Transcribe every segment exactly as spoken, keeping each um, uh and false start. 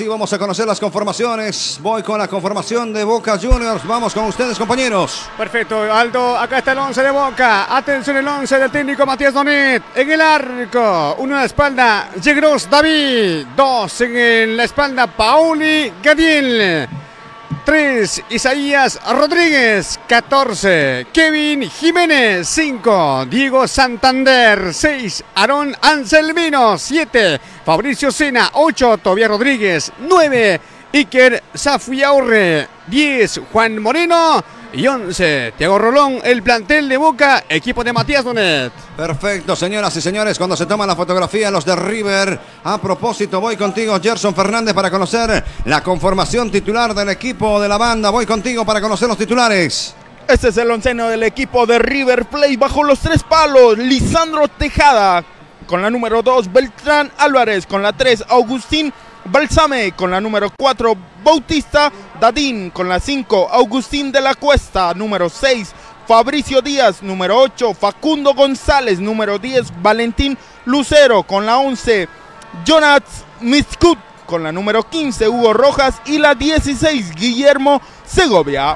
Sí, vamos a conocer las conformaciones. Voy con la conformación de Boca Juniors. Vamos con ustedes, compañeros. Perfecto, Aldo. Acá está el once de Boca. Atención, el once del técnico Matías Donet. En el arco, uno en la espalda, Yegros David. Dos en la espalda, Pauli Gadiel. Tres, Isaías Rodríguez. Catorce, Kevin Jiménez. Cinco, Diego Santander. Seis, Aarón Anselmino. Siete, Fabricio Sena. Ocho, Tobias Rodríguez. Nueve, Iker Zafiaurre. Diez, Juan Moreno. Y once, Thiago Rolón, el plantel de Boca, equipo de Matías Donet. Perfecto, señoras y señores, cuando se toma la fotografía los de River. A propósito, voy contigo, Gerson Fernández, para conocer la conformación titular del equipo de la banda. Voy contigo para conocer los titulares. Este es el onceno del equipo de River Plate. Bajo los tres palos, Lisandro Tejada. Con la número dos, Beltrán Álvarez. Con la tres, Agustín Balsame. Con la número cuatro, Bautista Dadín. Con la cinco, Agustín de la Cuesta. Número seis, Fabricio Díaz. Número ocho, Facundo González. Número diez, Valentín Lucero. Con la once, Jonas Miscut. Con la número quince, Hugo Rojas. Y la dieciséis, Guillermo Segovia.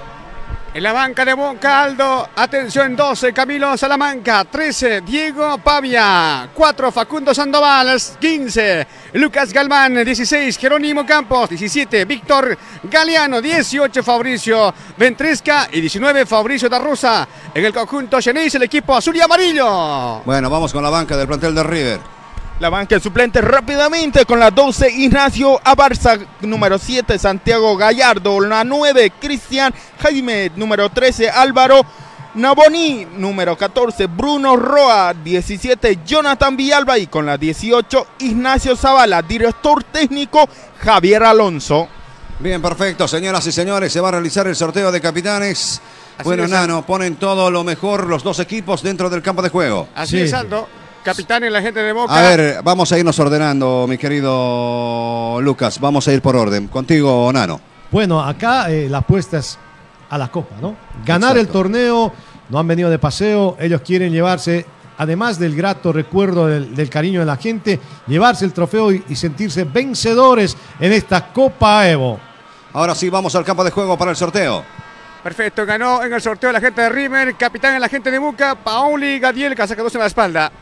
En la banca de Boca, Aldo, atención, doce, Camilo Salamanca. Trece, Diego Pavia. Cuatro, Facundo Sandoval. Quince, Lucas Galván. Dieciséis, Jerónimo Campos. Diecisiete, Víctor Galeano. Dieciocho, Fabricio Ventresca. Y diecinueve, Fabricio da Rosa. En el conjunto Xeneize, el equipo azul y amarillo. Bueno, vamos con la banca del plantel de River. La banca de suplentes rápidamente con la doce, Ignacio Abarza. Número siete, Santiago Gallardo. La nueve, Cristian Jaime. Número trece, Álvaro Naboni. Número catorce, Bruno Roa. diecisiete, Jonathan Villalba. Y con la dieciocho, Ignacio Zavala. Director técnico, Javier Alonso. Bien, perfecto, señoras y señores. Se va a realizar el sorteo de capitanes. Así bueno, es, Nano, ponen todo lo mejor los dos equipos dentro del campo de juego. Así Sí. es, Aldo. Capitán y la gente de Boca. A ver, vamos a irnos ordenando, mi querido Lucas. Vamos a ir por orden. Contigo, Nano. Bueno, acá eh, la apuesta es a la Copa, ¿no? Ganar el Exacto. torneo, no han venido de paseo, ellos quieren llevarse, además del grato recuerdo del, del cariño de la gente, llevarse el trofeo y, y sentirse vencedores en esta Copa Evo. Ahora sí, vamos al campo de juego para el sorteo. Perfecto, ganó en el sorteo la gente de River. Capitán en la gente de Boca, Pauli Gadiel, casaca dos en la espalda.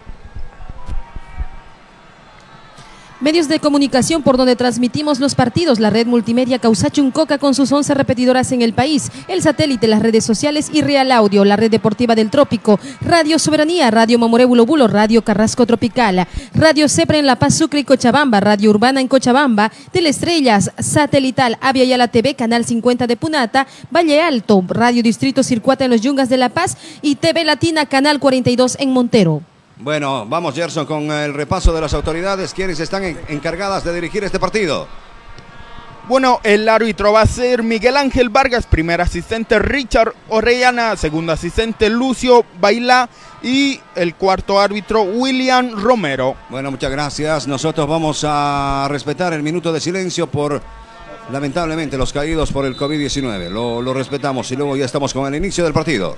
Medios de comunicación por donde transmitimos los partidos, la red multimedia Causachuncoca con sus once repetidoras en el país, el satélite, las redes sociales y Real Audio, la red deportiva del Trópico, Radio Soberanía, Radio Mamoré Bulo Bulo, Radio Carrasco Tropical, Radio Cepra en La Paz, Sucre y Cochabamba, Radio Urbana en Cochabamba, Teleestrellas, Satelital, Avia Yala T V, Canal cincuenta de Punata, Valle Alto, Radio Distrito Circuata en los Yungas de La Paz y T V Latina, Canal cuarenta y dos en Montero. Bueno, vamos, Gerson, con el repaso de las autoridades. ¿Quiénes están en- encargadas de dirigir este partido? Bueno, el árbitro va a ser Miguel Ángel Vargas, primer asistente Richard Orellana, segundo asistente Lucio Bailá y el cuarto árbitro William Romero. Bueno, muchas gracias. Nosotros vamos a respetar el minuto de silencio por, lamentablemente, los caídos por el COVID diecinueve. Lo, lo respetamos y luego ya estamos con el inicio del partido.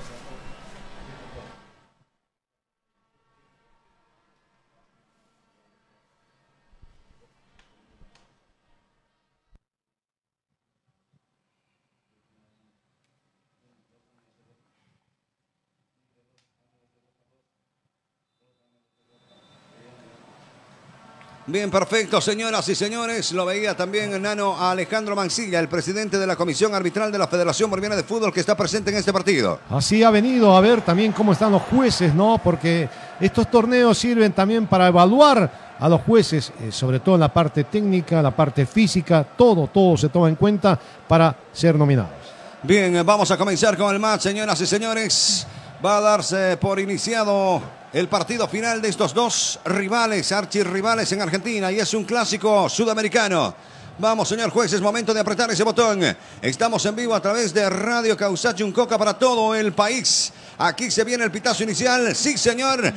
Bien, perfecto, señoras y señores. Lo veía también Nano a Alejandro Mancilla, el presidente de la Comisión Arbitral de la Federación Boliviana de Fútbol, que está presente en este partido. Así ha venido a ver también cómo están los jueces, ¿no? Porque estos torneos sirven también para evaluar a los jueces, eh, sobre todo en la parte técnica, la parte física, todo, todo se toma en cuenta para ser nominados. Bien, vamos a comenzar con el match, señoras y señores. Va a darse por iniciado el partido final de estos dos rivales, archirrivales en Argentina, y es un clásico sudamericano. Vamos, señor juez, es momento de apretar ese botón. Estamos en vivo a través de Radio Causachuncoca para todo el país. Aquí se viene el pitazo inicial. Sí, señor.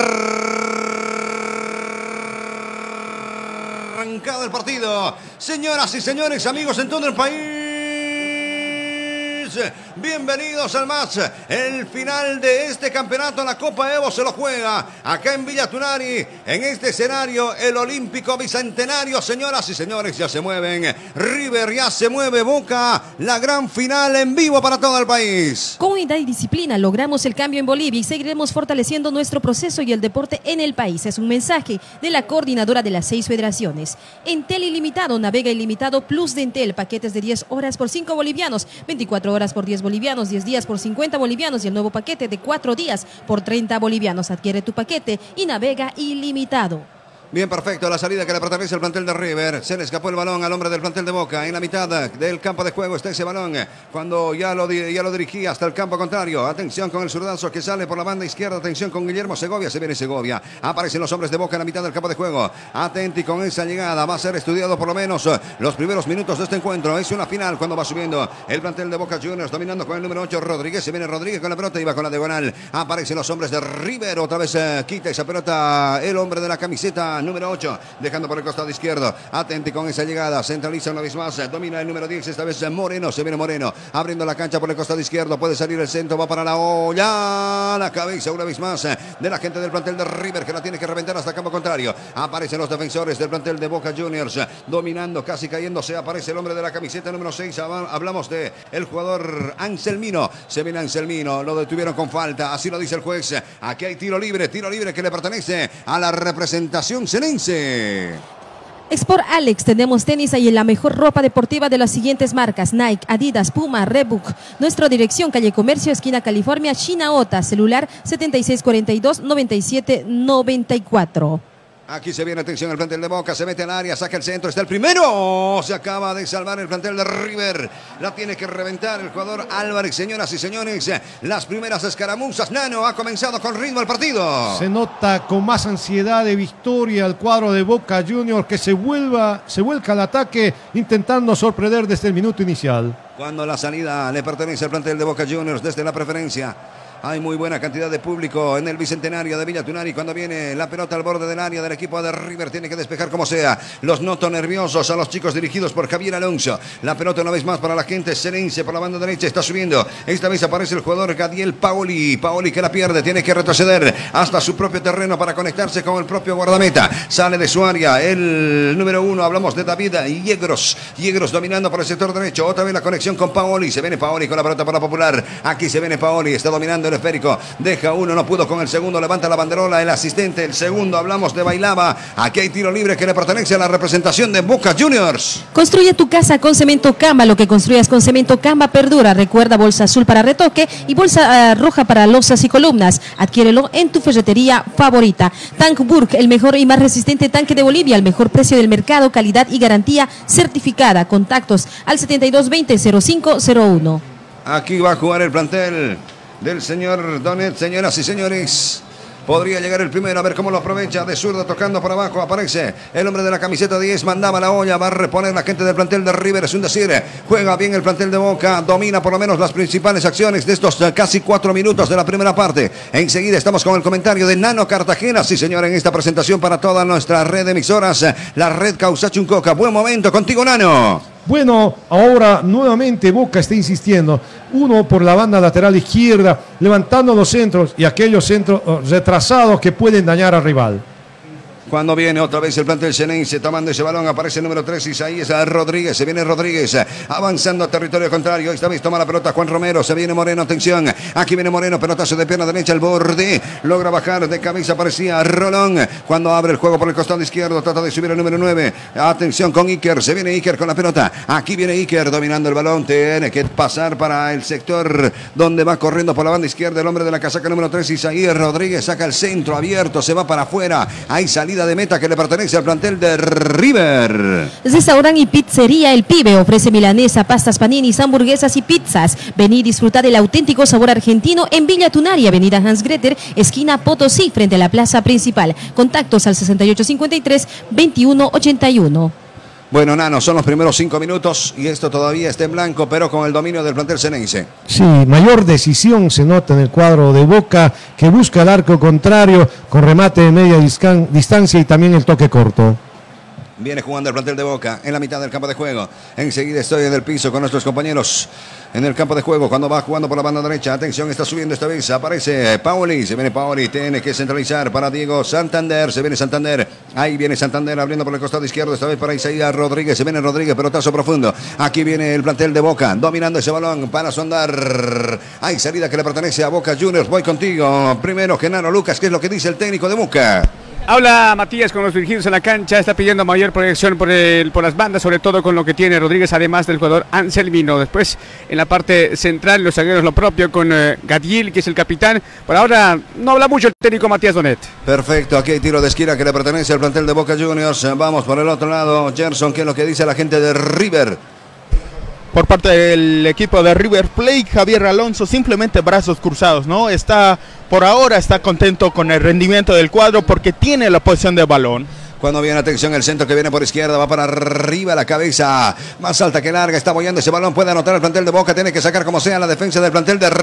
Arrancado el partido. Señoras y señores, amigos en todo el país. Bienvenidos al match. El final de este campeonato, la Copa Evo, se lo juega acá en Villa Tunari, en este escenario, el Olímpico Bicentenario. Señoras y señores, ya se mueven River, ya se mueve Boca. La gran final en vivo para todo el país. Con unidad y disciplina logramos el cambio en Bolivia y seguiremos fortaleciendo nuestro proceso y el deporte en el país. Es un mensaje de la coordinadora de las seis federaciones. Entel Ilimitado, navega ilimitado plus de Entel, paquetes de diez horas por cinco bolivianos, veinticuatro horas por diez bolivianos, diez días por cincuenta bolivianos y el nuevo paquete de cuatro días por treinta bolivianos. Adquiere tu paquete y navega ilimitado. Bien, perfecto, la salida que le pertenece al plantel de River. Se le escapó el balón al hombre del plantel de Boca. En la mitad del campo de juego está ese balón, cuando ya lo, ya lo dirigía hasta el campo contrario. Atención con el zurdazo que sale por la banda izquierda. Atención con Guillermo Segovia. Se viene Segovia. Aparecen los hombres de Boca en la mitad del campo de juego. Atenti con esa llegada. Va a ser estudiado por lo menos los primeros minutos de este encuentro. Es una final cuando va subiendo el plantel de Boca Juniors, dominando con el número ocho, Rodríguez. Se viene Rodríguez con la pelota y va con la diagonal. Aparecen los hombres de River. Otra vez eh, quita esa pelota el hombre de la camiseta número ocho, dejando por el costado izquierdo. Atenti con esa llegada, centraliza una vez más, domina el número diez, esta vez Moreno, se viene Moreno, abriendo la cancha por el costado izquierdo, puede salir el centro, va para la olla, la cabeza una vez más de la gente del plantel de River, que la tiene que reventar hasta el campo contrario. Aparecen los defensores del plantel de Boca Juniors, dominando, casi cayéndose, aparece el hombre de la camiseta número seis, hablamos de el jugador Anselmino, se viene Anselmino, lo detuvieron con falta, así lo dice el juez. Aquí hay tiro libre, tiro libre que le pertenece a la representación senense. Export Alex, tenemos tenis y la mejor ropa deportiva de las siguientes marcas: Nike, Adidas, Puma, Reebok. Nuestra dirección, calle Comercio, esquina California, Chinaota, celular setenta y seis cuarenta y dos, noventa y siete noventa y cuatro. Aquí se viene, atención, el plantel de Boca, se mete al área, saca el centro, está el primero, se acaba de salvar el plantel de River, la tiene que reventar el jugador Álvarez. Señoras y señores, las primeras escaramuzas, Nano, ha comenzado con ritmo el partido. Se nota con más ansiedad de victoria el cuadro de Boca Juniors, que se vuelva, se vuelca al ataque intentando sorprender desde el minuto inicial. Cuando la salida le pertenece al plantel de Boca Juniors desde la preferencia. Hay muy buena cantidad de público en el Bicentenario de Villa Tunari. Cuando viene la pelota al borde del área del equipo de River, tiene que despejar como sea. Los noto nerviosos a los chicos dirigidos por Javier Alonso. La pelota una vez más para la gente senense por la banda derecha. Está subiendo. Esta vez aparece el jugador Gadiel Paoli. Paoli que la pierde. Tiene que retroceder hasta su propio terreno para conectarse con el propio guardameta. Sale de su área el número uno. Hablamos de David Yegros. Yegros dominando por el sector derecho. Otra vez la conexión con Paoli. Se viene Paoli con la pelota para Popular. Aquí se viene Paoli. Está dominando el esférico, deja uno, no pudo con el segundo, levanta la banderola el asistente, el segundo, hablamos de Bailaba. Aquí hay tiro libre que le pertenece a la representación de Boca Juniors. Construye tu casa con cemento Camba, lo que construyas con cemento Camba perdura. Recuerda, bolsa azul para retoque y bolsa uh, roja para losas y columnas. Adquiérelo en tu ferretería favorita. Tank Burg, el mejor y más resistente tanque de Bolivia, al mejor precio del mercado, calidad y garantía certificada. Contactos al setenta y dos veinte, cero cinco cero uno. Aquí va a jugar el plantel del señor Donet. Señoras y señores, podría llegar el primero, a ver cómo lo aprovecha. De zurda, tocando por abajo, aparece el hombre de la camiseta diez, mandaba la olla, va a reponer la gente del plantel de River, es un decir, juega bien el plantel de Boca, domina por lo menos las principales acciones de estos casi cuatro minutos de la primera parte. Enseguida estamos con el comentario de Nano Cartagena, sí señor, en esta presentación para toda nuestra red de emisoras, la red Causachuncoca. Buen momento contigo, Nano. Bueno, ahora nuevamente Boca está insistiendo. Uno por la banda lateral izquierda, levantando los centros y aquellos centros oh, retrasados que pueden dañar al rival. Cuando viene otra vez el plantel senense tomando ese balón, aparece el número tres, Isaías Rodríguez, se viene Rodríguez, avanzando a territorio contrario, esta vez toma la pelota Juan Romero, se viene Moreno, atención, aquí viene Moreno, pelotazo de pierna derecha al borde, logra bajar de cabeza, aparecía Rolón, cuando abre el juego por el costado izquierdo, trata de subir el número nueve, atención con Iker, se viene Iker con la pelota, aquí viene Iker dominando el balón, tiene que pasar para el sector donde va corriendo por la banda izquierda el hombre de la casaca número tres, Isaías Rodríguez, saca el centro abierto, se va para afuera, hay salida de meta que le pertenece al plantel de River. Restaurante y Pizzería El Pibe ofrece milanesa, pastas, paninis, hamburguesas y pizzas. Vení y disfrutar del auténtico sabor argentino en Villa Tunari, avenida Hans Greter, esquina Potosí, frente a la plaza principal. Contactos al sesenta y ocho cincuenta y tres, veintiuno ochenta y uno. Bueno, Nano, son los primeros cinco minutos y esto todavía está en blanco, pero con el dominio del plantel senense. Sí, mayor decisión se nota en el cuadro de Boca, que busca el arco contrario con remate de media distancia y también el toque corto. Viene jugando el plantel de Boca en la mitad del campo de juego. Enseguida estoy en el piso con nuestros compañeros en el campo de juego cuando va jugando por la banda derecha. Atención, está subiendo esta vez. Aparece Paoli. Se viene Paoli. Tiene que centralizar para Diego Santander. Se viene Santander. Ahí viene Santander abriendo por el costado izquierdo. Esta vez para Isaías Rodríguez. Se viene Rodríguez. Pelotazo profundo. Aquí viene el plantel de Boca. Dominando ese balón para su andar. Hay salida que le pertenece a Boca Juniors. Voy contigo. Primero, Genaro Lucas. ¿Qué es lo que dice el técnico de Boca? Habla Matías con los dirigidos en la cancha, está pidiendo mayor proyección por, el, por las bandas, sobre todo con lo que tiene Rodríguez, además del jugador Anselmino. Después, en la parte central, los zagueros lo propio con eh, Gadiel, que es el capitán. Por ahora, no habla mucho el técnico Matías Donet. Perfecto, aquí hay tiro de esquina que le pertenece al plantel de Boca Juniors. Vamos por el otro lado, Gerson, ¿qué es lo que dice la gente de River? Por parte del equipo de River Plate, Javier Alonso simplemente brazos cruzados, ¿no? Está, por ahora está contento con el rendimiento del cuadro porque tiene la posición de balón. Cuando viene, atención, el centro que viene por izquierda, va para arriba la cabeza, más alta que larga, está boyando ese balón, puede anotar el plantel de Boca, tiene que sacar como sea la defensa del plantel de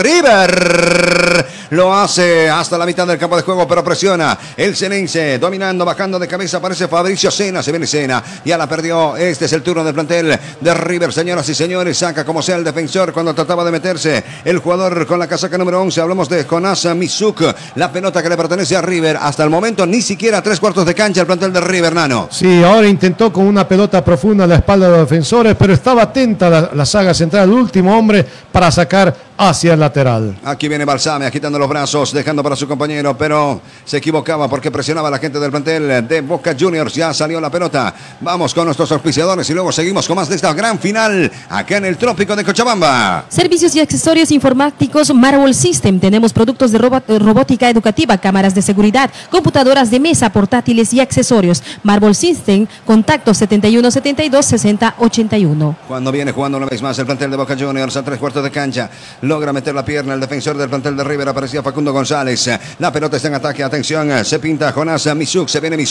River. Lo hace hasta la mitad del campo de juego, pero presiona el Ceneice, dominando, bajando de cabeza, aparece Fabricio Sena, se viene Sena, ya la perdió, este es el turno del plantel de River, señoras y señores, saca como sea el defensor cuando trataba de meterse el jugador con la casaca número once, hablamos de Jonás Misuk, la pelota que le pertenece a River, hasta el momento ni siquiera tres cuartos de cancha el plantel de River, Nano. Sí, ahora intentó con una pelota profunda a la espalda de los defensores, pero estaba atenta la, la saga central, el último hombre para sacar hacia el lateral. Aquí viene Balsame agitando los brazos, dejando para su compañero, pero se equivocaba porque presionaba a la gente del plantel de Boca Juniors. Ya salió la pelota. Vamos con nuestros auspiciadores y luego seguimos con más de esta gran final acá en el Trópico de Cochabamba. Servicios y accesorios informáticos Marvel System. Tenemos productos de robot, robótica educativa, cámaras de seguridad, computadoras de mesa, portátiles y accesorios. Marvel System, contacto setenta y uno setenta y dos sesenta ochenta y uno. Cuando viene jugando una vez más el plantel de Boca Juniors a tres cuartos de cancha, logra meter la pierna el defensor del plantel de River, aparecía Facundo González. La pelota está en ataque, atención, se pinta Jonás Misuk, se viene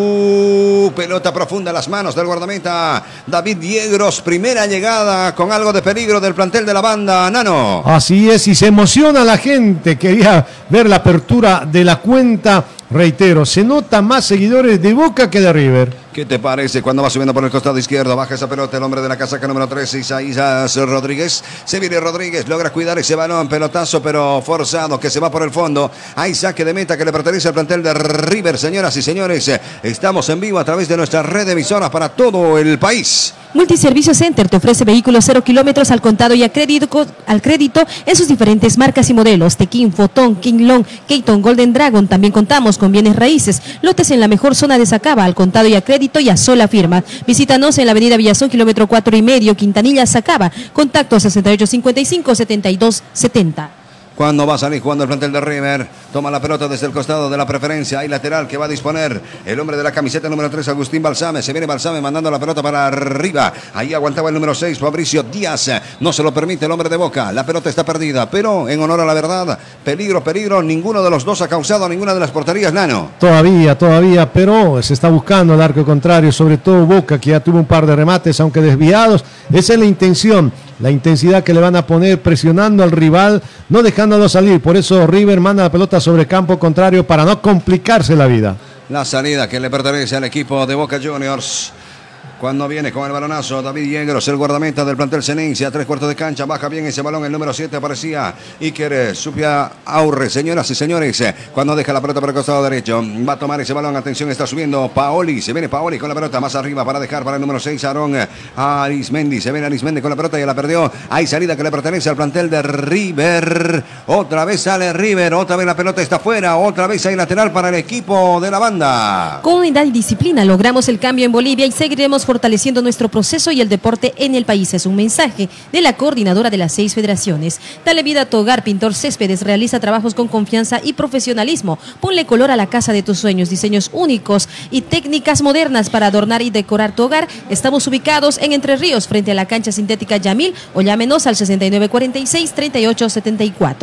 Misuk, pelota profunda a las manos del guardameta David Diegros, primera llegada con algo de peligro del plantel de la banda, Nano. Así es, y se emociona la gente, quería ver la apertura de la cuenta. Reitero, se nota más seguidores de Boca que de River. ¿Qué te parece cuando va subiendo por el costado izquierdo? Baja esa pelota el hombre de la casaca número trece, Isaías Rodríguez. Se viene Rodríguez, logra cuidar ese balón, pelotazo pero forzado que se va por el fondo. Hay saque de meta que le pertenece al plantel de River, señoras y señores. Estamos en vivo a través de nuestra red de emisoras para todo el país. Multiservicio Center te ofrece vehículos cero kilómetros al contado y a crédito, al crédito en sus diferentes marcas y modelos. Tequín, Fotón, King Long, Keaton, Golden Dragon. También contamos con bienes raíces. Lotes en la mejor zona de Sacaba, al contado y a crédito y a sola firma. Visítanos en la avenida Villazón, kilómetro cuatro y medio, Quintanilla, Sacaba. Contacto sesenta y ocho cincuenta y cinco, setenta y dos setenta. Cuando va a salir jugando el plantel de River, toma la pelota desde el costado de la preferencia, hay lateral que va a disponer el hombre de la camiseta número tres, Agustín Balsame, se viene Balsame mandando la pelota para arriba, ahí aguantaba el número seis, Fabricio Díaz, no se lo permite el hombre de Boca, la pelota está perdida, pero en honor a la verdad, peligro, peligro, ninguno de los dos ha causado ninguna de las porterías, Nano. Todavía, todavía, pero se está buscando el arco contrario, sobre todo Boca, que ya tuvo un par de remates, aunque desviados, esa es la intención. La intensidad que le van a poner presionando al rival, no dejándolo salir. Por eso River manda la pelota sobre campo contrario para no complicarse la vida. La salida que le pertenece al equipo de Boca Juniors. Cuando viene con el balonazo, David Diegros, el guardameta del plantel Ceneice, a tres cuartos de cancha, baja bien ese balón, el número siete aparecía, Iker Supia Aurre, señoras y señores, cuando deja la pelota por el costado derecho, va a tomar ese balón, atención, está subiendo Paoli, se viene Paoli con la pelota más arriba para dejar para el número seis, Aarón Arismendi, se viene Arismendi con la pelota y la perdió, hay salida que le pertenece al plantel de River, otra vez sale River, otra vez la pelota está fuera, otra vez hay lateral para el equipo de la banda. Con unidad y disciplina logramos el cambio en Bolivia y seguiremos fortaleciendo nuestro proceso y el deporte en el país. Es un mensaje de la coordinadora de las seis federaciones. Dale vida a tu hogar. Pintor Céspedes realiza trabajos con confianza y profesionalismo. Ponle color a la casa de tus sueños. Diseños únicos y técnicas modernas para adornar y decorar tu hogar. Estamos ubicados en Entre Ríos, frente a la cancha sintética Yamil, o llámenos al sesenta y nueve cuarenta y seis, treinta y ocho setenta y cuatro.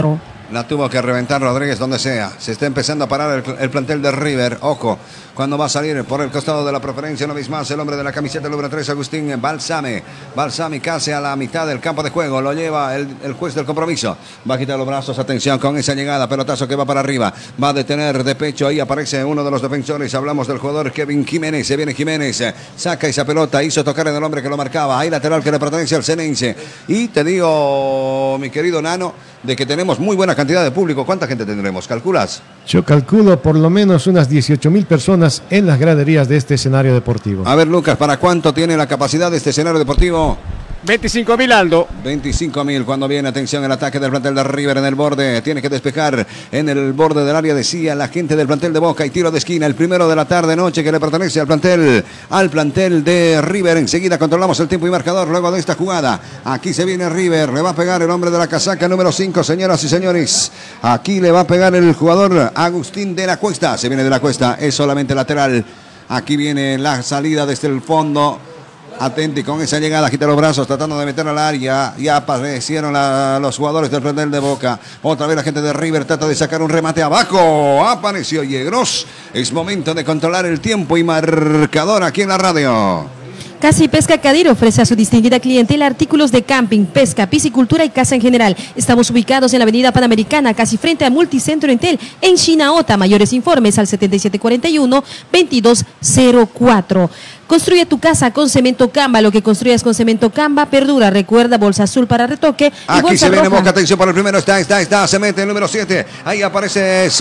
La tuvo que reventar Rodríguez donde sea. Se está empezando a parar el, el plantel de River. Ojo, cuando va a salir por el costado de la preferencia, no vez más el hombre de la camiseta número tres, Agustín Balsame. Balsame casi a la mitad del campo de juego. Lo lleva el, el juez del compromiso. Va a quitar los brazos. Atención con esa llegada. Pelotazo que va para arriba. Va a detener de pecho. Ahí aparece uno de los defensores. Hablamos del jugador Kevin Jiménez. Se viene Jiménez. Saca esa pelota. Hizo tocar en el hombre que lo marcaba. Ahí lateral que le pertenece al Ceneice. Y te digo, mi querido Nano, de que tenemos muy buena cantidad de público. ¿Cuánta gente tendremos? ¿Calculas? Yo calculo por lo menos unas dieciocho mil personas en las graderías de este escenario deportivo. A ver, Lucas, ¿para cuánto tiene la capacidad de este escenario deportivo? veinticinco mil, Aldo. veinticinco mil cuando viene, atención, el ataque del plantel de River en el borde. Tiene que despejar en el borde del área, decía la gente del plantel de Boca. Y tiro de esquina, el primero de la tarde-noche que le pertenece al plantel, al plantel de River. Enseguida controlamos el tiempo y marcador luego de esta jugada. Aquí se viene River, le va a pegar el hombre de la casaca número cinco, señoras y señores. Aquí le va a pegar el jugador Agustín de la Cuesta. Se viene de la Cuesta, es solamente lateral. Aquí viene la salida desde el fondo. Atenti con esa llegada, agita los brazos tratando de meter al área. Ya aparecieron la, los jugadores del plantel de Boca. Otra vez la gente de River trata de sacar un remate abajo. Apareció Yegros. Es momento de controlar el tiempo y marcador aquí en la radio. Casa y Pesca Cadir ofrece a su distinguida clientela artículos de camping, pesca, piscicultura y caza en general. Estamos ubicados en la avenida Panamericana, casi frente a Multicentro Entel, en Chinaota. Mayores informes al setenta y siete cuarenta y uno, veintidós cero cuatro. Construye tu casa con cemento Camba. Lo que construyas con cemento Camba perdura. Recuerda, bolsa azul para retoque y aquí bolsa se viene roja. Boca, atención para el primero, está, está, está, se mete el número siete, ahí aparece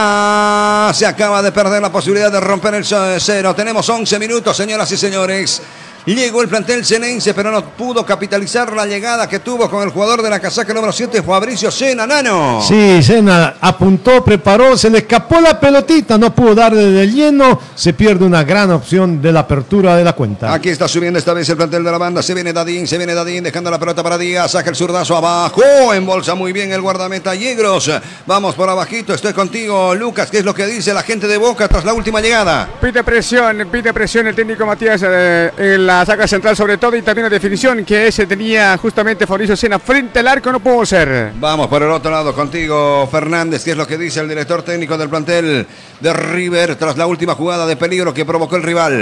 Sena, se acaba de perder la posibilidad de romper el cero, tenemos once minutos, señoras y señores. Llegó el plantel ceneice, pero no pudo capitalizar la llegada que tuvo con el jugador de la casaca número siete, Fabricio Sena, Nano. Sí, Sena apuntó, preparó, se le escapó la pelotita, no pudo darle de lleno, se pierde una gran opción de la apertura de la cuenta. Aquí está subiendo esta vez el plantel de la banda, se viene Dadín, se viene Dadín, dejando la pelota para Díaz, saca el zurdazo abajo, embolsa muy bien el guardameta Yegros. Vamos por abajito, estoy contigo, Lucas, ¿qué es lo que dice la gente de Boca tras la última llegada? Pide presión, pide presión el técnico Matías eh, en la saca central sobre todo, y también la definición que ese tenía justamente Fabricio Sena frente al arco, no pudo ser. Vamos por el otro lado contigo, Fernández, ¿qué es lo que dice el director técnico del plantel de River tras la última jugada de peligro que provocó el rival?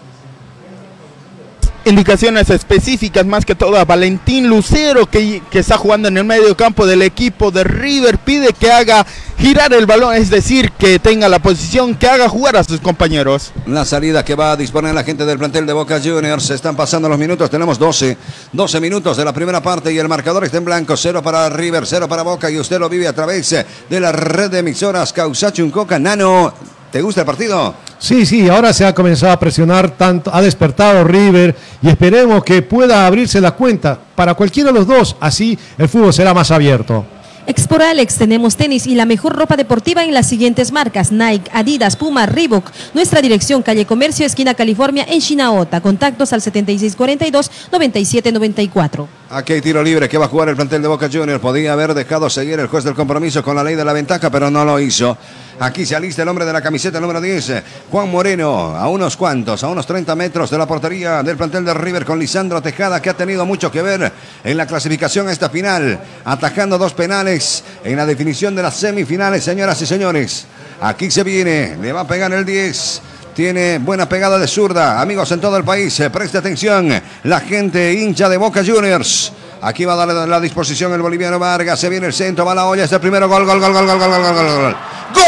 Indicaciones específicas más que todo a Valentín Lucero, que, que está jugando en el medio campo del equipo de River. Pide que haga girar el balón, es decir, que tenga la posición, que haga jugar a sus compañeros. La salida que va a disponer la gente del plantel de Boca Juniors. Se están pasando los minutos, tenemos doce, doce minutos de la primera parte y el marcador está en blanco. Cero para River, cero para Boca, y usted lo vive a través de la red de emisoras Causachun Coca. Nano, ¿te gusta el partido? Sí, sí, ahora se ha comenzado a presionar tanto, ha despertado River y esperemos que pueda abrirse la cuenta para cualquiera de los dos, así el fútbol será más abierto. Expor Alex, tenemos tenis y la mejor ropa deportiva en las siguientes marcas: Nike, Adidas, Puma, Reebok. Nuestra dirección, calle Comercio, esquina California, en Chinaota. Contactos al setenta y seis cuarenta y dos, noventa y siete noventa y cuatro. Aquí hay tiro libre que va a jugar el plantel de Boca Juniors. Podía haber dejado seguir el juez del compromiso con la ley de la ventaja, pero no lo hizo. Aquí se alista el hombre de la camiseta número diez, Juan Moreno, a unos cuantos, a unos treinta metros de la portería del plantel de River, con Lisandro Tejada, que ha tenido mucho que ver en la clasificación a esta final, atajando dos penales en la definición de las semifinales, señoras y señores. Aquí se viene, le va a pegar el diez. Tiene buena pegada de zurda. Amigos en todo el país, preste atención. La gente hincha de Boca Juniors. Aquí va a darle la disposición el boliviano Vargas. Se viene el centro, va la olla. Es el primero gol, gol, gol, gol, gol, gol, gol, gol, gol, gol. ¡Gol!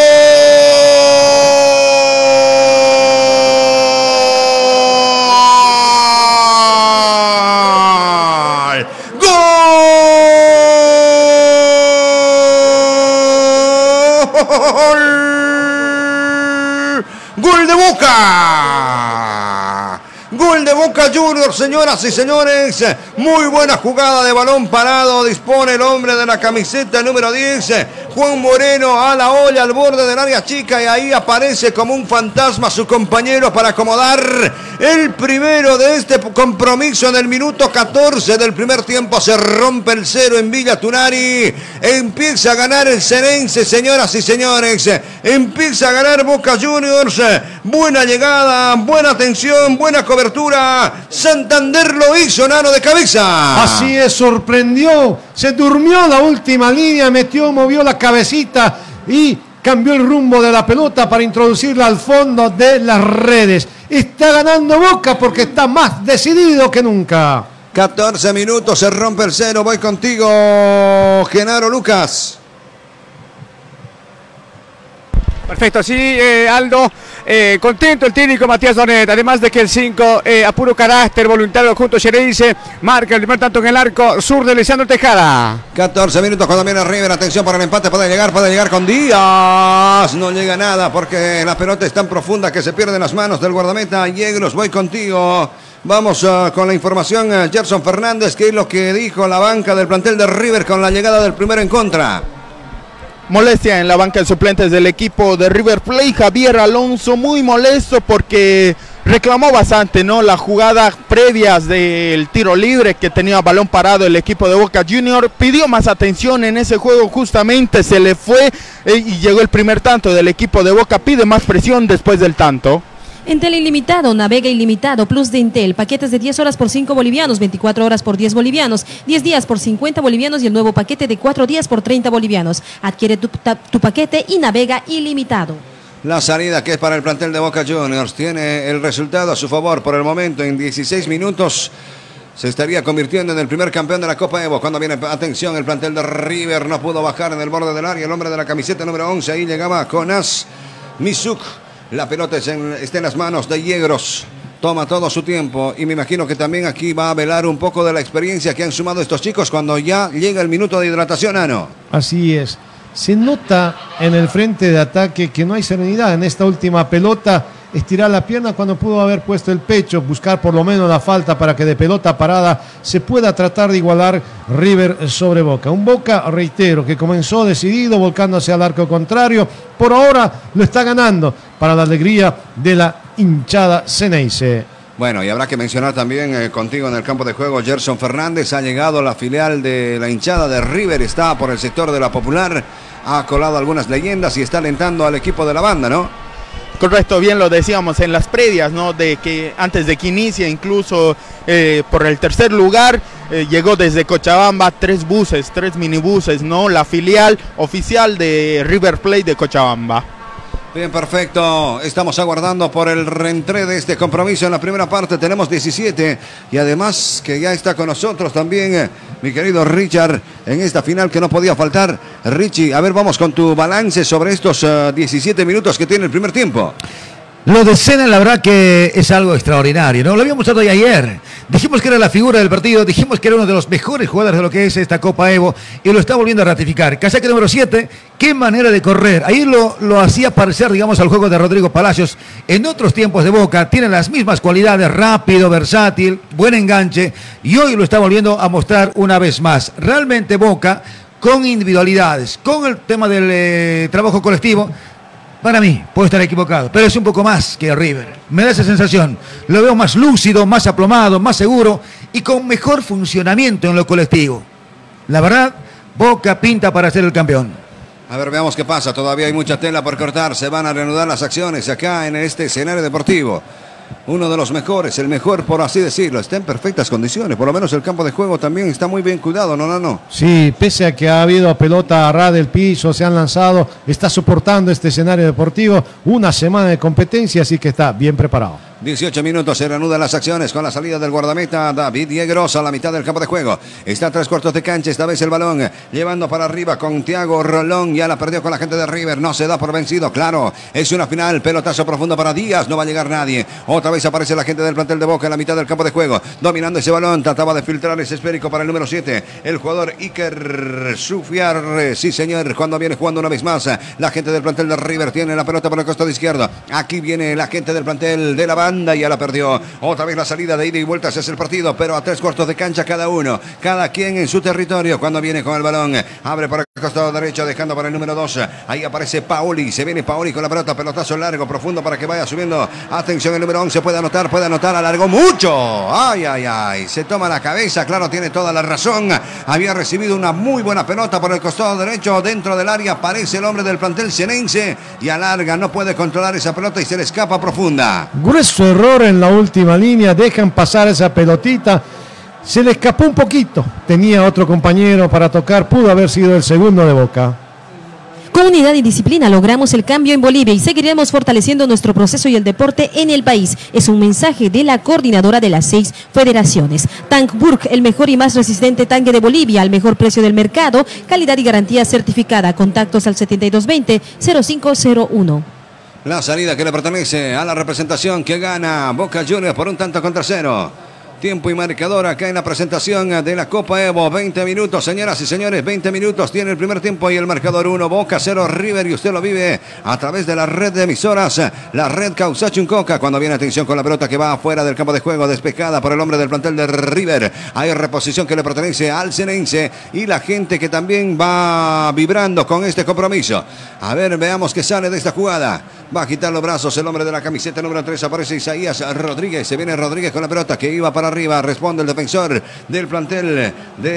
¡Gol de Boca! Gol de Boca Juniors, señoras y señores. Muy buena jugada de balón parado. Dispone el hombre de la camiseta número diez, Juan Moreno, a la olla, al borde del área chica. Y ahí aparece como un fantasma su compañero para acomodar el primero de este compromiso. En el minuto catorce del primer tiempo se rompe el cero en Villa Tunari. Empieza a ganar el Ceneice, señoras y señores. Empieza a ganar Boca Juniors. Buena llegada, buena atención, buena cobertura. Santander lo hizo, Nano, de cabeza. Así es, sorprendió, Se durmió la última línea, metió, movió la cabecita y cambió el rumbo de la pelota para introducirla al fondo de las redes. Está ganando Boca porque está más decidido que nunca. catorce minutos, se rompe el cero. Voy contigo, Genaro Lucas. Perfecto, sí, eh, Aldo, eh, contento el técnico Matías Donet, además de que el cinco, eh, a puro carácter, voluntario junto Xeredice, marca el primer tanto en el arco sur de Lisandro Tejada. catorce minutos cuando viene River, atención para el empate, puede llegar, puede llegar con Díaz, no llega nada porque la pelota es tan profunda que se pierde en las manos del guardameta. Yegros, voy contigo. Vamos uh, con la información, uh, Gerson Fernández, que es lo que dijo la banca del plantel de River con la llegada del primero en contra. Molestia en la banca de suplentes del equipo de River Plate. Javier Alonso muy molesto porque reclamó bastante, ¿no? La jugada previas del tiro libre que tenía balón parado el equipo de Boca Junior. Pidió más atención en ese juego, justamente se le fue eh, y llegó el primer tanto del equipo de Boca. Pide más presión después del tanto. Entel ilimitado, navega ilimitado, plus de Entel, paquetes de diez horas por cinco bolivianos, veinticuatro horas por diez bolivianos, diez días por cincuenta bolivianos y el nuevo paquete de cuatro días por treinta bolivianos. Adquiere tu, ta, tu paquete y navega ilimitado. La salida que es para el plantel de Boca Juniors tiene el resultado a su favor por el momento. En dieciséis minutos se estaría convirtiendo en el primer campeón de la Copa Evo. Cuando viene, atención, el plantel de River no pudo bajar en el borde del área. El hombre de la camiseta número once, ahí llegaba Conas Mizuk. La pelota está en las manos de Yegros. Toma todo su tiempo y me imagino que también aquí va a velar un poco de la experiencia que han sumado estos chicos cuando ya llega el minuto de hidratación, Ano. Así es. Se nota en el frente de ataque que no hay serenidad en esta última pelota. Estirar la pierna cuando pudo haber puesto el pecho, buscar por lo menos la falta para que de pelota parada se pueda tratar de igualar River sobre Boca. Un Boca, reitero, que comenzó decidido, volcándose al arco contrario. Por ahora lo está ganando para la alegría de la hinchada Xeneize. Bueno, y habrá que mencionar también eh, contigo en el campo de juego, Gerson Fernández. Ha llegado la filial de la hinchada de River, está por el sector de la Popular, ha colado algunas leyendas y está alentando al equipo de la banda, ¿no? Correcto, bien lo decíamos en las previas, ¿no? De que antes de que inicie, incluso eh, por el tercer lugar, eh, llegó desde Cochabamba tres buses, tres minibuses, ¿no? La filial oficial de River Plate de Cochabamba. Bien, perfecto. Estamos aguardando por el reentré de este compromiso. En la primera parte tenemos diecisiete y además que ya está con nosotros también eh, mi querido Richard en esta final que no podía faltar. Richie, a ver, vamos con tu balance sobre estos uh, diecisiete minutos que tiene el primer tiempo. Lo de Sena, la verdad que es algo extraordinario, ¿no? Lo habíamos hablado ya ayer. Dijimos que era la figura del partido, dijimos que era uno de los mejores jugadores de lo que es esta Copa Evo y lo está volviendo a ratificar. Casaque número siete, qué manera de correr. Ahí lo, lo hacía parecer, digamos, al juego de Rodrigo Palacios. En otros tiempos de Boca tiene las mismas cualidades, rápido, versátil, buen enganche y hoy lo está volviendo a mostrar una vez más. Realmente Boca, con individualidades, con el tema del eh, trabajo colectivo, para mí, puedo estar equivocado, pero es un poco más que River. Me da esa sensación. Lo veo más lúcido, más aplomado, más seguro y con mejor funcionamiento en lo colectivo. La verdad, Boca pinta para ser el campeón. A ver, veamos qué pasa. Todavía hay mucha tela por cortar. Se van a reanudar las acciones acá en este escenario deportivo. Uno de los mejores, el mejor por así decirlo. Está en perfectas condiciones. Por lo menos el campo de juego también está muy bien cuidado, ¿no, no, no? Sí, pese a que ha habido pelota a ras del piso, se han lanzado, está soportando este escenario deportivo una semana de competencia, así que está bien preparado. dieciocho minutos, se reanudan las acciones con la salida del guardameta David Yegros a la mitad del campo de juego. Está a tres cuartos de cancha, esta vez el balón llevando para arriba con Thiago Rolón. Ya la perdió con la gente de River, no se da por vencido, claro. Es una final, pelotazo profundo para Díaz, no va a llegar nadie. Otra vez aparece la gente del plantel de Boca en la mitad del campo de juego, dominando ese balón, trataba de filtrar ese esférico para el número siete, el jugador Iker Sufiar. Sí, señor, cuando viene jugando una vez más, la gente del plantel de River tiene la pelota por el costado izquierdo. Aquí viene la gente del plantel de la banda. Ya la perdió. Otra vez la salida de ida y vuelta hacia el partido, pero a tres cuartos de cancha cada uno, cada quien en su territorio. Cuando viene con el balón, abre por el costado derecho, dejando para el número dos. Ahí aparece Paoli, se viene Paoli con la pelota, pelotazo largo, profundo para que vaya subiendo. Atención, el número once puede anotar, puede anotar, alargó mucho. Ay, ay, ay, se toma la cabeza, claro, tiene toda la razón. Había recibido una muy buena pelota por el costado derecho, dentro del área aparece el hombre del plantel xenense y alarga, no puede controlar esa pelota y se le escapa profunda. Grueso error en la última línea, dejan pasar esa pelotita. se le escapó un poquito. Tenía otro compañero para tocar, pudo haber sido el segundo de Boca. Con unidad y disciplina logramos el cambio en Bolivia y seguiremos fortaleciendo nuestro proceso y el deporte en el país. Es un mensaje de la coordinadora de las seis federaciones. Tankburg, el mejor y más resistente tanque de Bolivia, al mejor precio del mercado, calidad y garantía certificada. Contactos al setenta y dos veinte cero cinco cero uno. La salida que le pertenece a la representación que gana Boca Juniors por un tanto contra cero. Tiempo y marcador acá en la presentación de la Copa Evo. veinte minutos, señoras y señores, veinte minutos tiene el primer tiempo y el marcador uno. Boca cero, River, y usted lo vive a través de la red de emisoras, la red Causachuncoca. Cuando viene atención con la pelota que va afuera del campo de juego, despejada por el hombre del plantel de River. Hay reposición que le pertenece al Cenense y la gente que también va vibrando con este compromiso. A ver, veamos qué sale de esta jugada. Va a quitar los brazos el hombre de la camiseta número tres, aparece Isaías Rodríguez. Se viene Rodríguez con la pelota que iba para arriba, responde el defensor del plantel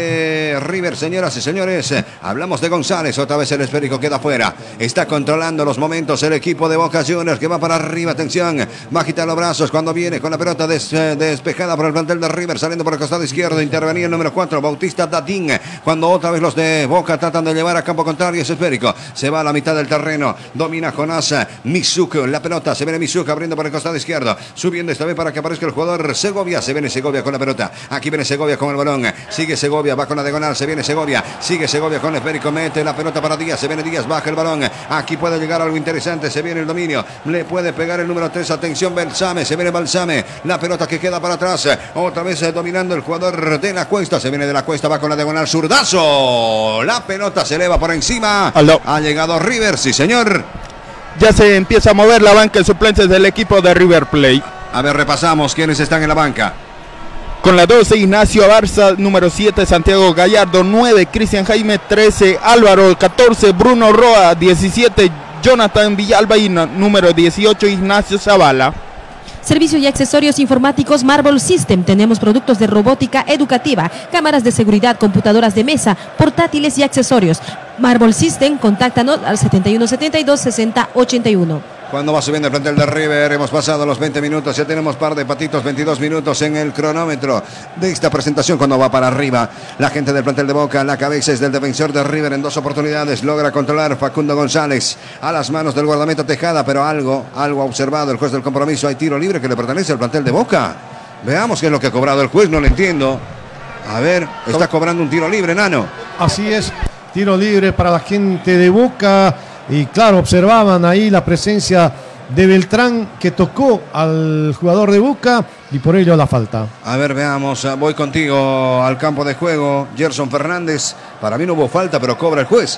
de River. Señoras y señores, hablamos de González, otra vez el esférico queda fuera, está controlando los momentos el equipo de Boca Juniors que va para arriba, atención, va a quitar los brazos cuando viene con la pelota des, despejada por el plantel de River, saliendo por el costado izquierdo, intervenía el número cuatro, Bautista Dadín, cuando otra vez los de Boca tratan de llevar a campo contrario ese esférico, se va a la mitad del terreno, domina Jonás Mizuki, la pelota, se viene Mizuki abriendo por el costado izquierdo, subiendo esta vez para que aparezca el jugador Segovia, se viene Segovia con la pelota, aquí viene Segovia con el balón, sigue Segovia, va con la diagonal, se viene Segovia, sigue Segovia con el esférico, mete la pelota para Díaz, se viene Díaz, baja el balón, aquí puede llegar algo interesante, se viene el dominio, le puede pegar el número tres, atención Balsame, se viene Balsame, la pelota que queda para atrás, otra vez dominando el jugador de la Cuesta, se viene de la Cuesta, va con la diagonal, zurdazo, la pelota se eleva por encima, Aldo. Ha llegado River, sí señor. Ya se empieza a mover la banca de suplentes del equipo de River Plate. A ver, repasamos quiénes están en la banca. Con la doce, Ignacio Barza, número siete, Santiago Gallardo, nueve, Cristian Jaime, trece, Álvaro, catorce, Bruno Roa, diecisiete, Jonathan Villalba y número dieciocho, Ignacio Zavala. Servicios y accesorios informáticos Marble System. Tenemos productos de robótica educativa, cámaras de seguridad, computadoras de mesa, portátiles y accesorios. Marble System, contáctanos al setenta y uno setenta y dos sesenta ochenta y uno. Cuando va subiendo el plantel de River, hemos pasado los veinte minutos, ya tenemos par de patitos, veintidós minutos en el cronómetro de esta presentación. Cuando va para arriba, la gente del plantel de Boca, la cabeza es del defensor de River en dos oportunidades, logra controlar Facundo González a las manos del guardameta Tejada, pero algo, algo ha observado el juez del compromiso. Hay tiro libre que le pertenece al plantel de Boca. Veamos qué es lo que ha cobrado el juez, no lo entiendo. A ver, está cobrando un tiro libre, Nano. Así es, tiro libre para la gente de Boca. Y claro, observaban ahí la presencia de Beltrán que tocó al jugador de Boca y por ello la falta. A ver, veamos, voy contigo al campo de juego. Gerson Fernández, para mí no hubo falta, pero cobra el juez.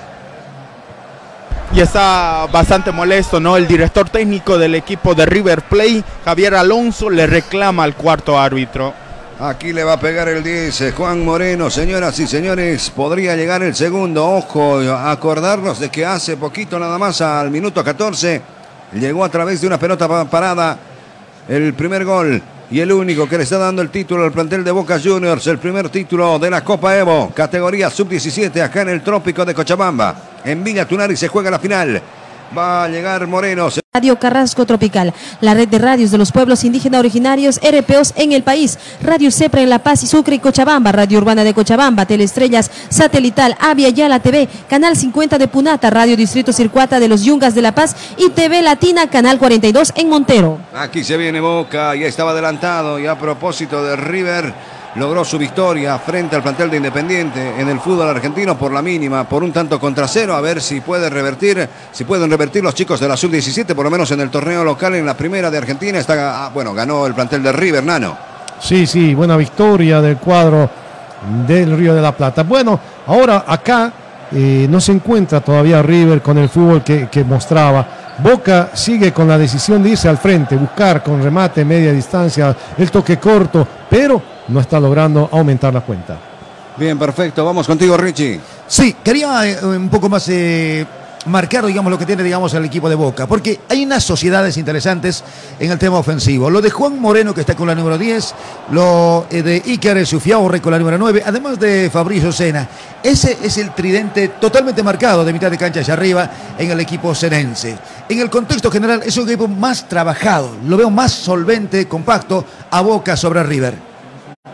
Y está bastante molesto, ¿no? El director técnico del equipo de River Plate, Javier Alonso, le reclama al cuarto árbitro. Aquí le va a pegar el diez, Juan Moreno. Señoras y señores, podría llegar el segundo. Ojo, acordarnos de que hace poquito nada más, al minuto catorce, llegó a través de una pelota parada el primer gol y el único que le está dando el título al plantel de Boca Juniors, el primer título de la Copa Evo, categoría sub diecisiete, acá en el trópico de Cochabamba. En Villa Tunari se juega la final. Va a llegar Moreno. Radio Carrasco Tropical, la red de radios de los pueblos indígenas originarios R P Os en el país. Radio Cepra en La Paz y Sucre y Cochabamba, Radio Urbana de Cochabamba, Teleestrellas Satelital, Avia Yala T V, Canal cincuenta de Punata, Radio Distrito Circuata de los Yungas de La Paz y T V Latina, Canal cuarenta y dos en Montero. Aquí se viene Boca, ya estaba adelantado y a propósito de River, logró su victoria frente al plantel de Independiente en el fútbol argentino por la mínima, por un tanto contra cero. A ver si puede revertir, si pueden revertir los chicos de la sub diecisiete, por lo menos en el torneo local, en la primera de Argentina. Está, bueno, ganó el plantel de River, Nano. Sí, sí, buena victoria del cuadro del Río de la Plata. Bueno, ahora acá eh, no se encuentra todavía River con el fútbol que, que mostraba. Boca sigue con la decisión de irse al frente, buscar con remate, media distancia, el toque corto, pero no está logrando aumentar la cuenta. Bien, perfecto. Vamos contigo, Richie. Sí, quería eh, un poco más eh, marcar, digamos, lo que tiene, digamos, el equipo de Boca, porque hay unas sociedades interesantes en el tema ofensivo. Lo de Juan Moreno, que está con la número diez, lo eh, de Iker Sufiaurre con la número nueve, además de Fabricio Sena. Ese es el tridente totalmente marcado de mitad de cancha hacia arriba en el equipo cenense. En el contexto general es un equipo más trabajado, lo veo más solvente, compacto, a Boca sobre River.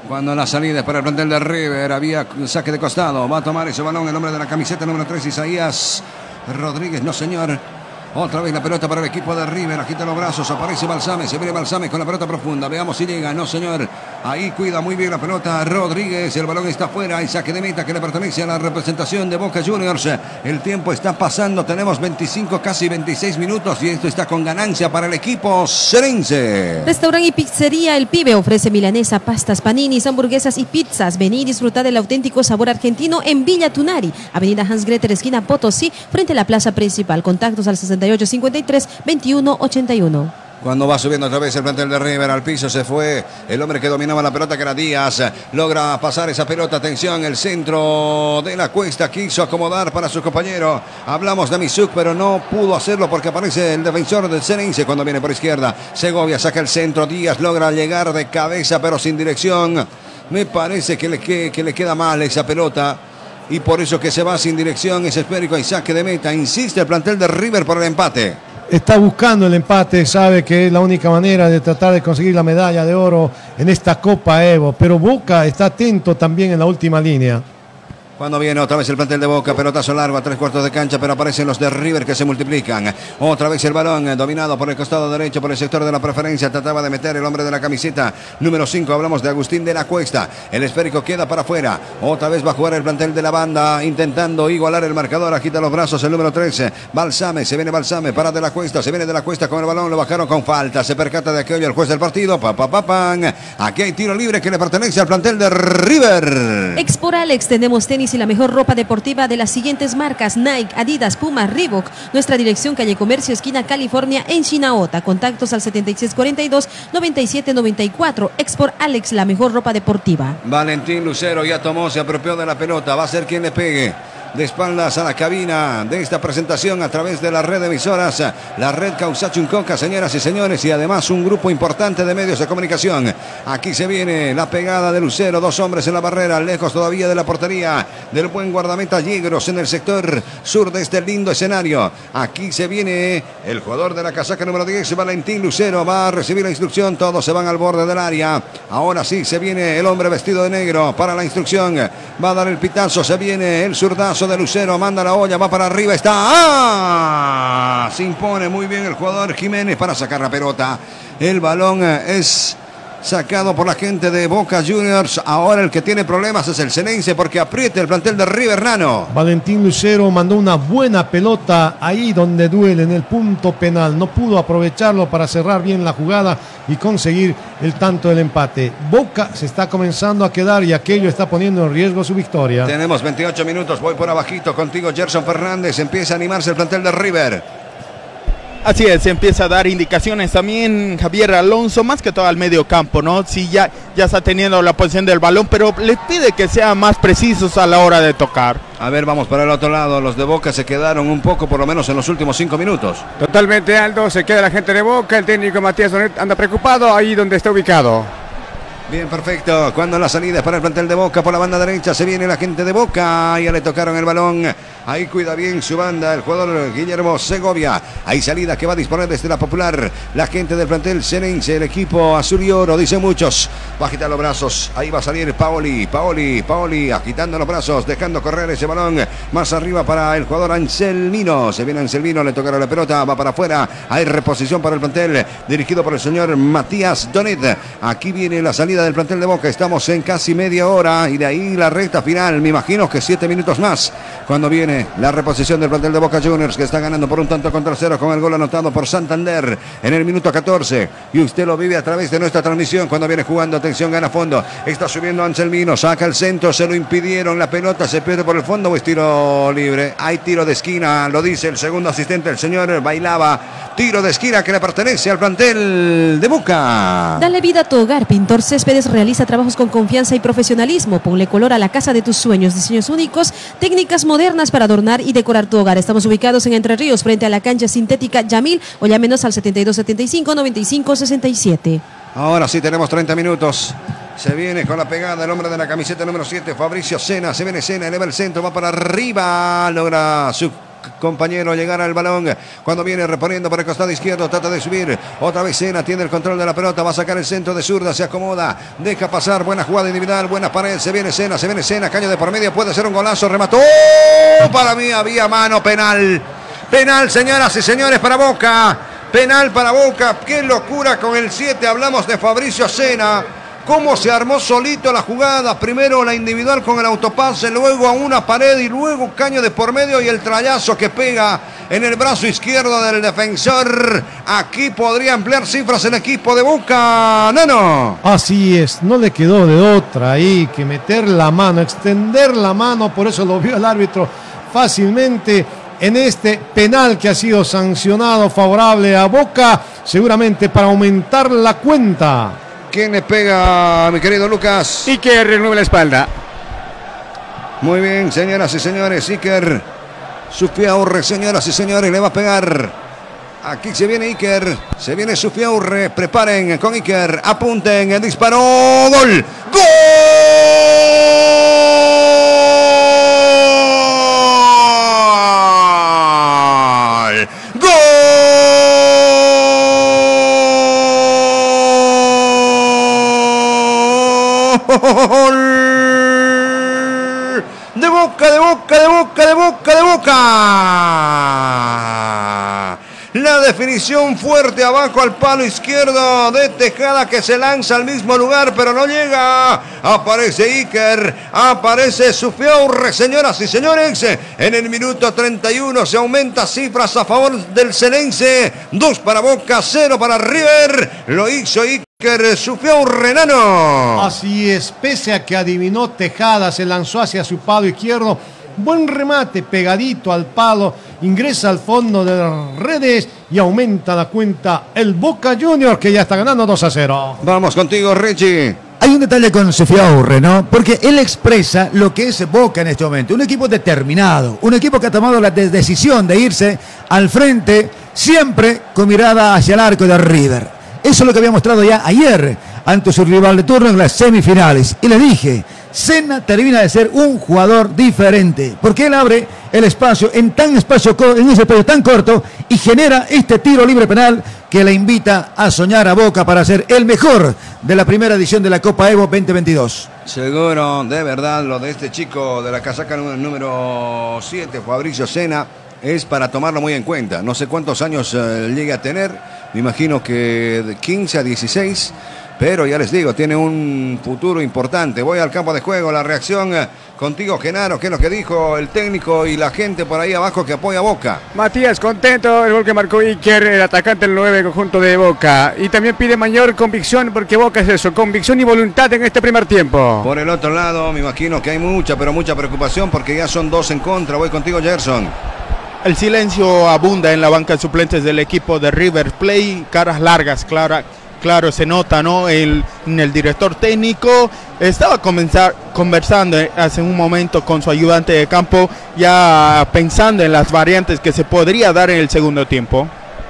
Cuando la salida es para el plantel de River, había saque de costado. Va a tomar ese balón el hombre de la camiseta número tres, Isaías Rodríguez. No, señor. Otra vez la pelota para el equipo de River. Agita los brazos. Aparece Balsame. Se viene Balsame con la pelota profunda. Veamos si llega. No, señor. Ahí cuida muy bien la pelota Rodríguez. El balón está fuera. Hay saque de meta que le pertenece a la representación de Boca Juniors. El tiempo está pasando. Tenemos veinticinco, casi veintiséis minutos. Y esto está con ganancia para el equipo serense. Restaurante y pizzería El Pibe ofrece milanesa, pastas, paninis, hamburguesas y pizzas. Vení y disfrutar del auténtico sabor argentino en Villa Tunari. Avenida Hans Greter, esquina Potosí, frente a la plaza principal. Contactos al sesenta y ocho cincuenta y tres veintiuno ochenta y uno. Cuando va subiendo otra vez el plantel de River al piso, se fue el hombre que dominaba la pelota, que era Díaz. Logra pasar esa pelota. Atención, el centro de la cuesta. Quiso acomodar para su compañero. Hablamos de Misuk, pero no pudo hacerlo porque aparece el defensor del Serense cuando viene por izquierda. Segovia saca el centro. Díaz logra llegar de cabeza, pero sin dirección. Me parece que le, que, que le queda mal esa pelota. Y por eso que se va sin dirección, es esférico y saque de meta. Insiste el plantel de River por el empate. Está buscando el empate, sabe que es la única manera de tratar de conseguir la medalla de oro en esta Copa Evo. Pero Boca está atento también en la última línea. Cuando viene otra vez el plantel de Boca, pelotazo largo a tres cuartos de cancha, pero aparecen los de River que se multiplican. Otra vez el balón dominado por el costado derecho, por el sector de la preferencia. Trataba de meter el hombre de la camiseta número cinco. Hablamos de Agustín de la Cuesta. El esférico queda para afuera. Otra vez va a jugar el plantel de la banda, intentando igualar el marcador. Agita los brazos el número trece. Balsame, se viene Balsame para de la Cuesta. Se viene de la Cuesta con el balón, lo bajaron con falta. Se percata de aquello el juez del partido. Pa, pa, pa, pan. Aquí hay tiro libre que le pertenece al plantel de River. Expor Alex, tenemos tenis y la mejor ropa deportiva de las siguientes marcas: Nike, Adidas, Puma, Reebok. Nuestra dirección: calle Comercio, esquina California, en Chinaota. Contactos al setenta y seis cuarenta y dos noventa y siete noventa y cuatro. Export Alex, la mejor ropa deportiva. Valentín Lucero ya tomó, se apropió de la pelota. Va a ser quien le pegue. De espaldas a la cabina de esta presentación a través de la red de emisoras, la red Causachuncoca, señoras y señores, y además un grupo importante de medios de comunicación. Aquí se viene la pegada de Lucero, dos hombres en la barrera, lejos todavía de la portería del buen guardameta Yegros en el sector sur de este lindo escenario. Aquí se viene el jugador de la casaca número diez, Valentín Lucero, va a recibir la instrucción, todos se van al borde del área. Ahora sí se viene el hombre vestido de negro para la instrucción, va a dar el pitazo, se viene el zurdazo de Lucero, manda la olla, va para arriba, está, ¡ah! Se impone muy bien el jugador Jiménez para sacar la pelota. El balón es sacado por la gente de Boca Juniors. Ahora el que tiene problemas es el Ceneice porque aprieta el plantel de River, Nano. Valentín Lucero mandó una buena pelota ahí donde duele, en el punto penal. No pudo aprovecharlo para cerrar bien la jugada y conseguir el tanto del empate. Boca se está comenzando a quedar y aquello está poniendo en riesgo su victoria. Tenemos veintiocho minutos, voy por abajito contigo, Gerson Fernández. Empieza a animarse el plantel de River. Así es, se empieza a dar indicaciones también Javier Alonso, más que todo al medio campo, ¿no? Sí, ya, ya está teniendo la posición del balón, pero les pide que sean más precisos a la hora de tocar. A ver, vamos para el otro lado. Los de Boca se quedaron un poco, por lo menos en los últimos cinco minutos. Totalmente, Aldo, se queda la gente de Boca. El técnico Matías Donet anda preocupado ahí donde está ubicado. Bien, perfecto. Cuando la salida es para el plantel de Boca por la banda derecha, se viene la gente de Boca. Ya le tocaron el balón. Ahí cuida bien su banda el jugador Guillermo Segovia. Hay salida que va a disponer desde la Popular. La gente del plantel Ceneice, el equipo azul y oro, dicen muchos. Va a agitar los brazos. Ahí va a salir Paoli. Paoli, Paoli, agitando los brazos, dejando correr ese balón. Más arriba para el jugador Anselmino. Se viene Anselmino, le tocaron la pelota, va para afuera. Hay reposición para el plantel dirigido por el señor Matías Donet. Aquí viene la salida del plantel de Boca. Estamos en casi media hora y de ahí la recta final. Me imagino que siete minutos más cuando viene la reposición del plantel de Boca Juniors, que está ganando por un tanto contra cero con el gol anotado por Santander en el minuto catorce. Y usted lo vive a través de nuestra transmisión cuando viene jugando. Atención, gana fondo. Está subiendo Anselmino, saca el centro, se lo impidieron. La pelota se pierde por el fondo o es tiro libre. Hay tiro de esquina, lo dice el segundo asistente, el señor Bailaba. Tiro de esquina que le pertenece al plantel de Boca. Dale vida a tu hogar. Pintor Céspedes realiza trabajos con confianza y profesionalismo. Ponle color a la casa de tus sueños. Diseños únicos, técnicas modernas para adornar y decorar tu hogar. Estamos ubicados en Entre Ríos, frente a la cancha sintética Yamil, o llámenos al setenta y dos setenta y cinco noventa y cinco sesenta y siete. Ahora sí tenemos treinta minutos. Se viene con la pegada el hombre de la camiseta número siete, Fabricio Sena. Se viene Sena, eleva el centro, va para arriba. Logra su compañero llegar al balón. Cuando viene reponiendo por el costado izquierdo, trata de subir. Otra vez Sena tiene el control de la pelota. Va a sacar el centro de zurda. Se acomoda. Deja pasar. Buena jugada individual. Buena pared. Se viene Sena. Se viene Sena. Caño de por medio. Puede ser un golazo. Remató. Para mí había mano. Penal. Penal, señoras y señores, para Boca. Penal para Boca. Qué locura con el siete. Hablamos de Fabricio Sena. Cómo se armó solito la jugada. Primero la individual con el autopase, luego a una pared y luego caño de por medio y el trayazo que pega en el brazo izquierdo del defensor. Aquí podría ampliar cifras el equipo de Boca. Nano. Así es, no le quedó de otra ahí que meter la mano, extender la mano. Por eso lo vio el árbitro fácilmente en este penal que ha sido sancionado favorable a Boca, seguramente para aumentar la cuenta. ¿Quién le pega, mi querido Lucas? Iker renueva la espalda. Muy bien, señoras y señores. Iker Zufiaurre, señoras y señores, le va a pegar. Aquí se viene Iker. Se viene Zufiaurre. Preparen con Iker. Apunten. El disparo. ¡Gol! ¡Gol! ¡Gol! De Boca, de Boca, de Boca, de Boca, de Boca. La definición fuerte abajo al palo izquierdo de Tejada, que se lanza al mismo lugar pero no llega. Aparece Iker, aparece Zufiaurre, señoras y señores. En el minuto treinta y uno se aumenta cifras a favor del Xenense. Dos para Boca, cero para River. Lo hizo Iker. Zufiaurre, Nano. Así es, pese a que adivinó Tejada, se lanzó hacia su palo izquierdo. Buen remate, pegadito al palo, ingresa al fondo de las redes y aumenta la cuenta el Boca Juniors, que ya está ganando dos a cero. Vamos contigo, Richie. Hay un detalle con Zufiaurre, ¿no? Porque él expresa lo que es Boca en este momento. Un equipo determinado, un equipo que ha tomado la decisión de irse al frente, siempre con mirada hacia el arco de River. Eso es lo que había mostrado ya ayer ante su rival de turno en las semifinales. Y le dije, Sena termina de ser un jugador diferente, porque él abre el espacio en, tan espacio en ese espacio tan corto y genera este tiro libre penal que le invita a soñar a Boca para ser el mejor de la primera edición de la Copa Evo veinte veintidós. Seguro, de verdad, lo de este chico de la casaca número siete, Fabricio Sena, es para tomarlo muy en cuenta. No sé cuántos años eh, llegue a tener, me imagino que de quince a dieciséis, pero ya les digo, tiene un futuro importante. Voy al campo de juego, la reacción eh, contigo, Genaro, que es lo que dijo el técnico y la gente por ahí abajo que apoya a Boca. Matías, contento, el gol que marcó Iker, el atacante del nueve conjunto de Boca. Y también pide mayor convicción, porque Boca es eso, convicción y voluntad en este primer tiempo. Por el otro lado, me imagino que hay mucha, pero mucha preocupación, porque ya son dos en contra. Voy contigo, Gerson. El silencio abunda en la banca de suplentes del equipo de River Plate, caras largas, claro, claro se nota, ¿no? El, el director técnico estaba comenzar, conversando hace un momento con su ayudante de campo, ya pensando en las variantes que se podría dar en el segundo tiempo.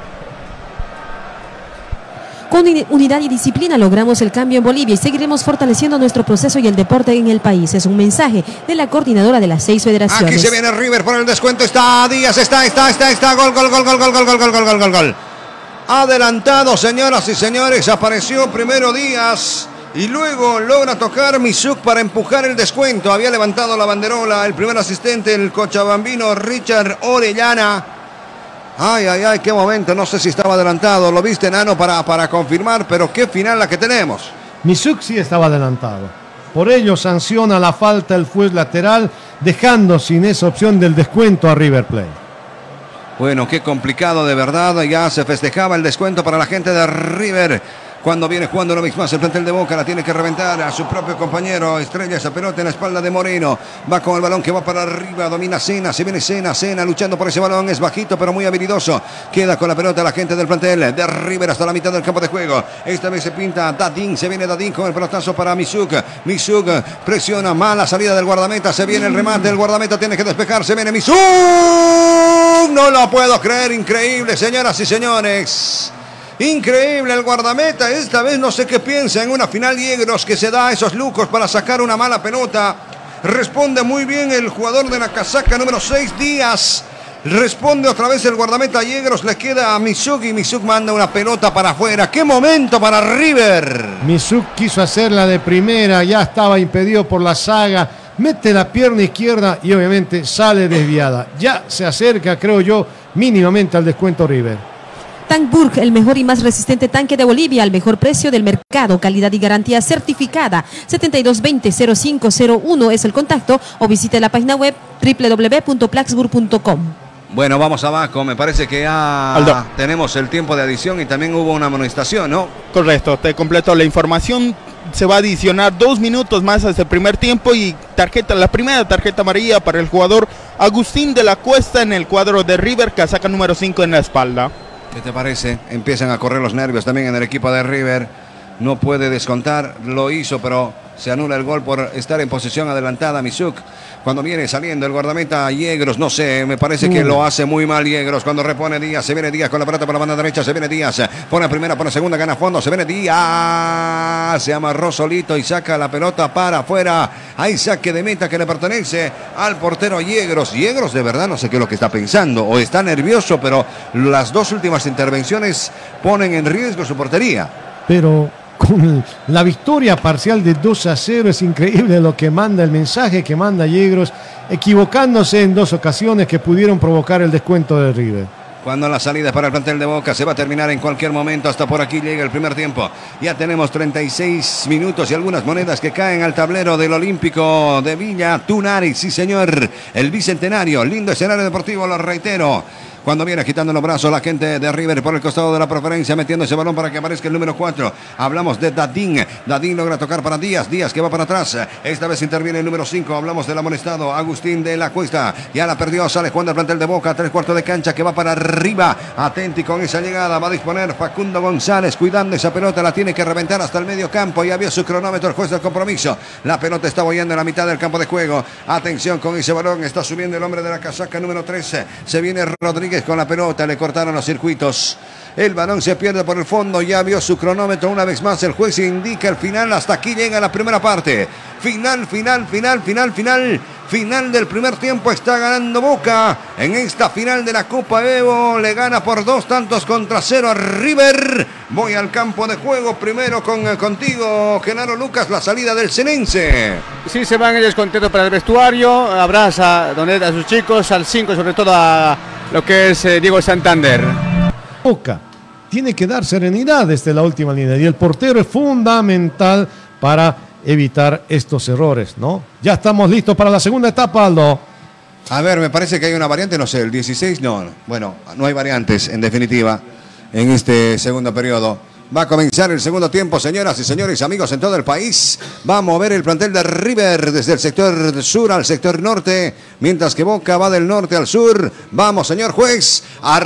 Con unidad y disciplina logramos el cambio en Bolivia y seguiremos fortaleciendo nuestro proceso y el deporte en el país. Es un mensaje de la coordinadora de las seis federaciones. Aquí se viene River por el descuento. Está Díaz, está, está, está, está. Gol, gol, gol, gol, gol, gol, gol, gol, gol, gol, gol, gol. Adelantado, señoras y señores. Apareció primero Díaz y luego logra tocar Misuk para empujar el descuento. Había levantado la banderola el primer asistente, el cochabambino Richard Orellana. Ay, ay, ay, qué momento, no sé si estaba adelantado, lo viste, Nano, para, para confirmar, pero qué final la que tenemos. Misuk sí estaba adelantado, por ello sanciona la falta el juez lateral, dejando sin esa opción del descuento a River Plate. Bueno, qué complicado de verdad, ya se festejaba el descuento para la gente de River. Cuando viene jugando una vez más el plantel de Boca, la tiene que reventar a su propio compañero. Estrella esa pelota en la espalda de Moreno. Va con el balón que va para arriba. Domina Sena. Se viene Sena. Sena luchando por ese balón. Es bajito pero muy habilidoso. Queda con la pelota la gente del plantel de River hasta la mitad del campo de juego. Esta vez se pinta Dadín. Se viene Dadín con el pelotazo para Misuk. Misuk presiona. Mala salida del guardameta. Se viene el remate. El guardameta tiene que despejar. Se viene Misuk. No lo puedo creer. Increíble, señoras y señores. Increíble el guardameta, esta vez no sé qué piensa en una final Yegros que se da esos lucos para sacar una mala pelota. Responde muy bien el jugador de la casaca número seis, Díaz. Responde otra vez el guardameta Yegros, le queda a Misuk y Misuk manda una pelota para afuera. ¡Qué momento para River! Misuk quiso hacerla de primera, ya estaba impedido por la saga. Mete la pierna izquierda y obviamente sale desviada. Ya se acerca, creo yo, mínimamente al descuento River. Tankburg, el mejor y más resistente tanque de Bolivia, al mejor precio del mercado, calidad y garantía certificada. setenta y dos veinte cero cinco cero uno es el contacto o visite la página web doble u doble u doble u punto plaxburg punto com. Bueno, vamos abajo, me parece que ya Aldo. tenemos el tiempo de adición y también hubo una amonestación, ¿no? Correcto, te completo la información. Se va a adicionar dos minutos más hasta el primer tiempo y tarjeta, la primera tarjeta amarilla para el jugador Agustín de la Cuesta en el cuadro de River, casaca número cinco en la espalda. ¿Qué te parece? Empiezan a correr los nervios también en el equipo de River. No puede descontar, lo hizo, pero se anula el gol por estar en posición adelantada Misuk. Cuando viene saliendo el guardameta Yegros, no sé, me parece que lo hace muy mal Yegros. Cuando repone Díaz, se viene Díaz con la pelota por la banda derecha, se viene Díaz, pone primera, pone segunda, gana fondo, se viene Díaz, se amarró solito y saca la pelota para afuera. Hay saque de meta que le pertenece al portero Yegros. Yegros de verdad no sé qué es lo que está pensando, o está nervioso, pero las dos últimas intervenciones ponen en riesgo su portería. Pero con la victoria parcial de dos a cero es increíble lo que manda, el mensaje que manda Yegros, equivocándose en dos ocasiones que pudieron provocar el descuento de River. Cuando la salida para el plantel de Boca se va a terminar en cualquier momento, hasta por aquí llega el primer tiempo. Ya tenemos treinta y seis minutos y algunas monedas que caen al tablero del Olímpico de Villa Tunari. Sí, señor, el bicentenario, lindo escenario deportivo, lo reitero. Cuando viene agitando los brazos la gente de River por el costado de la preferencia, metiendo ese balón para que aparezca el número cuatro. Hablamos de Dadín. Dadín logra tocar para Díaz. Díaz que va para atrás. Esta vez interviene el número cinco. Hablamos del amonestado Agustín de la Cuesta. Ya la perdió. Sale Juan del plantel de Boca. Tres cuartos de cancha que va para arriba. Atenti con esa llegada. Va a disponer Facundo González. Cuidando esa pelota. La tiene que reventar hasta el medio campo. Ya vio su cronómetro el juez del compromiso. La pelota está boyando en la mitad del campo de juego. Atención con ese balón. Está subiendo el hombre de la casaca número trece. Se viene Rodríguez con la pelota, le cortaron los circuitos. El balón se pierde por el fondo, ya vio su cronómetro una vez más, el juez indica el final, hasta aquí llega la primera parte. Final, final, final, final, final, final del primer tiempo, está ganando Boca en esta final de la Copa Evo, le gana por dos tantos contra cero a River. Voy al campo de juego primero con contigo, Genaro Lucas, la salida del Cenense. Sí, se van ellos contentos para el vestuario, abraza Donet a sus chicos, al cinco, sobre todo a lo que es eh, Diego Santander. Boca tiene que dar serenidad desde la última línea y el portero es fundamental para evitar estos errores, ¿no? Ya estamos listos para la segunda etapa, Aldo. A ver, me parece que hay una variante, no sé, el dieciséis, no, bueno, no hay variantes en definitiva en este segundo periodo. Va a comenzar el segundo tiempo, señoras y señores, amigos en todo el país. Va a mover el plantel de River desde el sector sur al sector norte, mientras que Boca va del norte al sur. Vamos, señor juez.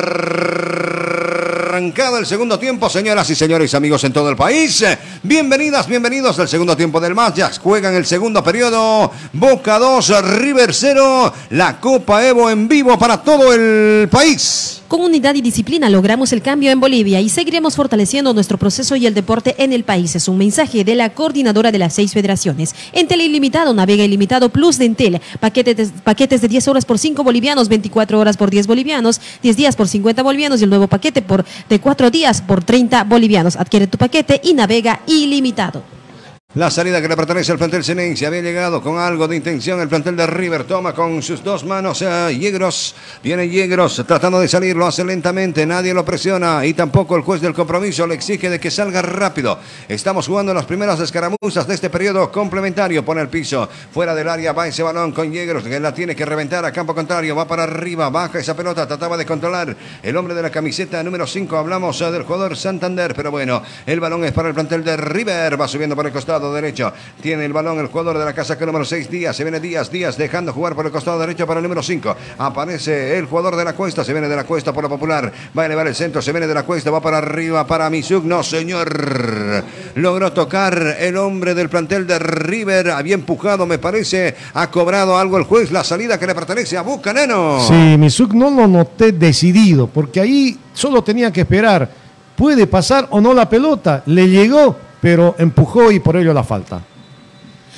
Arrancado el segundo tiempo, señoras y señores, amigos en todo el país. Bienvenidas, bienvenidos al segundo tiempo del match. Ya juegan el segundo periodo. Boca dos, River cero. La Copa Evo en vivo para todo el país. Con unidad y disciplina logramos el cambio en Bolivia y seguiremos fortaleciendo nuestro proceso y el deporte en el país. Es un mensaje de la coordinadora de las seis federaciones. Entel Ilimitado, navega ilimitado plus de Entel. Paquetes, paquetes de diez horas por cinco bolivianos, veinticuatro horas por diez bolivianos, diez días por cincuenta bolivianos y el nuevo paquete por, de cuatro días por treinta bolivianos. Adquiere tu paquete y navega ilimitado. La salida que le pertenece al plantel Cenense. Había llegado con algo de intención el plantel de River. Toma con sus dos manos a Yegros. Viene Yegros tratando de salir. Lo hace lentamente. Nadie lo presiona. Y tampoco el juez del compromiso le exige de que salga rápido. Estamos jugando las primeras escaramuzas de este periodo complementario. Pone el piso. Fuera del área va ese balón con Yegros, que la tiene que reventar a campo contrario. Va para arriba. Baja esa pelota. Trataba de controlar el hombre de la camiseta número cinco. Hablamos del jugador Santander. Pero bueno, el balón es para el plantel de River. Va subiendo por el costado derecho, tiene el balón el jugador de la casaca número seis, Díaz, se viene Díaz, Díaz dejando jugar por el costado derecho para el número cinco, aparece el jugador de la Cuesta, se viene de la Cuesta por la Popular, va a elevar el centro, se viene de la Cuesta, va para arriba para Misuk, no señor, logró tocar el hombre del plantel de River, había empujado me parece, ha cobrado algo el juez, la salida que le pertenece a Boca, neno. Sí, Misuk no lo noté decidido, porque ahí solo tenía que esperar, puede pasar o no la pelota, le llegó, pero empujó y por ello la falta.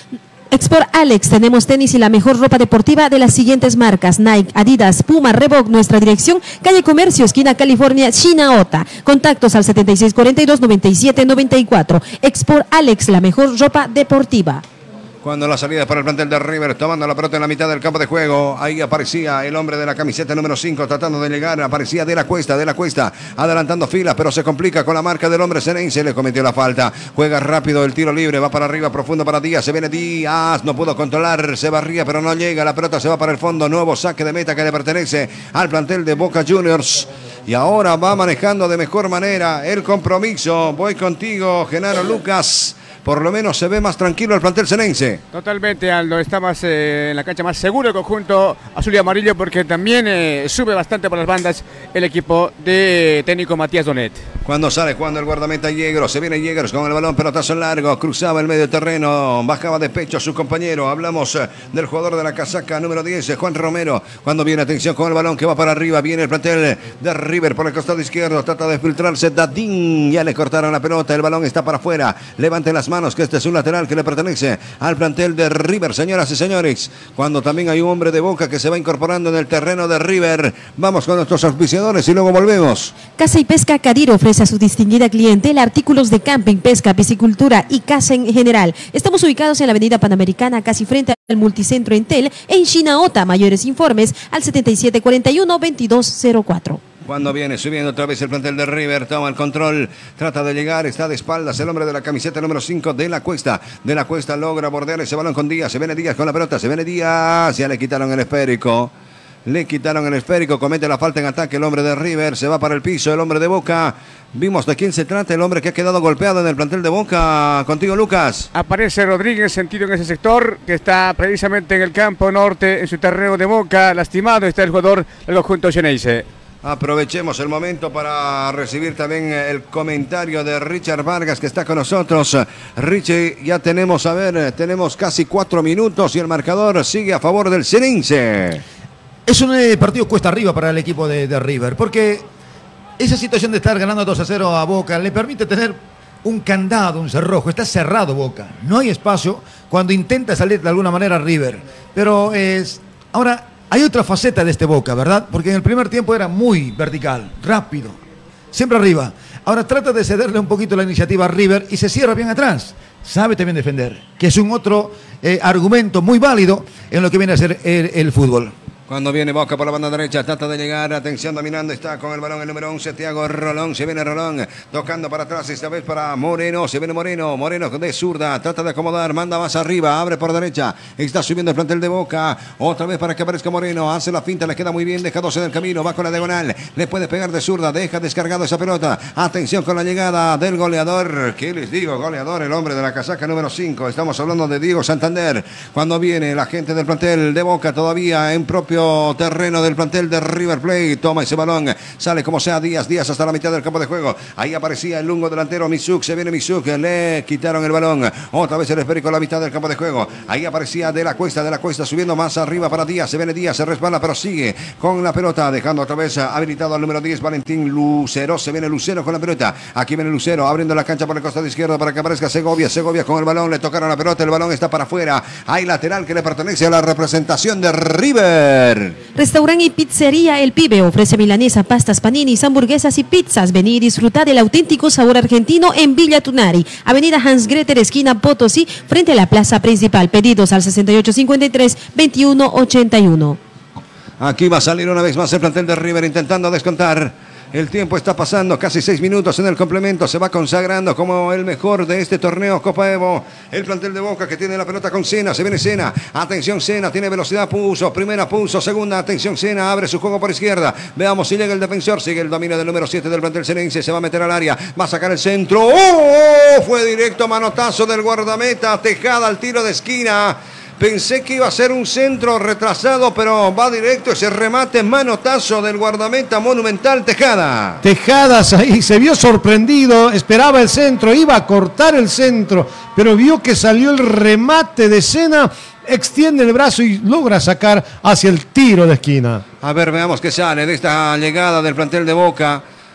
Export Alex, tenemos tenis y la mejor ropa deportiva de las siguientes marcas: Nike, Adidas, Puma, Reebok. Nuestra dirección, calle Comercio, esquina California, Chinaota. Contactos al setenta y seis cuarenta y dos, noventa y siete noventa y cuatro. Export Alex, la mejor ropa deportiva. Cuando la salida para el plantel de River, tomando la pelota en la mitad del campo de juego, ahí aparecía el hombre de la camiseta número cinco tratando de llegar, aparecía De La Cuesta, De La Cuesta adelantando filas, pero se complica con la marca del hombre Ceneice, le cometió la falta, juega rápido el tiro libre, va para arriba, profundo para Díaz, se viene Díaz, no pudo controlar, se barría pero no llega, la pelota se va para el fondo, nuevo saque de meta que le pertenece al plantel de Boca Juniors. Y ahora va manejando de mejor manera el compromiso. Voy contigo, Genaro Lucas. Por lo menos se ve más tranquilo el plantel ceneice. Totalmente, Aldo. Está más eh, en la cancha más seguro el conjunto azul y amarillo, porque también eh, sube bastante por las bandas el equipo de técnico Matías Donet. Cuando sale jugando el guardameta Yegros, se viene Yegros con el balón, pelotazo largo, cruzaba el medio terreno, bajaba de pecho a su compañero. Hablamos eh, del jugador de la casaca número diez, Juan Romero. Cuando viene, atención con el balón que va para arriba, viene el plantel de River por el costado izquierdo, trata de filtrarse Dadín, ya le cortaron la pelota, el balón está para afuera, levante las manos que este es un lateral que le pertenece al plantel de River, señoras y señores. Cuando también hay un hombre de Boca que se va incorporando en el terreno de River. Vamos con nuestros auspiciadores y luego volvemos. Casa y Pesca Cadir ofrece a su distinguida clientela artículos de camping, pesca, piscicultura y caza en general. Estamos ubicados en la avenida Panamericana, casi frente al multicentro Entel, en Chinaota. Mayores informes al setenta y siete cuarenta y uno, veintidós cero cuatro. Cuando viene subiendo otra vez el plantel de River, toma el control, trata de llegar, está de espaldas el hombre de la camiseta número cinco, De La Cuesta. De La Cuesta logra bordear ese balón con Díaz, se viene Díaz con la pelota, se viene Díaz, ya le quitaron el esférico. Le quitaron el esférico, comete la falta en ataque el hombre de River, se va para el piso el hombre de Boca. Vimos de quién se trata, el hombre que ha quedado golpeado en el plantel de Boca. Contigo, Lucas. Aparece Rodríguez, sentido en ese sector, que está precisamente en el campo norte, en su terreno de Boca. Lastimado está el jugador del conjunto Ceneice. Aprovechemos el momento para recibir también el comentario de Richard Vargas, que está con nosotros. Richie, ya tenemos, a ver, tenemos casi cuatro minutos y el marcador sigue a favor del Ceneice. Es un eh, partido cuesta arriba para el equipo de, de River, porque esa situación de estar ganando dos a cero a Boca le permite tener un candado, un cerrojo. Está cerrado Boca, no hay espacio cuando intenta salir de alguna manera River. Pero es ahora... hay otra faceta de este Boca, ¿verdad? Porque en el primer tiempo era muy vertical, rápido, siempre arriba. Ahora trata de cederle un poquito la iniciativa a River y se cierra bien atrás. Sabe también defender, que es un otro eh, argumento muy válido en lo que viene a ser el, el fútbol. Cuando viene Boca por la banda derecha, trata de llegar, atención, dominando, está con el balón el número once, Thiago Rolón, se viene Rolón, tocando para atrás, esta vez para Moreno, se viene Moreno, Moreno de zurda, trata de acomodar, manda más arriba, abre por derecha, está subiendo el plantel de Boca, otra vez para que aparezca Moreno, hace la finta, le queda muy bien, deja dos en el camino, va con la diagonal, le puede pegar de zurda, deja descargado esa pelota, atención con la llegada del goleador, ¿qué les digo? Goleador, el hombre de la casaca número cinco, estamos hablando de Diego Santander, cuando viene la gente del plantel de Boca todavía en propio terreno del plantel de River Plate, toma ese balón, sale como sea Díaz, Díaz hasta la mitad del campo de juego, ahí aparecía el lungo delantero Misuk, se viene Misuk, le quitaron el balón, otra vez el esférico a la mitad del campo de juego, ahí aparecía De La Cuesta, De La Cuesta subiendo más arriba para Díaz, se viene Díaz, se resbala pero sigue con la pelota, dejando otra vez habilitado al número diez, Valentín Lucero, se viene Lucero con la pelota, aquí viene Lucero, abriendo la cancha por el costado izquierdo para que aparezca Segovia, Segovia con el balón, le tocaron la pelota, el balón está para afuera, hay lateral que le pertenece a la representación de River. Restaurante y Pizzería El Pibe ofrece milanesa, pastas, paninis, hamburguesas y pizzas. Venir y disfrutar del auténtico sabor argentino en Villa Tunari, avenida Hans Greter, esquina Potosí, frente a la plaza principal. Pedidos al sesenta y ocho cincuenta y tres, veintiuno ochenta y uno. Aquí va a salir una vez más el plantel de River intentando descontar. El tiempo está pasando, casi seis minutos en el complemento, se va consagrando como el mejor de este torneo Copa Evo. El plantel de Boca que tiene la pelota con Sena, se viene Sena, atención Sena, tiene velocidad, puso, primera puso, segunda, atención Sena, abre su juego por izquierda, veamos si llega el defensor, sigue el dominio del número siete del plantel ceneice, se va a meter al área, va a sacar el centro, ¡oh! Fue directo, manotazo del guardameta, Tejada al tiro de esquina. Pensé que iba a ser un centro retrasado, pero va directo ese remate, manotazo del guardameta Monumental Tejada. Tejadas ahí, se vio sorprendido, esperaba el centro, iba a cortar el centro, pero vio que salió el remate de Sena, extiende el brazo y logra sacar hacia el tiro de esquina. A ver, veamos qué sale de esta llegada del plantel de Boca.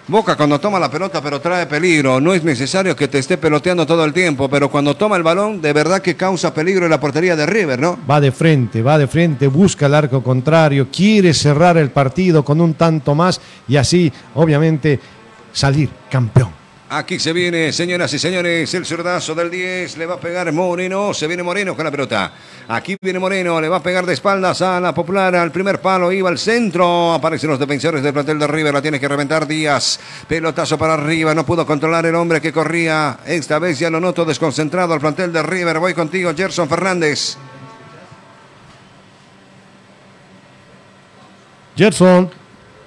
Boca cuando toma la pelota pero trae peligro, no es necesario que te esté peloteando todo el tiempo, pero cuando toma el balón de verdad que causa peligro en la portería de River, ¿no? Va de frente, va de frente, busca el arco contrario, quiere cerrar el partido con un tanto más y así obviamente salir campeón. Aquí se viene, señoras y señores, el zurdazo del diez, le va a pegar Moreno, se viene Moreno con la pelota. Aquí viene Moreno, le va a pegar de espaldas a la Popular, al primer palo, iba al centro, aparecen los defensores del plantel de River, la tiene que reventar Díaz, pelotazo para arriba, no pudo controlar el hombre que corría, esta vez ya lo noto desconcentrado al plantel de River, voy contigo, Gerson Fernández. Gerson.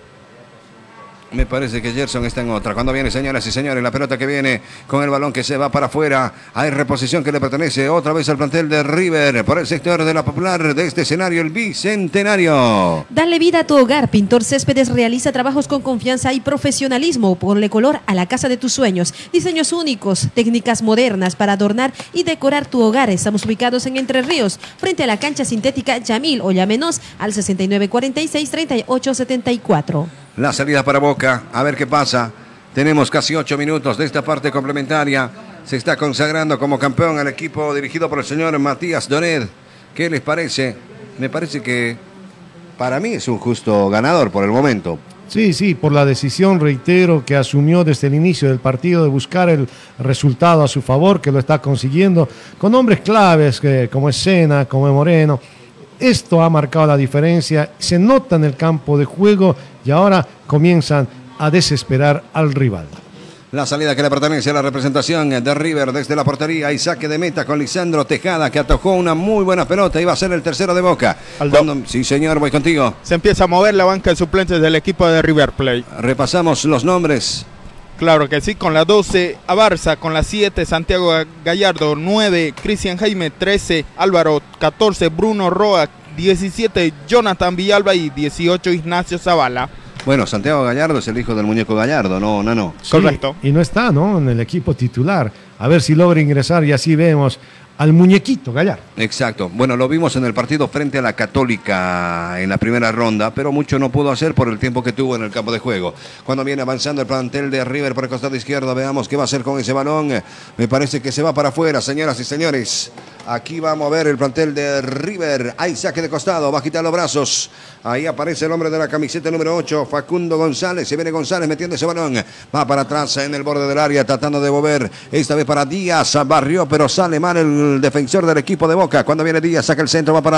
Me parece que Gerson está en otra. Cuando viene, señoras y señores, la pelota que viene con el balón que se va para afuera. Hay reposición que le pertenece otra vez al plantel de River por el sector de la Popular de este escenario, el Bicentenario. Dale vida a tu hogar. Pintor Céspedes realiza trabajos con confianza y profesionalismo. Ponle color a la casa de tus sueños. Diseños únicos, técnicas modernas para adornar y decorar tu hogar. Estamos ubicados en Entre Ríos, frente a la cancha sintética Yamil, o llámenos al sesenta y nueve cuarenta y seis, treinta y ocho setenta y cuatro. La salida para Boca, a ver qué pasa. Tenemos casi ocho minutos de esta parte complementaria. Se está consagrando como campeón al equipo dirigido por el señor Matías Donet. ¿Qué les parece? Me parece que para mí es un justo ganador por el momento. Sí, sí, por la decisión, reitero, que asumió desde el inicio del partido de buscar el resultado a su favor, que lo está consiguiendo con hombres claves que, como es Sena, como es Moreno. Esto ha marcado la diferencia, se nota en el campo de juego y ahora comienzan a desesperar al rival. La salida que le pertenece a la representación de River desde la portería y saque de meta con Lisandro Tejada, que atajó una muy buena pelota, iba a ser el tercero de Boca. Cuando... Sí, señor, voy contigo. Se empieza a mover la banca de suplentes del equipo de River Plate. Repasamos los nombres. Claro que sí, con la doce Abarza, con la siete Santiago Gallardo, nueve Cristian Jaime, trece Álvaro, catorce Bruno Roa, diecisiete Jonathan Villalba y dieciocho Ignacio Zavala. Bueno, Santiago Gallardo es el hijo del muñeco Gallardo, no, no, no. Sí, correcto. Y no está, ¿no?, en el equipo titular. A ver si logra ingresar y así vemos al muñequito Gallardo. Exacto. Bueno, lo vimos en el partido frente a la Católica en la primera ronda, pero mucho no pudo hacer por el tiempo que tuvo en el campo de juego. Cuando viene avanzando el plantel de River por el costado izquierdo, veamos qué va a hacer con ese balón. Me parece que se va para afuera, señoras y señores. Aquí vamos a ver el plantel de River. Hay saque de costado, va a quitar los brazos. Ahí aparece el hombre de la camiseta número ocho, Facundo González. Se viene González metiendo ese balón. Va para atrás en el borde del área, tratando de mover. Esta vez para Díaz. Barrió, pero sale mal el defensor del equipo de Boca. Cuando viene Díaz, saca el centro, va para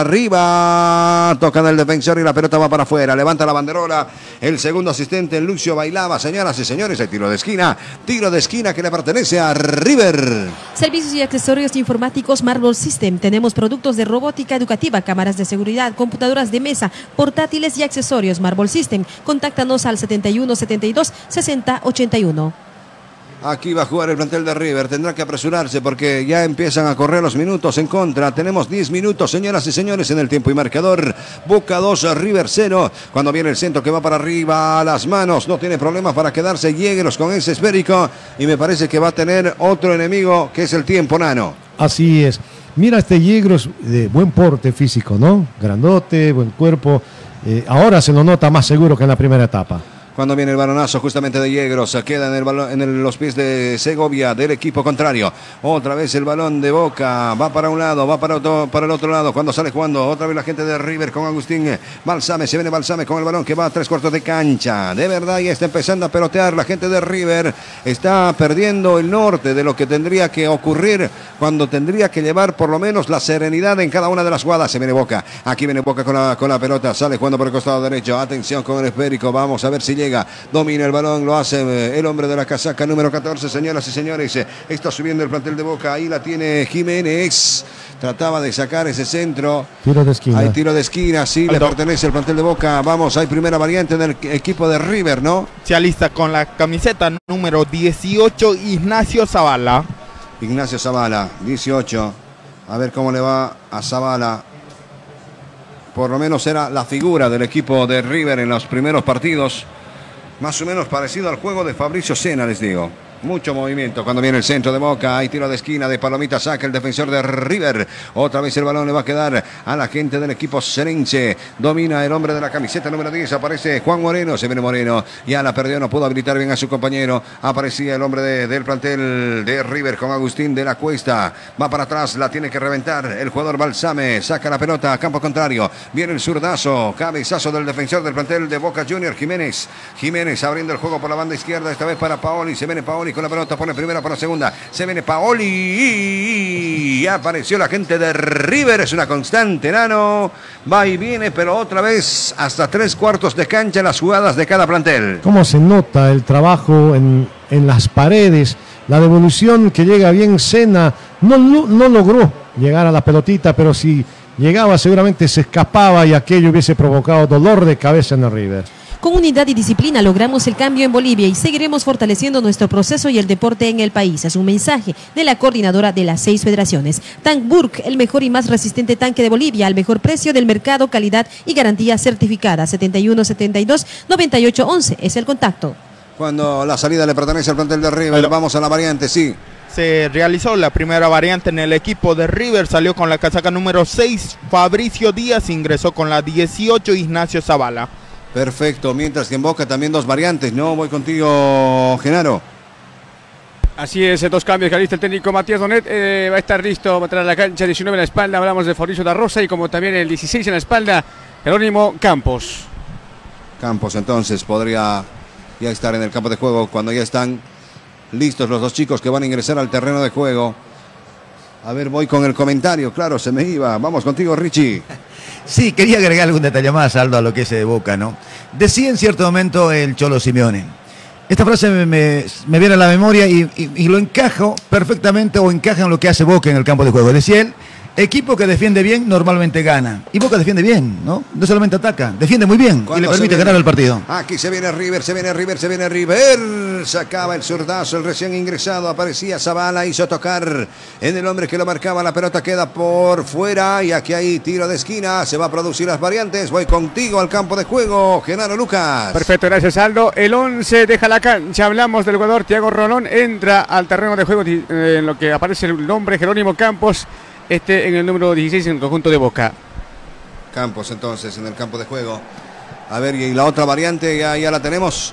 arriba. Toca del defensor y la pelota va para afuera. Levanta la banderola. El segundo asistente, Lucio Bailaba. Señoras y señores, el tiro de esquina. Tiro de esquina que le pertenece a River. Servicios y accesorios informáticos Marble System. Tenemos productos de robótica educativa, cámaras de seguridad, computadoras de mesa, portátiles y accesorios. Marble System. Contáctanos al setenta y uno setenta y dos sesenta ochenta y uno. Aquí va a jugar el plantel de River. Tendrá que apresurarse porque ya empiezan a correr los minutos en contra. Tenemos diez minutos, señoras y señores, en el tiempo y marcador. Boca dos, River cero. Cuando viene el centro que va para arriba, a las manos. No tiene problemas para quedarse Yegros con ese esférico. Y me parece que va a tener otro enemigo que es el tiempo, Nano. Así es. Mira este Yegros de buen porte físico, ¿no? Grandote, buen cuerpo. Eh, ahora se lo nota más seguro que en la primera etapa. Cuando viene el balonazo justamente de Yegros, queda en, el balón, en el, los pies de Segovia del equipo contrario. Otra vez el balón de Boca, va para un lado, va para, otro, para el otro lado. Cuando sale jugando, otra vez la gente de River con Agustín Balsame. Se viene Balsame con el balón que va a tres cuartos de cancha. De verdad, ya está empezando a pelotear la gente de River. Está perdiendo el norte de lo que tendría que ocurrir cuando tendría que llevar por lo menos la serenidad en cada una de las jugadas. Se viene Boca, aquí viene Boca con la, con la pelota, sale jugando por el costado derecho. Atención con el esférico, vamos a ver si llega. Domina el balón, lo hace el hombre de la casaca número catorce, señoras y señores. Está subiendo el plantel de Boca, ahí la tiene Jiménez. Trataba de sacar ese centro. Tiro de esquina. Hay tiro de esquina, sí, le pertenece al plantel de Boca. Vamos, hay primera variante del equipo de River, ¿no? Se alista con la camiseta número dieciocho, Ignacio Zavala. Ignacio Zavala, dieciocho. A ver cómo le va a Zavala. Por lo menos era la figura del equipo de River en los primeros partidos. Más o menos parecido al juego de Fabricio Sena, les digo. Mucho movimiento cuando viene el centro de Boca. Hay tiro de esquina de Palomita. Saca el defensor de River. Otra vez el balón le va a quedar a la gente del equipo serense. Domina el hombre de la camiseta número diez. Aparece Juan Moreno. Se viene Moreno. Ya la perdió. No pudo habilitar bien a su compañero. Aparecía el hombre de, del plantel de River con Agustín de la Cuesta. Va para atrás. La tiene que reventar el jugador Balsame. Saca la pelota a campo contrario. Viene el zurdazo. Cabezazo del defensor del plantel de Boca Juniors. Jiménez. Jiménez abriendo el juego por la banda izquierda. Esta vez para Paoli. Se viene Paoli con la pelota. Pone primera para segunda. Se viene Paoli. Y apareció la gente de River. Es una constante, Nano. Va y viene, pero otra vez hasta tres cuartos de cancha las jugadas de cada plantel. ¿Cómo se nota el trabajo en, en las paredes? La devolución que llega bien Sena. No, no, no logró llegar a la pelotita, pero si llegaba seguramente se escapaba y aquello hubiese provocado dolor de cabeza en el River. Con unidad y disciplina logramos el cambio en Bolivia y seguiremos fortaleciendo nuestro proceso y el deporte en el país. Es un mensaje de la coordinadora de las seis federaciones. Tank Burke, el mejor y más resistente tanque de Bolivia, al mejor precio del mercado, calidad y garantía certificada. setenta y uno setenta y dos noventa y ocho once es el contacto. Cuando la salida le pertenece al plantel de River, Pero, vamos a la variante, sí. Se realizó la primera variante en el equipo de River, salió con la casaca número seis, Fabricio Díaz, ingresó con la dieciocho, Ignacio Zavala. Perfecto, mientras que en Boca también dos variantes, ¿no? Voy contigo, Genaro. Así es, dos cambios que alista el técnico Matías Donet. Eh, va a estar listo para entrar a la cancha, diecinueve en la espalda, hablamos de Fabricio da Rosa y como también el dieciséis en la espalda, Jerónimo Campos. Campos entonces podría ya estar en el campo de juego cuando ya están listos los dos chicos que van a ingresar al terreno de juego. A ver, voy con el comentario, claro, se me iba. Vamos contigo, Richie. Sí, quería agregar algún detalle más, Aldo, a lo que es de Boca, ¿no? Decía en cierto momento el Cholo Simeone. Esta frase me, me, me viene a la memoria y, y, y lo encajo perfectamente o encaja en lo que hace Boca en el campo de juego. Decía él, equipo que defiende bien normalmente gana. Y Boca defiende bien, ¿no? No solamente ataca, defiende muy bien y le permite ganar el partido. Aquí se viene River, se viene River, se viene River. Sacaba el zurdazo, el recién ingresado. Aparecía Zavala, hizo tocar en el hombre que lo marcaba. La pelota queda por fuera y aquí hay tiro de esquina. Se va a producir las variantes. Voy contigo al campo de juego, Genaro Lucas. Perfecto, gracias, Aldo. El once deja la cancha. Hablamos del jugador Thiago Rolón. Entra al terreno de juego eh, en lo que aparece el nombre Jerónimo Campos. Este en el número dieciséis en el conjunto de Boca. Campos entonces en el campo de juego. A ver, y la otra variante ya, ya la tenemos.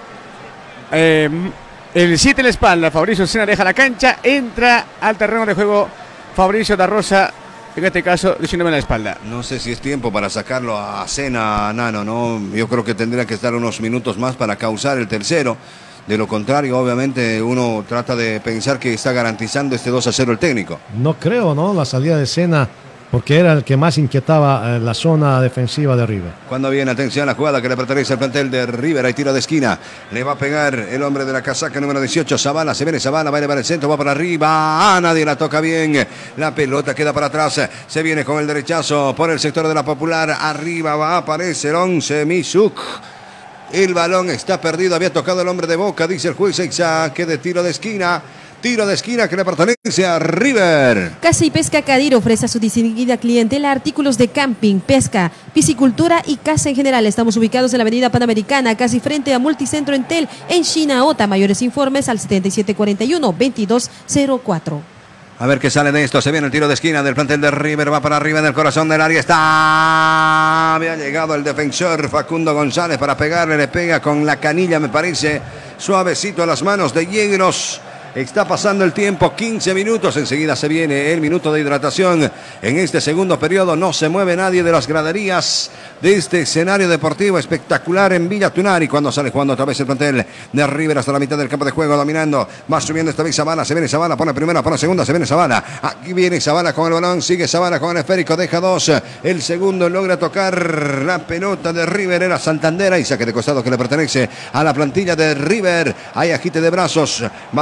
Eh, el siete en la espalda, Fabricio Sena deja la cancha, entra al terreno de juego Fabricio da Rosa, en este caso diecinueve en la espalda. No sé si es tiempo para sacarlo a Sena, Nano, ¿no? Yo creo que tendría que estar unos minutos más para causar el tercero. De lo contrario, obviamente, uno trata de pensar que está garantizando este dos a cero el técnico. No creo, ¿no? La salida de Sena, porque era el que más inquietaba la zona defensiva de River. Cuando viene, atención, la jugada que le pertenece al plantel de River, hay tiro de esquina. Le va a pegar el hombre de la casaca número dieciocho, Zavala. Se viene Zavala, va a elevar el centro, va para arriba. Ah, nadie la toca bien. La pelota queda para atrás. Se viene con el derechazo por el sector de la Popular. Arriba va a aparecer el once, Misuk. El balón está perdido, había tocado el hombre de Boca, dice el juez, y saque de tiro de esquina. Tiro de esquina que le pertenece a River. Casa y Pesca Cadir ofrece a su distinguida clientela artículos de camping, pesca, piscicultura y casa en general. Estamos ubicados en la avenida Panamericana, casi frente a Multicentro Entel, en Chinaota. Mayores informes al setenta y siete cuarenta y uno, veintidós cero cuatro. A ver qué sale de esto. Se viene el tiro de esquina del plantel de River. Va para arriba en el corazón del área. Está. Había llegado el defensor Facundo González para pegarle. Le pega con la canilla, me parece. Suavecito a las manos de Yegros. Está pasando el tiempo, quince minutos. Enseguida se viene el minuto de hidratación. En este segundo periodo no se mueve nadie de las graderías de este escenario deportivo espectacular en Villa Tunari. Cuando sale jugando otra vez el plantel de River hasta la mitad del campo de juego, dominando. Va subiendo esta vez Zavala. Se viene Zavala, pone primera, pone segunda. Se viene Zavala. Aquí viene Zavala con el balón. Sigue Zavala con el esférico. Deja dos. El segundo logra tocar la pelota de River. Era Santandera y saque de costado que le pertenece a la plantilla de River. Hay agite de brazos. Va a salir por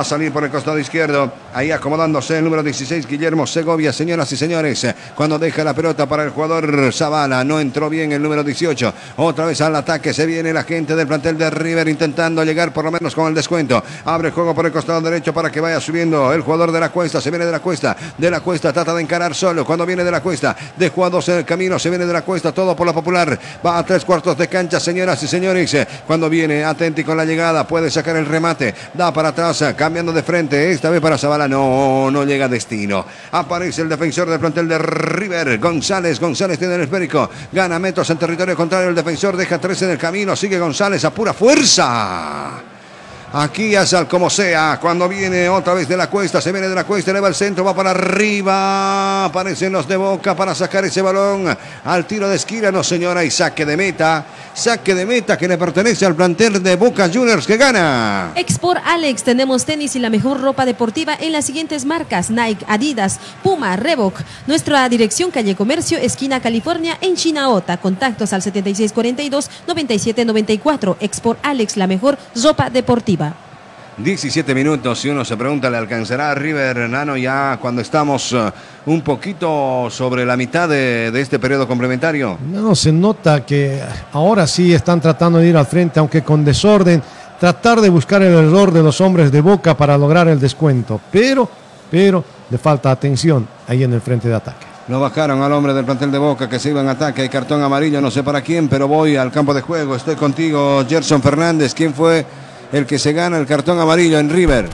por el costado izquierdo. Ahí acomodándose el número dieciséis, Guillermo Segovia, señoras y señores. Cuando deja la pelota para el jugador Zavala, no entró bien el número dieciocho. Otra vez al ataque se viene la gente del plantel de River intentando llegar por lo menos con el descuento. Abre el juego por el costado derecho para que vaya subiendo el jugador de la Cuesta. Se viene de la Cuesta. De la Cuesta trata de encarar solo. Cuando viene de la Cuesta, dejó a dos en el camino. Se viene de la Cuesta, todo por la Popular. Va a tres cuartos de cancha, señoras y señores. Cuando viene atenti con la llegada, puede sacar el remate. Da para atrás, cambiando de frente. Esta vez para Zavala. No, no llega a destino. Aparece el defensor del plantel de River. González. González tiene el esférico. Gana metros en territorio contrario. El defensor deja tres en el camino. Sigue González a pura fuerza. Aquí hasta como sea, cuando viene otra vez de la Cuesta, se viene de la Cuesta, eleva el centro, va para arriba, aparecen los de Boca para sacar ese balón al tiro de esquina, no señora, y saque de meta, saque de meta que le pertenece al plantel de Boca Juniors que gana. Export Alex, tenemos tenis y la mejor ropa deportiva en las siguientes marcas: Nike, Adidas, Puma, Reebok. Nuestra dirección, calle Comercio, esquina California, en Chinaota. Contactos al setenta y seis cuarenta y dos, noventa y siete noventa y cuatro. Export Alex, la mejor ropa deportiva. diecisiete minutos y uno se pregunta, ¿le alcanzará a River, Nano, ya cuando estamos uh, un poquito sobre la mitad de, de este periodo complementario? No, se nota que ahora sí están tratando de ir al frente, aunque con desorden, tratar de buscar el error de los hombres de Boca para lograr el descuento, pero, pero le falta atención ahí en el frente de ataque. Lo bajaron al hombre del plantel de Boca que se iba en ataque. Hay cartón amarillo, no sé para quién, pero voy al campo de juego. Estoy contigo, Gerson Fernández. ¿Quién fue el que se gana el cartón amarillo en River?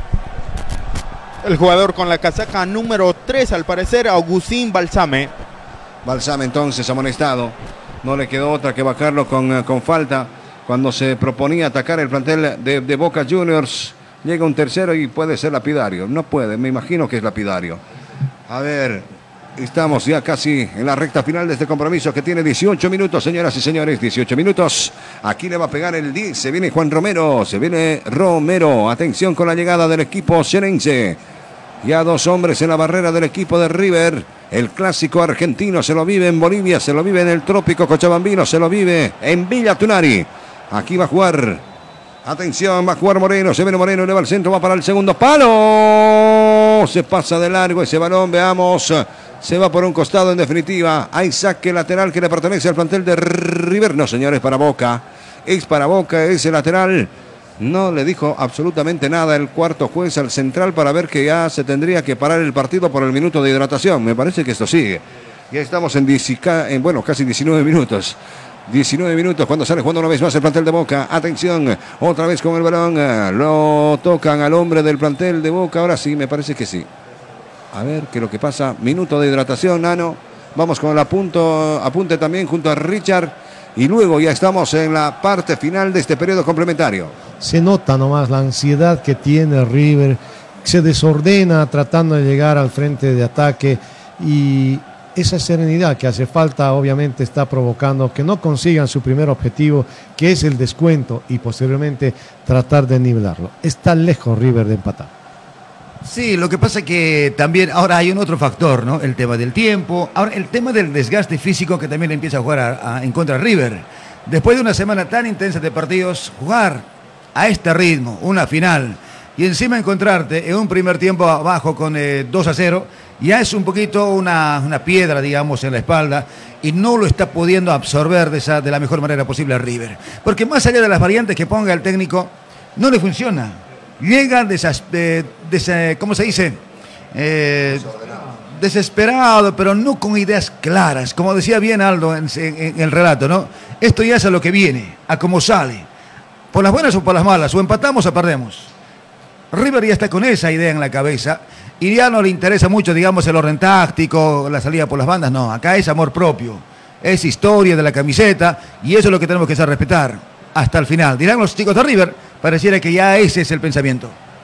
El jugador con la casaca número tres, al parecer, Agustín Balsame. Balsame entonces amonestado. No le quedó otra que bajarlo con, con falta. Cuando se proponía atacar el plantel de, de Boca Juniors, llega un tercero y puede ser lapidario. No puede, me imagino que es lapidario. A ver, estamos ya casi en la recta final de este compromiso que tiene dieciocho minutos, señoras y señores, dieciocho minutos. Aquí le va a pegar el diez, se viene Juan Romero, se viene Romero. Atención con la llegada del equipo xerense. Ya dos hombres en la barrera del equipo de River. El clásico argentino se lo vive en Bolivia, se lo vive en el trópico cochabambino, se lo vive en Villa Tunari. Aquí va a jugar, atención, va a jugar Moreno, se viene Moreno, eleva el centro, va para el segundo palo. Se pasa de largo ese balón, veamos. Se va por un costado en definitiva. Hay saque lateral que le pertenece al plantel de River. No, señores, para Boca. Es para Boca ese lateral. No le dijo absolutamente nada el cuarto juez al central para ver que ya se tendría que parar el partido por el minuto de hidratación. Me parece que esto sigue. Ya estamos en, en bueno, casi diecinueve minutos. diecinueve minutos cuando sale jugando una vez más el plantel de Boca. Atención, otra vez con el balón. Lo tocan al hombre del plantel de Boca. Ahora sí, me parece que sí. A ver qué es lo que pasa. Minuto de hidratación, Nano. Vamos con el apunto, apunte también junto a Richard. Y luego ya estamos en la parte final de este periodo complementario. Se nota nomás la ansiedad que tiene River. Se desordena tratando de llegar al frente de ataque. Y esa serenidad que hace falta obviamente está provocando que no consigan su primer objetivo, que es el descuento, y posteriormente tratar de nivelarlo. Está lejos River de empatar. Sí, lo que pasa es que también ahora hay un otro factor, ¿no? El tema del tiempo, ahora el tema del desgaste físico que también empieza a jugar a, a, en contra de River. Después de una semana tan intensa de partidos, jugar a este ritmo, una final, y encima encontrarte en un primer tiempo abajo con eh, dos a cero, ya es un poquito una, una piedra, digamos, en la espalda, y no lo está pudiendo absorber de, esa, de la mejor manera posible a River. Porque más allá de las variantes que ponga el técnico, no le funciona. Llega desas, de, de, ¿cómo se dice? Eh, desesperado, pero no con ideas claras. Como decía bien Aldo en, en, en el relato, ¿no? Esto ya es a lo que viene, a cómo sale. Por las buenas o por las malas, o empatamos o perdemos. River ya está con esa idea en la cabeza y ya no le interesa mucho, digamos, el orden táctico, la salida por las bandas. No, acá es amor propio, es historia de la camiseta y eso es lo que tenemos que hacer respetar hasta el final. Dirán los chicos de River. Pareciera que ya ese es el pensamiento.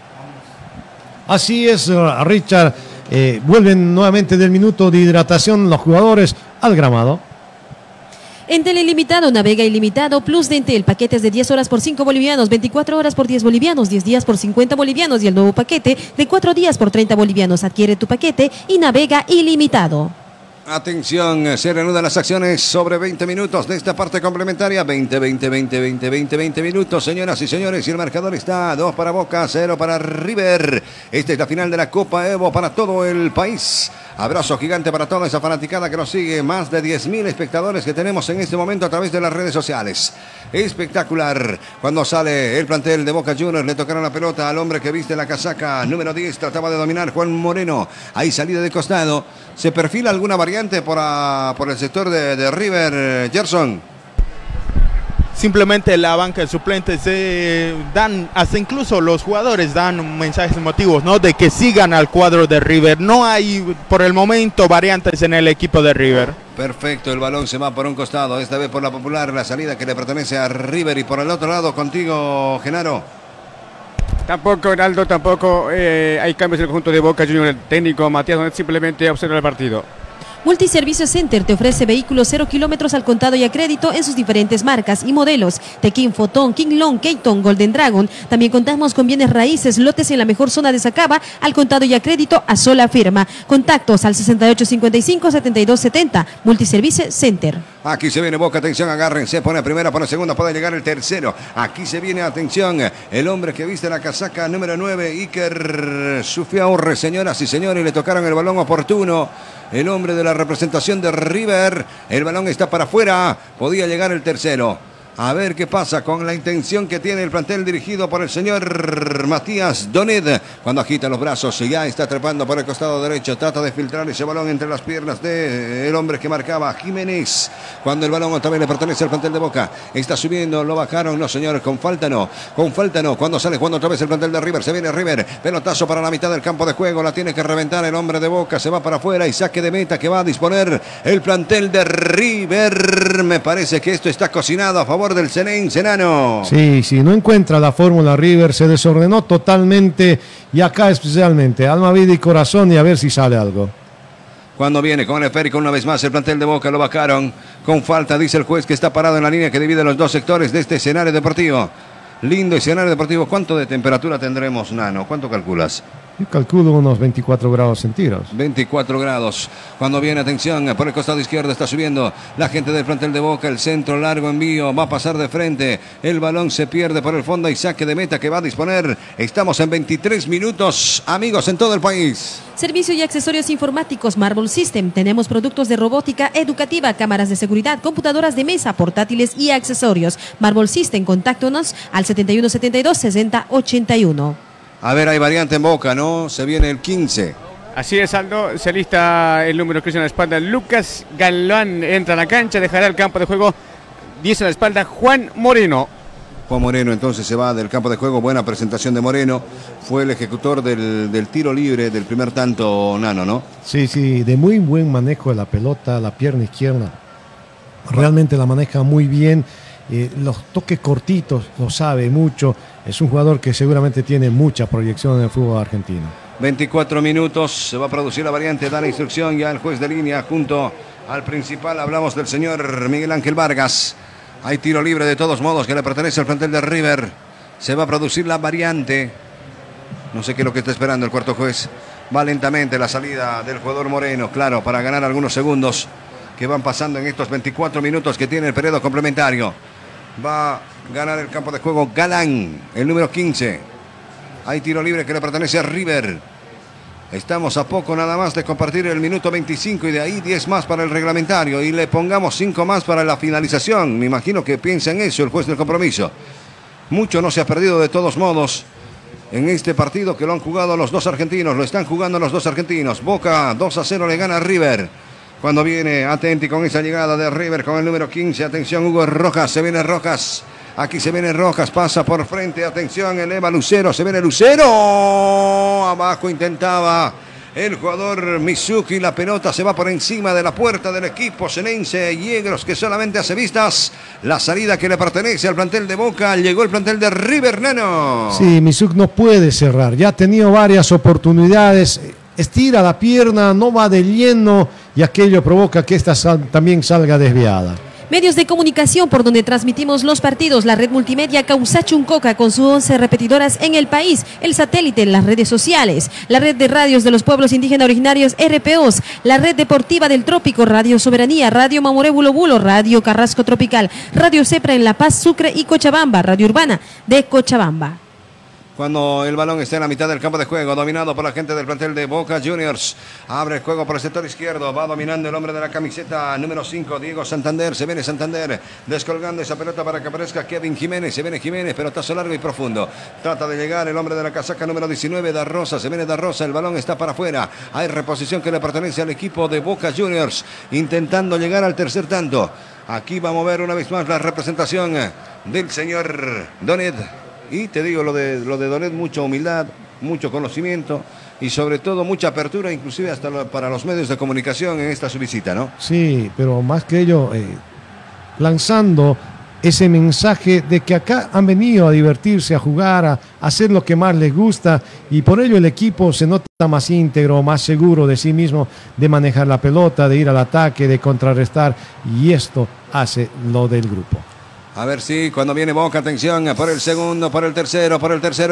Así es, Richard. Eh, vuelven nuevamente del minuto de hidratación los jugadores al gramado. En Teleilimitado, navega ilimitado, Plus de Entel, paquetes de diez horas por cinco bolivianos, veinticuatro horas por diez bolivianos, diez días por cincuenta bolivianos y el nuevo paquete de cuatro días por treinta bolivianos. Adquiere tu paquete y navega ilimitado. Atención, se reanudan las acciones sobre veinte minutos de esta parte complementaria. veinte, veinte, veinte, veinte, veinte, veinte minutos, señoras y señores. Y el marcador está dos para Boca, cero para River. Esta es la final de la Copa Evo para todo el país. Abrazo gigante para toda esa fanaticada que nos sigue. Más de diez mil espectadores que tenemos en este momento a través de las redes sociales. Espectacular. Cuando sale el plantel de Boca Juniors, le tocaron la pelota al hombre que viste la casaca número diez. Trataba de dominar Juan Moreno. Ahí salida de costado. ¿Se perfila alguna variante por, a, por el sector de, de River, Gerson? Simplemente la banca de suplentes eh, dan, hasta incluso los jugadores dan mensajes emotivos, ¿no? De que sigan al cuadro de River. No hay por el momento variantes en el equipo de River. Perfecto, el balón se va por un costado, esta vez por la Popular, la salida que le pertenece a River. Y por el otro lado contigo, Genaro. Tampoco, Heraldo, tampoco eh, hay cambios en el conjunto de Boca Juniors. El técnico Matías Donet simplemente observa el partido. Multiservicio Center te ofrece vehículos cero kilómetros al contado y a crédito en sus diferentes marcas y modelos. Tequín, Fotón, King Long, Keaton, Golden Dragon. También contamos con bienes raíces, lotes en la mejor zona de Sacaba al contado y a crédito a sola firma. Contactos al sesenta y ocho cincuenta y cinco, setenta y dos setenta. Multiservicio Center. Aquí se viene Boca, atención, agárrense, pone primera, pone segunda, puede llegar el tercero. Aquí se viene, atención, el hombre que viste la casaca número nueve, Iker Sufiaurre, señoras y señores, le tocaron el balón oportuno. El hombre de la representación de River, el balón está para afuera, podía llegar el tercero. A ver qué pasa con la intención que tiene el plantel dirigido por el señor Matías Donet. Cuando agita los brazos, ya está trepando por el costado derecho. Trata de filtrar ese balón entre las piernas del hombre que marcaba, Jiménez. Cuando el balón otra vez le pertenece al plantel de Boca. Está subiendo, lo bajaron, no señores, con falta no. Con falta no. Cuando sale jugando otra vez el plantel de River, se viene River. Pelotazo para la mitad del campo de juego. La tiene que reventar el hombre de Boca. Se va para afuera y saque de meta que va a disponer el plantel de River. Me parece que esto está cocinado a favor del Cenén Cenano. Sí, sí, no encuentra la fórmula River, se desordenó totalmente y acá especialmente, alma, vida y corazón, y a ver si sale algo. Cuando viene con el esférico una vez más el plantel de Boca, lo bajaron con falta, dice el juez que está parado en la línea que divide los dos sectores de este escenario deportivo. Lindo escenario deportivo. ¿Cuánto de temperatura tendremos, Nano? ¿Cuánto calculas? Yo calculo unos veinticuatro grados centígrados. veinticuatro grados. Cuando viene, atención, por el costado izquierdo está subiendo la gente del plantel de Boca. El centro, largo envío, va a pasar de frente. El balón se pierde por el fondo y saque de meta que va a disponer. Estamos en veintitrés minutos, amigos, en todo el país. Servicio y accesorios informáticos Marble System. Tenemos productos de robótica educativa, cámaras de seguridad, computadoras de mesa, portátiles y accesorios. Marble System, contáctanos al setenta y uno setenta y dos, sesenta ochenta y uno. A ver, hay variante en Boca, ¿no? Se viene el quince. Así es, Aldo. Se alista el número que es en la espalda. Lucas Galván entra a la cancha, dejará el campo de juego. diez en la espalda, Juan Moreno. Juan Moreno entonces se va del campo de juego. Buena presentación de Moreno. Fue el ejecutor del, del tiro libre del primer tanto, Nano, ¿no? Sí, sí, de muy buen manejo de la pelota, la pierna izquierda. Realmente la maneja muy bien. Eh, los toques cortitos, lo sabe mucho. Es un jugador que seguramente tiene mucha proyección en el fútbol argentino. veinticuatro minutos, se va a producir la variante, da la instrucción ya el juez de línea junto al principal. Hablamos del señor Miguel Ángel Vargas. Hay tiro libre de todos modos que le pertenece al plantel de River. Se va a producir la variante. No sé qué es lo que está esperando el cuarto juez. Va lentamente la salida del jugador Moreno, claro, para ganar algunos segundos que van pasando en estos veinticuatro minutos que tiene el periodo complementario. Va a ganar el campo de juego Galán, el número quince. Hay tiro libre que le pertenece a River. Estamos a poco nada más de compartir el minuto veinticinco y de ahí diez más para el reglamentario. Y le pongamos cinco más para la finalización. Me imagino que piensa en eso el juez del compromiso. Mucho no se ha perdido de todos modos en este partido que lo han jugado los dos argentinos. Lo están jugando los dos argentinos. Boca dos a cero le gana a River. Cuando viene Atenti con esa llegada de River con el número quince. Atención, Hugo Rojas. Se viene Rojas. Aquí se viene Rojas. Pasa por frente. Atención, eleva Lucero. Se viene Lucero. Abajo intentaba el jugador Mizuki. La pelota se va por encima de la puerta del equipo cenense Yegros, que solamente hace vistas. La salida que le pertenece al plantel de Boca. Llegó el plantel de River, Nano. Sí, Mizuki no puede cerrar. Ya ha tenido varias oportunidades. Estira la pierna, no va de lleno y aquello provoca que esta sal, también salga desviada. Medios de comunicación por donde transmitimos los partidos, la red multimedia Causachuncoca con sus once repetidoras en el país, el satélite en las redes sociales, la red de radios de los pueblos indígenas originarios R P Os, la red deportiva del Trópico, Radio Soberanía, Radio Mamoré Bulo Bulo, Radio Carrasco Tropical, Radio Cepra en La Paz, Sucre y Cochabamba, Radio Urbana de Cochabamba. Cuando el balón está en la mitad del campo de juego, dominado por la gente del plantel de Boca Juniors. Abre el juego por el sector izquierdo. Va dominando el hombre de la camiseta número cinco, Diego Santander. Se viene Santander descolgando esa pelota para que aparezca Kevin Jiménez. Se viene Jiménez, pelotazo largo y profundo. Trata de llegar el hombre de la casaca número diecinueve, Da Rosa. Se viene Da Rosa, el balón está para afuera. Hay reposición que le pertenece al equipo de Boca Juniors, intentando llegar al tercer tanto. Aquí va a mover una vez más la representación del señor Donet. Y te digo lo de, lo de Donet, mucha humildad, mucho conocimiento y sobre todo mucha apertura, inclusive hasta lo, para los medios de comunicación en esta su visita, ¿no? Sí, pero más que ello, eh, lanzando ese mensaje de que acá han venido a divertirse, a jugar, a, a hacer lo que más les gusta, y por ello el equipo se nota más íntegro, más seguro de sí mismo, de manejar la pelota, de ir al ataque, de contrarrestar, y esto hace lo del grupo. A ver si cuando viene Boca, atención, por el segundo, por el tercero, por el tercero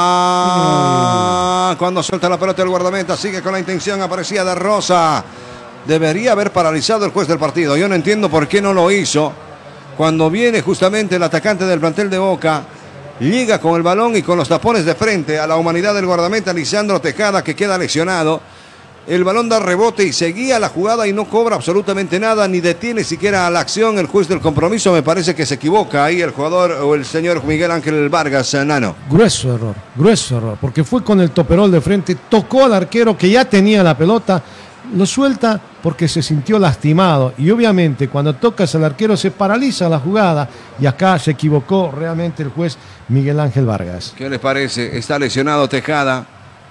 está... Mm. Cuando suelta la pelota el guardameta, sigue con la intención, aparecía Da Rosa. Debería haber paralizado el juez del partido. Yo no entiendo por qué no lo hizo. Cuando viene justamente el atacante del plantel de Boca, llega con el balón y con los tapones de frente a la humanidad del guardameta Lisandro Tejada, que queda lesionado. El balón da rebote y seguía la jugada y no cobra absolutamente nada, ni detiene siquiera a la acción el juez del compromiso. Me parece que se equivoca ahí el jugador o el señor Miguel Ángel Vargas, Nano. Grueso error, grueso error, porque fue con el toperol de frente, tocó al arquero que ya tenía la pelota, lo suelta porque se sintió lastimado, y obviamente cuando tocas al arquero se paraliza la jugada, y acá se equivocó realmente el juez Miguel Ángel Vargas. ¿Qué les parece? Está lesionado Tejada.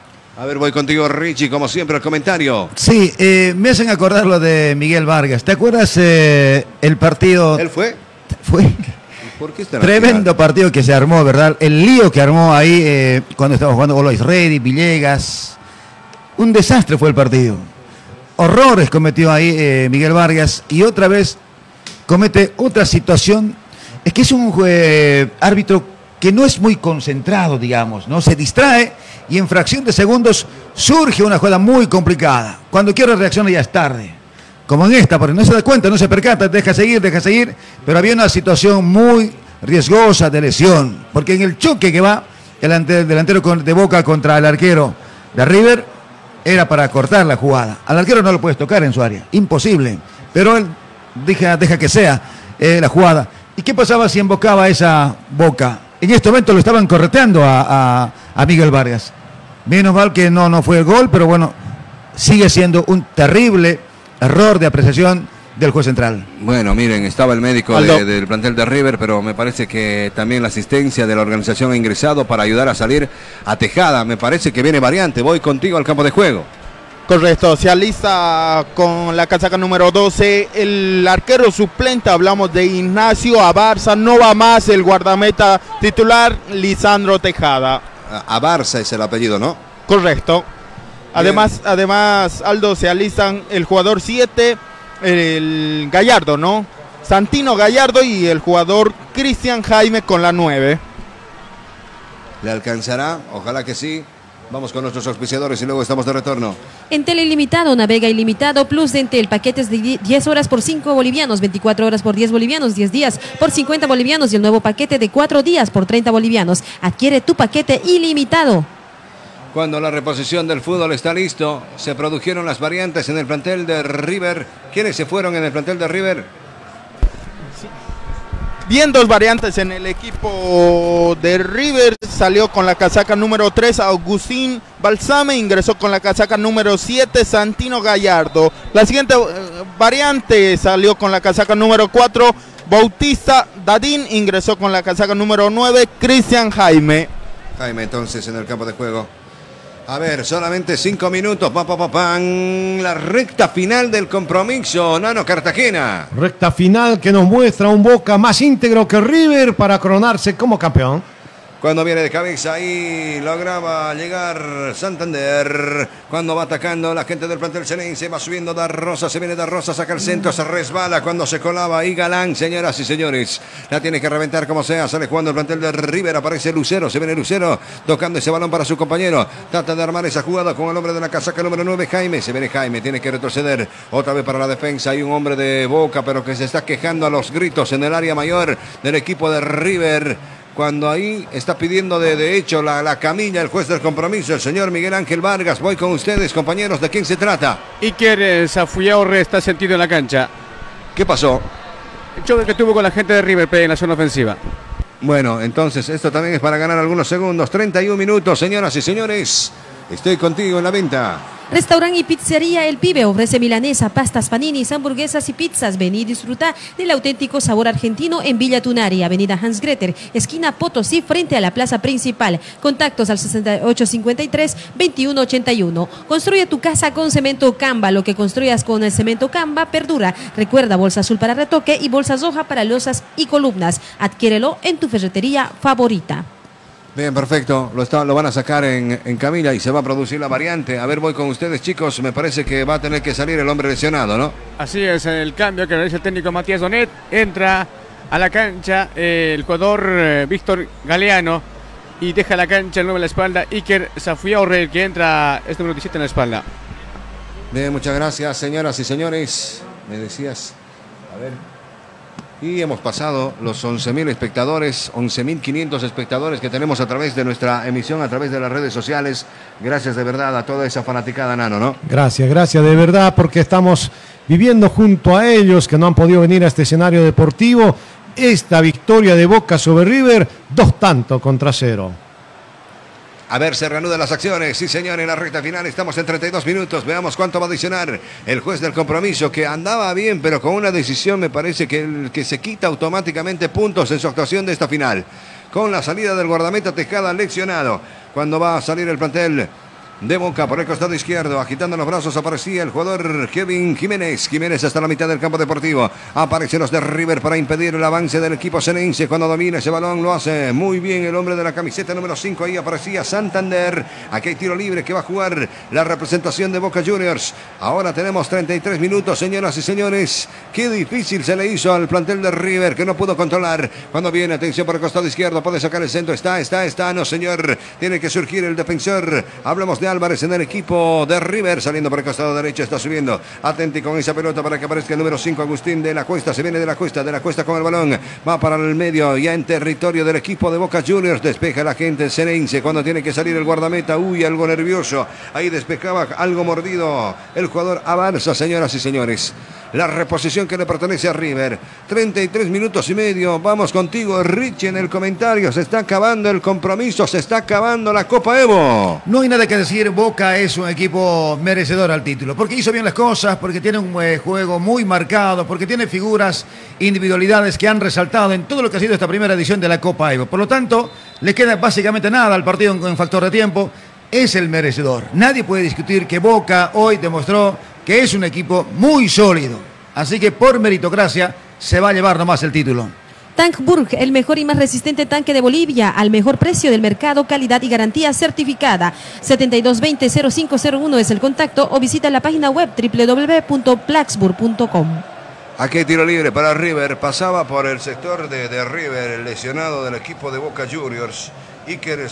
A ver, voy contigo, Richie, como siempre, el comentario. Sí, eh, me hacen acordar lo de Miguel Vargas. ¿Te acuerdas eh, el partido? ¿Él fue? Fue. ¿Por qué está Tremendo partido que se armó, ¿verdad? El lío que armó ahí eh, cuando estábamos jugando Always Ready, Villegas. Un desastre fue el partido. Horrores cometió ahí eh, Miguel Vargas, y otra vez comete otra situación. Es que es un eh, árbitro que no es muy concentrado, digamos, ¿no? Se distrae y en fracción de segundos surge una jugada muy complicada. Cuando quiere reaccionar ya es tarde. Como en esta, porque no se da cuenta, no se percata, deja seguir, deja seguir. Pero había una situación muy riesgosa de lesión, porque en el choque que va el delantero de Boca contra el arquero de River, era para cortar la jugada. Al arquero no lo puedes tocar en su área, imposible. Pero él deja, deja que sea eh, la jugada. ¿Y qué pasaba si embocaba esa Boca? En este momento lo estaban correteando a, a, a Miguel Vargas. Menos mal que no, no fue el gol, pero bueno, sigue siendo un terrible error de apreciación del juez central. Bueno, miren, estaba el médico de, del plantel de River, pero me parece que también la asistencia de la organización ha ingresado para ayudar a salir a Tejada. Me parece que viene variante. Voy contigo al campo de juego. Correcto, se alista con la casaca número doce el arquero suplente, hablamos de Ignacio Abarza, no va más el guardameta titular Lisandro Tejada. Abarza es el apellido, ¿no? Correcto. Además, además Aldo, se alistan el jugador siete, el Gallardo, ¿no? Santino Gallardo y el jugador Cristian Jaime con la nueve. ¿Le alcanzará? Ojalá que sí. Vamos con nuestros auspiciadores y luego estamos de retorno. Entel Ilimitado, navega ilimitado, Plus de Entel, paquetes de diez horas por cinco bolivianos, veinticuatro horas por diez bolivianos, diez días por cincuenta bolivianos y el nuevo paquete de cuatro días por treinta bolivianos. Adquiere tu paquete ilimitado. Cuando la reposición del fútbol está listo, se produjeron las variantes en el plantel de River. ¿Quiénes se fueron en el plantel de River? Bien, dos variantes en el equipo de River. Salió con la casaca número tres Agustín Balsame, ingresó con la casaca número siete Santino Gallardo. La siguiente eh, variante salió con la casaca número cuatro Bautista Dadín, ingresó con la casaca número nueve Cristian Jaime. Jaime entonces en el campo de juego. A ver, solamente cinco minutos, pa, pa, pa, pan, la recta final del compromiso, Nano Cartagena. Recta final que nos muestra un Boca más íntegro que River para coronarse como campeón. Cuando viene de cabeza y lograba llegar Santander. Cuando va atacando la gente del plantel Ceneice, va subiendo Da Rosa, se viene Da Rosa, saca el centro, se resbala cuando se colaba ahí Galán, señoras y señores. La tiene que reventar como sea, sale jugando el plantel de River, aparece Lucero, se viene Lucero tocando ese balón para su compañero. Trata de armar esa jugada con el hombre de la casaca número nueve, Jaime. Se viene Jaime, tiene que retroceder otra vez para la defensa. Hay un hombre de Boca, pero que se está quejando a los gritos en el área mayor del equipo de River. Cuando ahí está pidiendo de, de hecho la, la camilla el juez del compromiso, el señor Miguel Ángel Vargas. Voy con ustedes, compañeros, ¿de quién se trata? Iker Safuyaurre está sentido en la cancha. ¿Qué pasó? El choque que tuvo con la gente de River Plate en la zona ofensiva. Bueno, entonces esto también es para ganar algunos segundos. treinta y un minutos, señoras y señores. Estoy contigo en la venta. Restaurante y Pizzería El Pibe ofrece milanesa, pastas, paninis, hamburguesas y pizzas. Ven y disfruta del auténtico sabor argentino en Villa Tunari, Avenida Hans Greter, esquina Potosí, frente a la plaza principal. Contactos al sesenta y ocho cincuenta y tres, veintiuno ochenta y uno. Construye tu casa con cemento Camba. Lo que construyas con el cemento Camba perdura. Recuerda, bolsa azul para retoque y bolsa roja para losas y columnas. Adquiérelo en tu ferretería favorita. Bien, perfecto. Lo, está, lo van a sacar en, en camilla y se va a producir la variante. A ver, voy con ustedes, chicos. Me parece que va a tener que salir el hombre lesionado, ¿no? Así es, el cambio que realiza el técnico Matías Donet. Entra a la cancha eh, el jugador eh, Víctor Galeano y deja la cancha el nueve en la espalda. Iker Safuyaurre, que entra, es número diecisiete en la espalda. Bien, muchas gracias, señoras y señores. Me decías, a ver... Y hemos pasado los once mil espectadores, once mil quinientos espectadores que tenemos a través de nuestra emisión, a través de las redes sociales. Gracias de verdad a toda esa fanaticada, Nano, ¿no? Gracias, gracias de verdad, porque estamos viviendo junto a ellos que no han podido venir a este escenario deportivo esta victoria de Boca sobre River, dos tantos contra cero. A ver, se reanudan las acciones. Sí, señor, en la recta final estamos en treinta y dos minutos. Veamos cuánto va a adicionar el juez del compromiso, que andaba bien, pero con una decisión me parece que, el, que se quita automáticamente puntos en su actuación de esta final. Con la salida del guardameta Tejada leccionado. Cuando va a salir el plantel de Boca por el costado izquierdo, agitando los brazos, aparecía el jugador Kevin Jiménez. Jiménez hasta la mitad del campo deportivo. Aparecen los de River para impedir el avance del equipo ceneice. Cuando domina ese balón lo hace muy bien el hombre de la camiseta número cinco. Ahí aparecía Santander. Aquí hay tiro libre que va a jugar la representación de Boca Juniors. Ahora tenemos treinta y tres minutos, señoras y señores. Qué difícil se le hizo al plantel de River, que no pudo controlar. Cuando viene, atención por el costado izquierdo, puede sacar el centro. Está, está, está, no señor. Tiene que surgir el defensor. Hablamos de Álvarez en el equipo de River, saliendo por el costado derecho, está subiendo. Atenti con esa pelota para que aparezca el número cinco, Agustín de la Cuesta. Se viene de la Cuesta, de la Cuesta con el balón. Va para el medio, ya en territorio del equipo de Boca Juniors. Despeja la gente ceneice cuando tiene que salir el guardameta. Uy, algo nervioso. Ahí despejaba algo mordido el jugador Avanza, señoras y señores. La reposición que le pertenece a River. treinta y tres minutos y medio. Vamos contigo, Richie, en el comentario. Se está acabando el compromiso, se está acabando la Copa Evo. No hay nada que decir. Boca es un equipo merecedor al título, porque hizo bien las cosas, porque tiene un eh, juego muy marcado, porque tiene figuras, individualidades que han resaltado en todo lo que ha sido esta primera edición de la Copa Evo. Por lo tanto, le queda básicamente nada al partido en, en factor de tiempo. Es el merecedor. Nadie puede discutir que Boca hoy demostró que es un equipo muy sólido. Así que por meritocracia se va a llevar nomás el título. Tankburg, el mejor y más resistente tanque de Bolivia, al mejor precio del mercado, calidad y garantía certificada. setenta y dos veinte cero cinco cero uno es el contacto o visita la página web w w w punto plaxburg punto com. Aquí hay tiro libre para River. Pasaba por el sector de, de River, el lesionado del equipo de Boca Juniors. Iker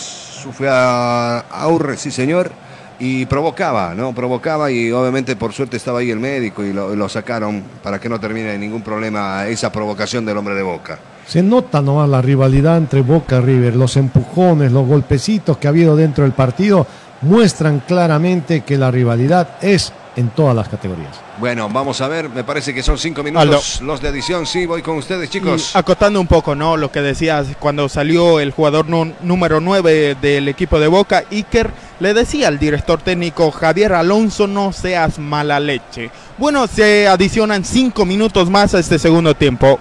Safuyaurre, sí señor. Y provocaba, ¿no? Provocaba y obviamente por suerte estaba ahí el médico y lo, lo sacaron para que no termine ningún problema esa provocación del hombre de Boca. Se nota nomás la rivalidad entre Boca y River, los empujones, los golpecitos que ha habido dentro del partido muestran claramente que la rivalidad es en todas las categorías. Bueno, vamos a ver, me parece que son cinco minutos Aldo. Los de adición. Sí, voy con ustedes, chicos. Y acotando un poco, ¿no? Lo que decías, cuando salió el jugador número nueve del equipo de Boca, Iker le decía al director técnico Javier Alonso, no seas mala leche. Bueno, se adicionan cinco minutos más a este segundo tiempo.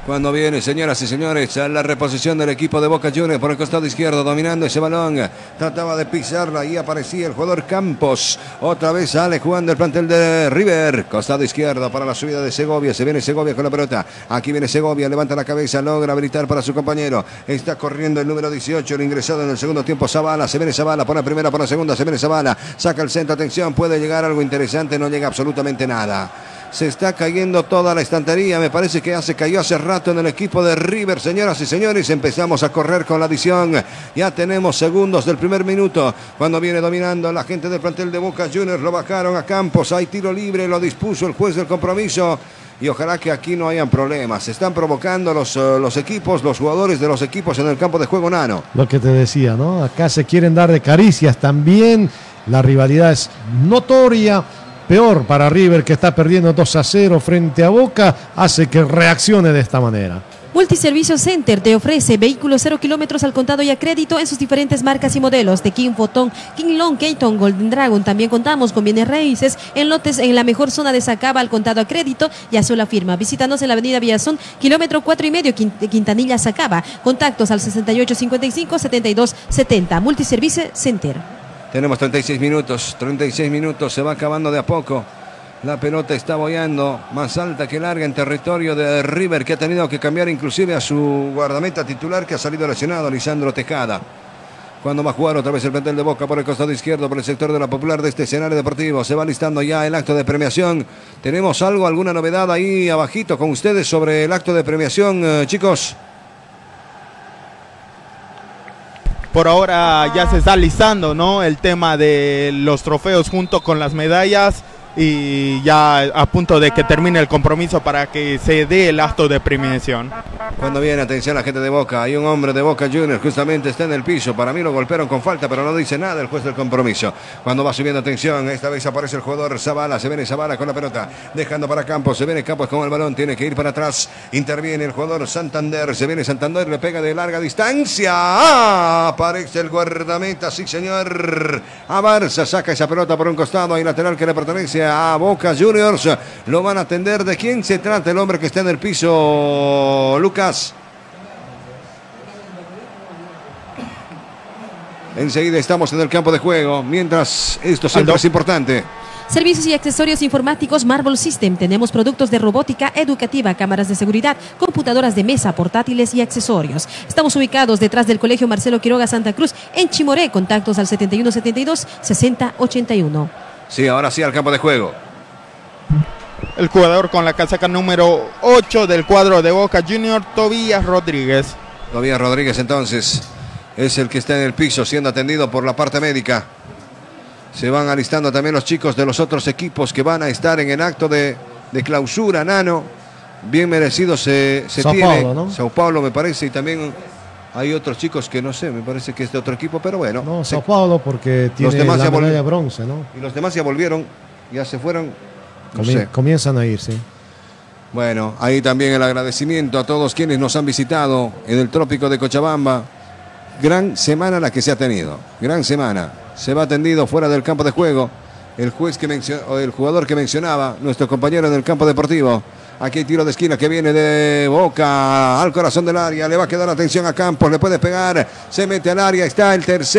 Cuando viene, señoras y señores, a la reposición del equipo de Boca Juniors por el costado izquierdo, dominando ese balón. Trataba de pisarla y aparecía el jugador Campos. Otra vez sale jugando el plantel de River. Costado izquierdo para la subida de Segovia. Se viene Segovia con la pelota. Aquí viene Segovia, levanta la cabeza, logra habilitar para su compañero. Está corriendo el número dieciocho, el ingresado en el segundo tiempo, Zavala. Se viene Zavala, por la primera, por la segunda, se viene Zavala. Saca el centro, atención, puede llegar algo interesante, no llega absolutamente nada. Se está cayendo toda la estantería. Me parece que ya se cayó hace rato en el equipo de River, señoras y señores. Empezamos a correr con la adición. Ya tenemos segundos del primer minuto. Cuando viene dominando la gente del plantel de Boca Juniors. Lo bajaron a Campos. Hay tiro libre. Lo dispuso el juez del compromiso. Y ojalá que aquí no hayan problemas. Se están provocando los, uh, los equipos, los jugadores de los equipos en el campo de juego, Nano. Lo que te decía, ¿no? Acá se quieren dar de caricias también. La rivalidad es notoria. Peor para River, que está perdiendo dos a cero frente a Boca, hace que reaccione de esta manera. Multiservicio Center te ofrece vehículos cero kilómetros al contado y a crédito en sus diferentes marcas y modelos de King Photon, King Long, Keaton, Golden Dragon. También contamos con bienes raíces en lotes en la mejor zona de Sacaba al contado a crédito y a sola firma. Visítanos en la avenida Villazón, kilómetro cuatro y medio, Quintanilla, Sacaba. Contactos al sesenta y ocho cincuenta y cinco setenta y dos setenta. Multiservicio Center. Tenemos treinta y seis minutos, treinta y seis minutos, se va acabando de a poco. La pelota está boyando, más alta que larga en territorio de River, que ha tenido que cambiar inclusive a su guardameta titular, que ha salido lesionado, Lisandro Tejada. Cuando va a jugar otra vez el plantel de Boca por el costado izquierdo, por el sector de la Popular de este escenario deportivo. Se va listando ya el acto de premiación. ¿Tenemos algo, alguna novedad ahí abajito con ustedes sobre el acto de premiación, eh, chicos? Por ahora ya se está listando, ¿no? El tema de los trofeos junto con las medallas y ya a punto de que termine el compromiso para que se dé el acto de premiación. Cuando viene, atención a la gente de Boca, hay un hombre de Boca Juniors, justamente está en el piso. Para mí lo golpearon con falta, pero no dice nada el juez del compromiso. Cuando va subiendo, atención, esta vez aparece el jugador Zavala, se viene Zavala con la pelota, dejando para Campos, se viene Campos con el balón, tiene que ir para atrás, interviene el jugador Santander, se viene Santander, le pega de larga distancia, ¡ah! Aparece el guardameta, sí señor, a Barça, saca esa pelota por un costado, hay lateral que le pertenece a Boca Juniors. Lo van a atender. ¿De quién se trata el hombre que está en el piso, Lucas? Enseguida estamos en el campo de juego. Mientras, esto siempre Aldo. es importante. Servicios y accesorios informáticos Marvel System. Tenemos productos de robótica educativa, cámaras de seguridad, computadoras de mesa, portátiles y accesorios. Estamos ubicados detrás del Colegio Marcelo Quiroga Santa Cruz en Chimoré. Contactos al setenta y uno setenta y dos sesenta ochenta y uno. Sí, ahora sí al campo de juego. El jugador con la casaca número ocho del cuadro de Boca Juniors, Tobías Rodríguez. Tobías Rodríguez entonces es el que está en el piso siendo atendido por la parte médica. Se van alistando también los chicos de los otros equipos que van a estar en el acto de, de clausura, Nano. Bien merecido se, se Sao tiene. Paulo, ¿no? Sao Paulo me parece, y también hay otros chicos que no sé, me parece que es de otro equipo, pero bueno. No, se- Sao Paulo porque tiene demás la ya volvi- medalla de bronce, ¿no? Y los demás ya volvieron, ya se fueron. No Comien- sé. Comienzan a irse. Bueno, ahí también el agradecimiento a todos quienes nos han visitado en el trópico de Cochabamba. Gran semana la que se ha tenido, gran semana. Se va atendido fuera del campo de juego. El juez que mencio- o el jugador que mencionaba, nuestro compañero en el campo deportivo. Aquí hay tiro de esquina que viene de Boca al corazón del área. Le va a quedar atención a Campos, le puede pegar. Se mete al área, está el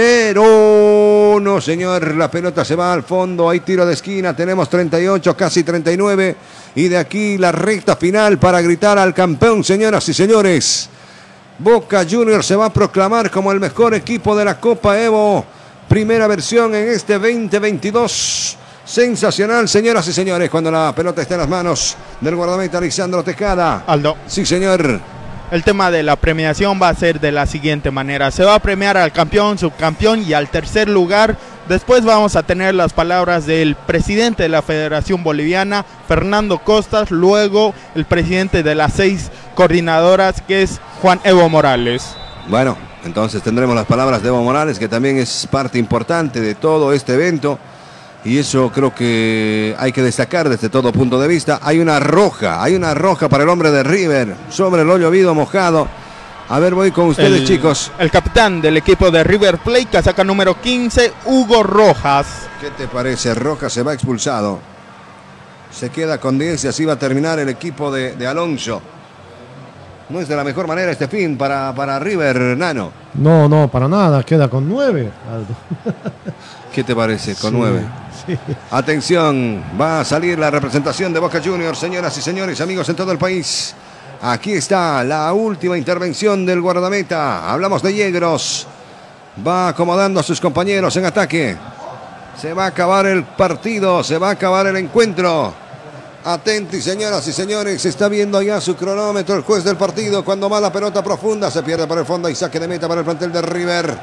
tercero. No, señor, la pelota se va al fondo. Hay tiro de esquina, tenemos treinta y ocho, casi treinta y nueve. Y de aquí la recta final para gritar al campeón, señoras y señores. Boca Juniors se va a proclamar como el mejor equipo de la Copa Evo. Primera versión en este veinte veintidós. Sensacional, señoras y señores, cuando la pelota está en las manos del guardameta Lisandro Tejada. Aldo, Sí, señor. el tema de la premiación va a ser de la siguiente manera. Se va a premiar al campeón, subcampeón y al tercer lugar. Después vamos a tener las palabras del presidente de la Federación Boliviana, Fernando Costas. Luego el presidente de las seis coordinadoras, que es Juan Evo Morales. Bueno, entonces tendremos las palabras de Evo Morales, que también es parte importante de todo este evento. Y eso creo que hay que destacar desde todo punto de vista. Hay una roja, hay una roja para el hombre de River sobre lo llovido, mojado. A ver, voy con ustedes, el, chicos. El capitán del equipo de River Plate, casaca número quince, Hugo Rojas. ¿Qué te parece? Roja se va expulsado. Se queda con diez y así va a terminar el equipo de, de Alonso. No es de la mejor manera este fin para, para River, Nano. No, no, para nada, queda con nueve, Aldo. ¿Qué te parece con Sí, nueve? sí. Atención, va a salir la representación de Boca Juniors, señoras y señores, amigos en todo el país. Aquí está la última intervención del guardameta. Hablamos de Yegros. Va acomodando a sus compañeros en ataque. Se va a acabar el partido, se va a acabar el encuentro. Atenti, señoras y señores, se está viendo ya su cronómetro el juez del partido. Cuando va la pelota profunda, se pierde por el fondo y saque de meta para el plantel de River.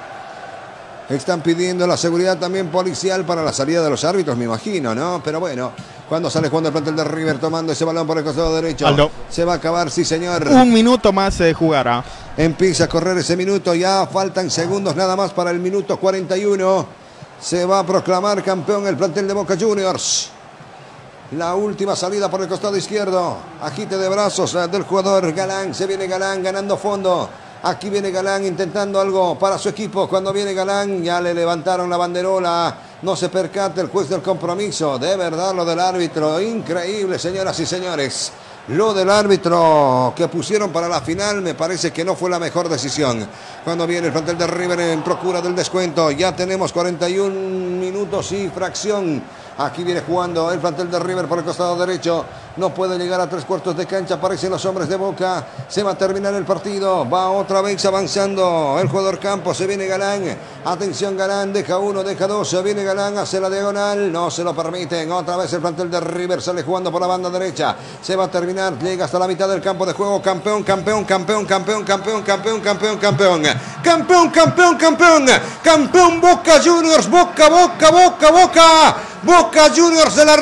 Están pidiendo la seguridad también policial para la salida de los árbitros, me imagino, ¿no? Pero bueno, cuando sale jugando el plantel de River tomando ese balón por el costado derecho. Aldo. Se va a acabar, sí señor. Un minuto más se jugará. Empieza a correr ese minuto, ya faltan segundos nada más para el minuto cuarenta y uno. Se va a proclamar campeón el plantel de Boca Juniors. La última salida por el costado izquierdo. Agite de brazos del jugador Galán. Se viene Galán ganando fondo. Aquí viene Galán intentando algo para su equipo. Cuando viene Galán ya le levantaron la banderola. No se percata el juez del compromiso. De verdad lo del árbitro. Increíble, señoras y señores. Lo del árbitro que pusieron para la final me parece que no fue la mejor decisión. Cuando viene el plantel de River en procura del descuento. Ya tenemos cuarenta y un minutos y fracción. Aquí viene jugando el plantel de River por el costado derecho. No puede llegar a tres cuartos de cancha. Aparecen los hombres de Boca. Se va a terminar el partido. Va otra vez avanzando el jugador Campos. Se viene Galán. Atención Galán. Deja uno, deja dos. Se viene Galán hacia la diagonal. No se lo permiten. Otra vez el plantel de River sale jugando por la banda derecha. Se va a terminar. Llega hasta la mitad del campo de juego. Campeón, campeón, campeón, campeón, campeón, campeón, campeón, campeón. Campeón, campeón, campeón. Campeón Boca Juniors. Boca, Boca, Boca, Boca. Boca Juniors de la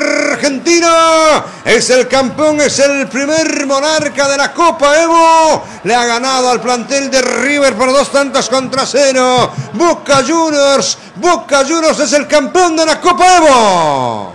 Argentina es el campeón, es el primer monarca de la Copa Evo. Le ha ganado al plantel de River por dos tantos contra cero. Boca Juniors, Boca Juniors es el campeón de la Copa Evo.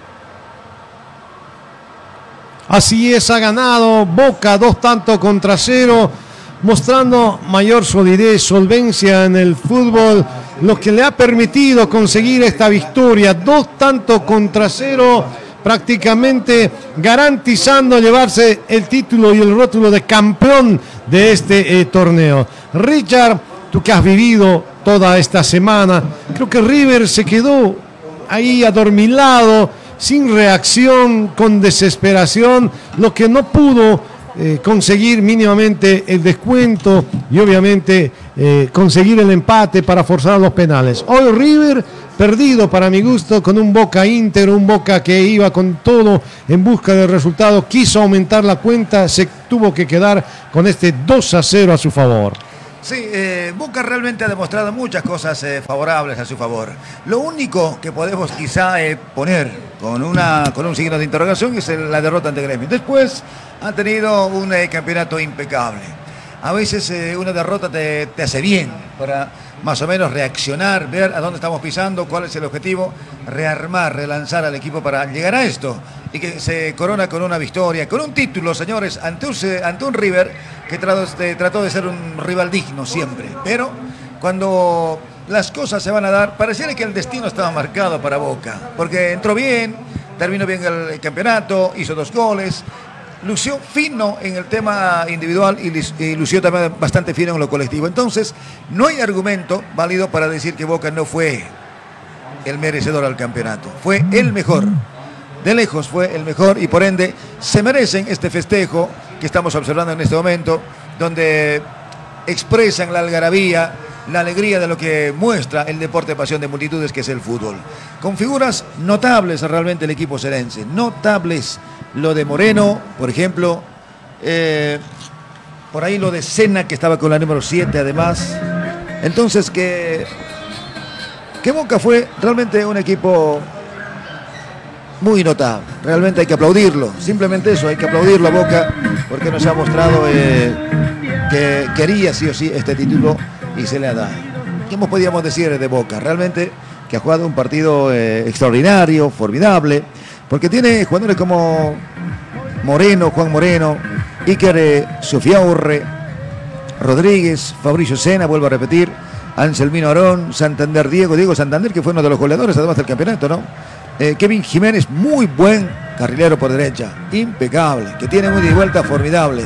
Así es, ha ganado Boca dos tantos contra cero, mostrando mayor solidez, solvencia en el fútbol, lo que le ha permitido conseguir esta victoria, dos tantos contra cero, prácticamente garantizando llevarse el título y el rótulo de campeón de este eh, torneo. Richard, tú que has vivido toda esta semana, creo que River se quedó ahí adormilado, sin reacción, con desesperación, lo que no pudo Eh, conseguir mínimamente el descuento y obviamente eh, conseguir el empate para forzar los penales. Hoy River perdido para mi gusto con un Boca íntegro, un Boca que iba con todo en busca del resultado, quiso aumentar la cuenta, se tuvo que quedar con este dos a cero a su favor. Sí, eh, Boca realmente ha demostrado muchas cosas eh, favorables a su favor. Lo único que podemos quizá eh, poner con, una, con un signo de interrogación es el, la derrota ante Gremio. Después han tenido un eh, campeonato impecable. A veces eh, una derrota te, te hace bien para más o menos reaccionar, ver a dónde estamos pisando, cuál es el objetivo, rearmar, relanzar al equipo para llegar a esto y que se corona con una victoria, con un título, señores, ante un, ante un River que trató de, trató de ser un rival digno siempre, pero cuando las cosas se van a dar, pareciera que el destino estaba marcado para Boca, porque entró bien, terminó bien el campeonato, hizo dos goles, lució fino en el tema individual y lució también bastante fino en lo colectivo. Entonces, no hay argumento válido para decir que Boca no fue el merecedor al campeonato. Fue el mejor. De lejos fue el mejor y por ende se merecen este festejo que estamos observando en este momento, donde expresan la algarabía, la alegría de lo que muestra el deporte de pasión de multitudes que es el fútbol. Con figuras notables realmente el equipo serense, notables. Lo de Moreno, por ejemplo, eh, por ahí lo de Sena, que estaba con la número siete además. Entonces que, que Boca fue realmente un equipo muy notable. Realmente hay que aplaudirlo, simplemente eso, hay que aplaudirlo a Boca, porque nos ha mostrado eh, que quería sí o sí este título y se le ha dado. ¿Qué más podíamos decir de Boca? Realmente que ha jugado un partido eh, extraordinario, formidable, porque tiene jugadores como Moreno, Juan Moreno, Iker eh, Sofiaurre, Rodríguez, Fabricio Sena, vuelvo a repetir, Anselmino Arón, Santander Diego, Diego Santander, que fue uno de los goleadores además del campeonato, ¿no? Eh, Kevin Jiménez, muy buen carrilero por derecha, impecable, que tiene un ida y vuelta formidable.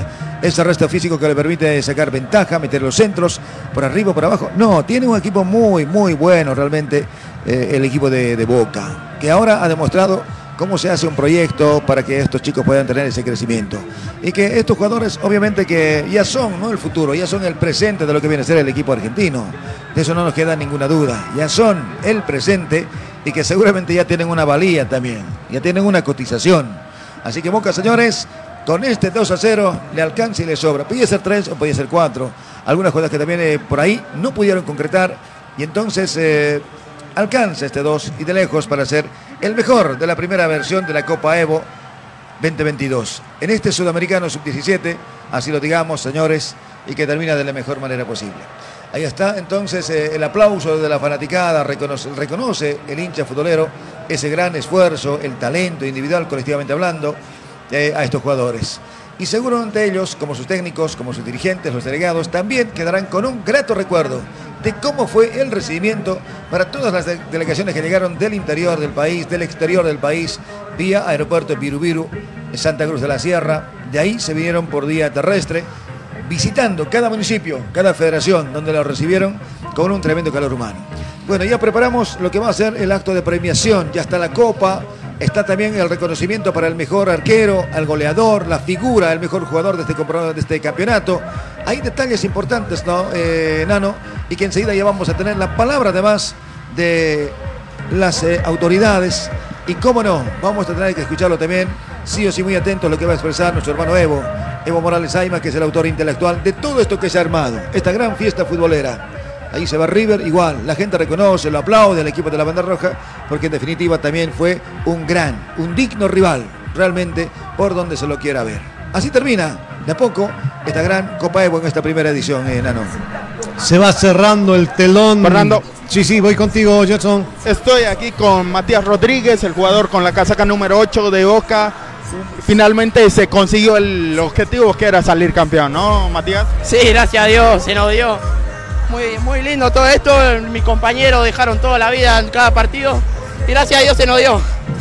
ese arresto físico que le permite sacar ventaja, meter los centros por arriba, por abajo. No, tiene un equipo muy, muy bueno realmente eh, el equipo de, de Boca, que ahora ha demostrado cómo se hace un proyecto para que estos chicos puedan tener ese crecimiento. Y que estos jugadores obviamente que ya son, no el futuro, ya son el presente de lo que viene a ser el equipo argentino. De eso no nos queda ninguna duda. Ya son el presente y que seguramente ya tienen una valía también, ya tienen una cotización. Así que Boca, señores, con este dos a cero le alcanza y le sobra. Podía ser tres o podía ser cuatro. Algunas jugadas que también eh, por ahí no pudieron concretar. Y entonces eh, alcanza este dos y de lejos para ser el mejor de la primera versión de la Copa Evo veinte veintidós. En este Sudamericano sub diecisiete, así lo digamos, señores, y que termina de la mejor manera posible. Ahí está entonces eh, el aplauso de la fanaticada, reconoce, reconoce el hincha futbolero ese gran esfuerzo, el talento individual, colectivamente hablando, eh, a estos jugadores. Y seguramente ellos, como sus técnicos, como sus dirigentes, los delegados, también quedarán con un grato recuerdo de cómo fue el recibimiento para todas las de delegaciones que llegaron del interior del país, del exterior del país, vía aeropuerto Virubiru, Santa Cruz de la Sierra. De ahí se vinieron por vía terrestre, visitando cada municipio, cada federación, donde lo recibieron con un tremendo calor humano. Bueno, ya preparamos lo que va a ser el acto de premiación. Ya está la copa, está también el reconocimiento para el mejor arquero, al goleador, la figura, el mejor jugador de este, de este campeonato. Hay detalles importantes, ¿no, eh, Nano? Y que enseguida ya vamos a tener la palabra además de las eh, autoridades. Y cómo no, vamos a tener que escucharlo también, sí o sí muy atentos a lo que va a expresar nuestro hermano Evo, Evo Morales Ayma, que es el autor intelectual de todo esto que se ha armado, esta gran fiesta futbolera. Ahí se va River, igual, la gente reconoce, lo aplaude al equipo de la Banda Roja, porque en definitiva también fue un gran, un digno rival, realmente, por donde se lo quiera ver. Así termina, de a poco, esta gran Copa Evo en esta primera edición, eh, Nano. Se va cerrando el telón. Fernando. Sí, sí, voy contigo, Jetson. Estoy aquí con Matías Rodríguez, el jugador con la casaca número ocho de Boca. Finalmente se consiguió el objetivo que era salir campeón, ¿no, Matías? Sí, gracias a Dios, se nos dio. Muy, muy lindo todo esto, mis compañeros dejaron toda la vida en cada partido y gracias a Dios se nos dio.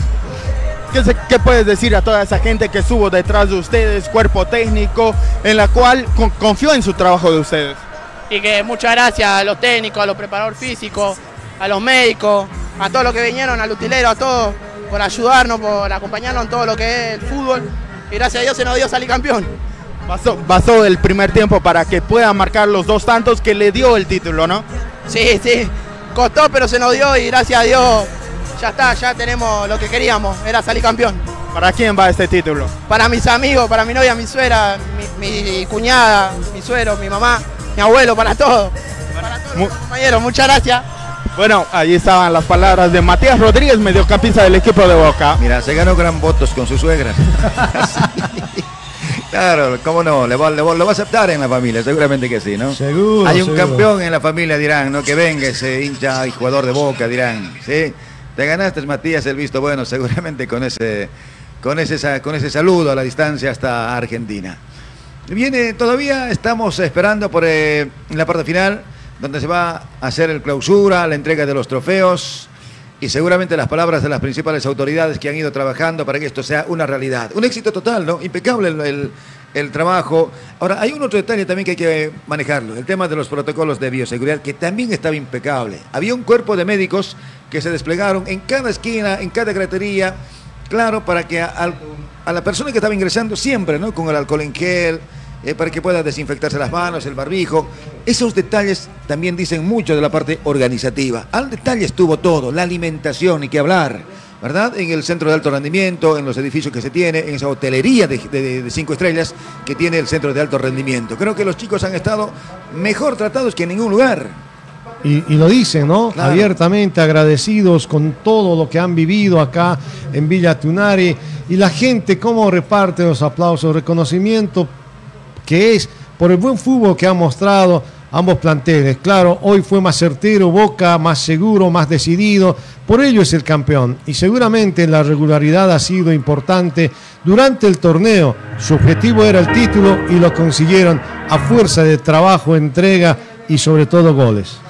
¿Qué, se, ¿Qué puedes decir a toda esa gente que estuvo detrás de ustedes, cuerpo técnico, en la cual con, confió en su trabajo de ustedes? Y que muchas gracias a los técnicos, a los preparadores físicos, a los médicos, a todos los que vinieron, al utilero, a todos, por ayudarnos, por acompañarnos en todo lo que es el fútbol. Y gracias a Dios se nos dio salir campeón. Bastó, bastó el primer tiempo para que puedan marcar los dos tantos que le dio el título, ¿no? Sí, sí, costó pero se nos dio y gracias a Dios ya está, ya tenemos lo que queríamos, era salir campeón. ¿Para quién va este título? Para mis amigos, para mi novia, mi suegra, mi, mi cuñada, mi suegro, mi mamá, mi abuelo, para todos. Para todos los compañeros, muchas gracias. Bueno, ahí estaban las palabras de Matías Rodríguez, mediocampista del equipo de Boca. Mira, se ganó gran votos con su suegra. Sí. Claro, cómo no, le va, le va, lo va a aceptar en la familia, seguramente que sí, ¿no? Seguro. Hay un seguro. campeón en la familia, dirán, ¿no? Que venga ese hincha y jugador de Boca, dirán, ¿sí? Te ganaste, Matías, el visto bueno, seguramente con ese, con ese, con ese saludo a la distancia hasta Argentina. Viene, todavía estamos esperando por eh, la parte final, donde se va a hacer el clausura, la entrega de los trofeos y seguramente las palabras de las principales autoridades que han ido trabajando para que esto sea una realidad. Un éxito total, ¿no? Impecable el, el, el trabajo. Ahora, hay un otro detalle también que hay que manejarlo, el tema de los protocolos de bioseguridad, que también estaba impecable. Había un cuerpo de médicos que se desplegaron en cada esquina, en cada gratería, claro, para que a, a la persona que estaba ingresando siempre, ¿no? Con el alcohol en gel, Eh, para que pueda desinfectarse las manos, el barbijo. Esos detalles también dicen mucho de la parte organizativa. Al detalle estuvo todo, la alimentación, y qué hablar, ¿verdad? En el centro de alto rendimiento, en los edificios que se tiene, en esa hotelería de, de, de cinco estrellas que tiene el centro de alto rendimiento. Creo que los chicos han estado mejor tratados que en ningún lugar. Y, y lo dicen, ¿no? Claro. Abiertamente agradecidos con todo lo que han vivido acá en Villa Tunari. Y la gente, cómo reparte los aplausos, reconocimiento que es por el buen fútbol que han mostrado ambos planteles. Claro, hoy fue más certero, Boca más seguro, más decidido, por ello es el campeón. Y seguramente la regularidad ha sido importante durante el torneo. Su objetivo era el título y lo consiguieron a fuerza de trabajo, entrega y sobre todo goles.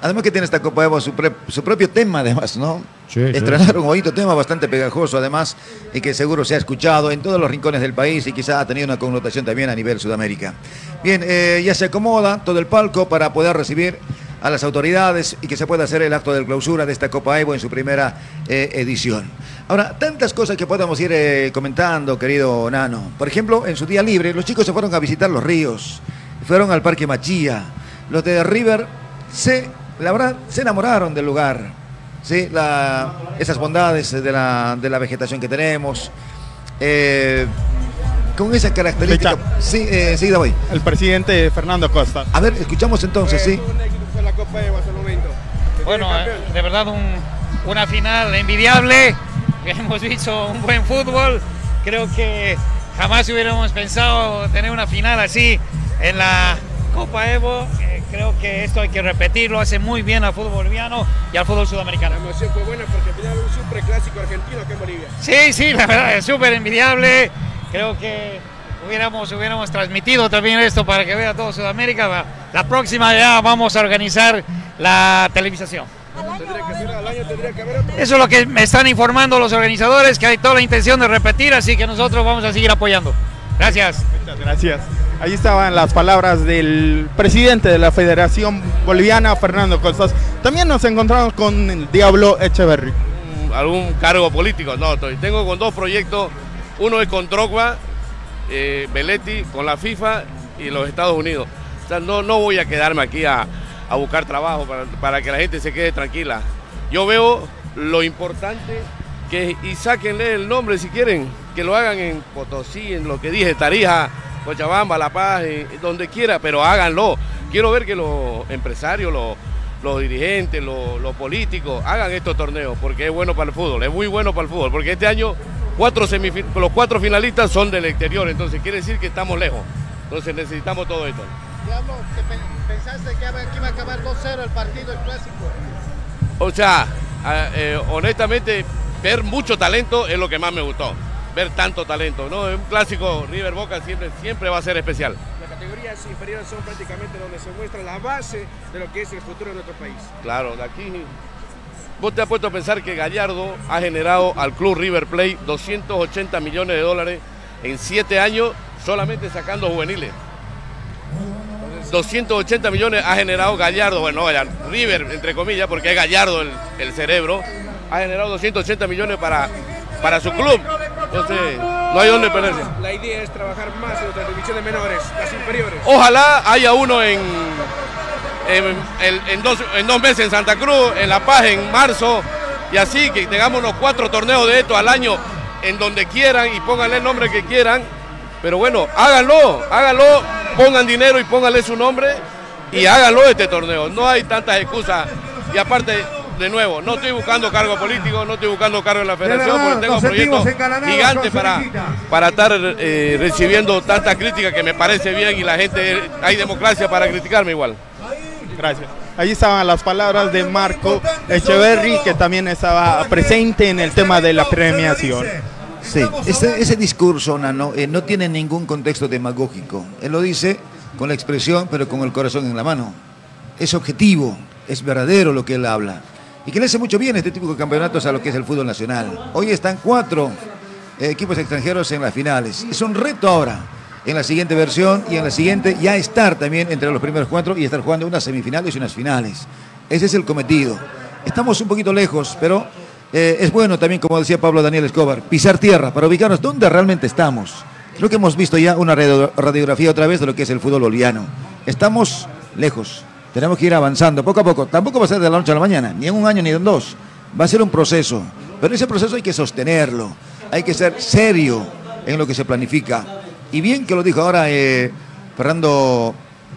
Además que tiene esta Copa Evo su, pre, su propio tema, además, ¿no? Sí, Estrenaron sí. un bonito tema bastante pegajoso, además, y que seguro se ha escuchado en todos los rincones del país y quizá ha tenido una connotación también a nivel Sudamérica. Bien, eh, ya se acomoda todo el palco para poder recibir a las autoridades y que se pueda hacer el acto de clausura de esta Copa Evo en su primera eh, edición. Ahora, tantas cosas que podemos ir eh, comentando, querido Nano. Por ejemplo, en su día libre, los chicos se fueron a visitar los ríos, fueron al Parque Machía. Los de River se, la verdad, se enamoraron del lugar. ¿Sí? La, esas bondades de la, de la vegetación que tenemos. Eh, con esa característica. Sí, eh, sí, David. El presidente Fernando Costa. A ver, escuchamos entonces, sí. La Copa Evo hasta el momento. Bueno, de verdad un, una final envidiable, hemos visto un buen fútbol, creo que jamás hubiéramos pensado tener una final así en la Copa Evo, eh, creo que esto hay que repetirlo, hace muy bien al fútbol boliviano y al fútbol sudamericano. La emoción fue buena porque al final un super clásico argentino acá en Bolivia. Sí, sí, la verdad es súper envidiable, creo que Hubiéramos, hubiéramos transmitido también esto para que vea todo Sudamérica. La, la próxima ya vamos a organizar la televisación. Eso es lo que me están informando los organizadores, que hay toda la intención de repetir, así que nosotros vamos a seguir apoyando. Gracias. Muchas gracias. Ahí estaban las palabras del presidente de la Federación Boliviana, Fernando Costas. También nos encontramos con el Diablo Echeverry. ¿Algún cargo político? No, estoy. Tengo con dos proyectos. Uno es con Drogba, Eh, Belletti, con la FIFA y los Estados Unidos. O sea, no, no voy a quedarme aquí a, a buscar trabajo para, para que la gente se quede tranquila. Yo veo lo importante que, y sáquenle el nombre si quieren, que lo hagan en Potosí, en lo que dije, Tarija, Cochabamba, La Paz, en, donde quiera, pero háganlo. Quiero ver que los empresarios, los, los dirigentes, los, los políticos hagan estos torneos, porque es bueno para el fútbol, es muy bueno para el fútbol, porque este año Cuatro semifin los cuatro finalistas son del exterior, entonces quiere decir que estamos lejos. Entonces necesitamos todo esto. Diablo, ¿pensaste que iba a acabar dos cero el partido, el clásico? O sea, eh, honestamente, ver mucho talento es lo que más me gustó. Ver tanto talento, ¿no? Un clásico River Boca siempre, siempre va a ser especial. Las categorías inferiores son prácticamente donde se muestra la base de lo que es el futuro de nuestro país. Claro, de aquí... Vos te has puesto a pensar que Gallardo ha generado al club River Plate doscientos ochenta millones de dólares en siete años solamente sacando juveniles. doscientos ochenta millones ha generado Gallardo, bueno, River, entre comillas, porque es Gallardo el, el cerebro, ha generado doscientos ochenta millones para, para su club. Entonces, no hay dónde perderse. La idea es trabajar más en nuestras divisiones menores, las inferiores. Ojalá haya uno en... En, en, en, dos, en dos meses en Santa Cruz, en La Paz en marzo, y así que tengamos unos cuatro torneos de estos al año en donde quieran y pónganle el nombre que quieran, pero bueno, háganlo, háganlo, pongan dinero y pónganle su nombre y háganlo este torneo, no hay tantas excusas. Y aparte, de nuevo, no estoy buscando cargo político, no estoy buscando cargo en la federación, porque tengo proyectos gigantes para, para estar eh, recibiendo tantas críticas que me parece bien, y la gente, hay democracia para criticarme igual. Gracias. Ahí estaban las palabras de Marco Echeverry, que también estaba presente en el tema de la premiación. Sí, ese, ese discurso, Nano, eh, no tiene ningún contexto demagógico. Él lo dice con la expresión, pero con el corazón en la mano. Es objetivo, es verdadero lo que él habla. Y que le hace mucho bien este tipo de campeonatos a lo que es el fútbol nacional. Hoy están cuatro eh, equipos extranjeros en las finales. Es un reto ahora, en la siguiente versión y en la siguiente, ya estar también entre los primeros cuatro y estar jugando unas semifinales y unas finales. Ese es el cometido. Estamos un poquito lejos, pero eh, es bueno también, como decía Pablo Daniel Escobar, pisar tierra para ubicarnos donde realmente estamos. Creo que hemos visto ya una radiografía otra vez de lo que es el fútbol boliviano. Estamos lejos, tenemos que ir avanzando poco a poco. Tampoco va a ser de la noche a la mañana, ni en un año ni en dos. Va a ser un proceso, pero ese proceso hay que sostenerlo, hay que ser serio en lo que se planifica. Y bien que lo dijo ahora eh, Fernando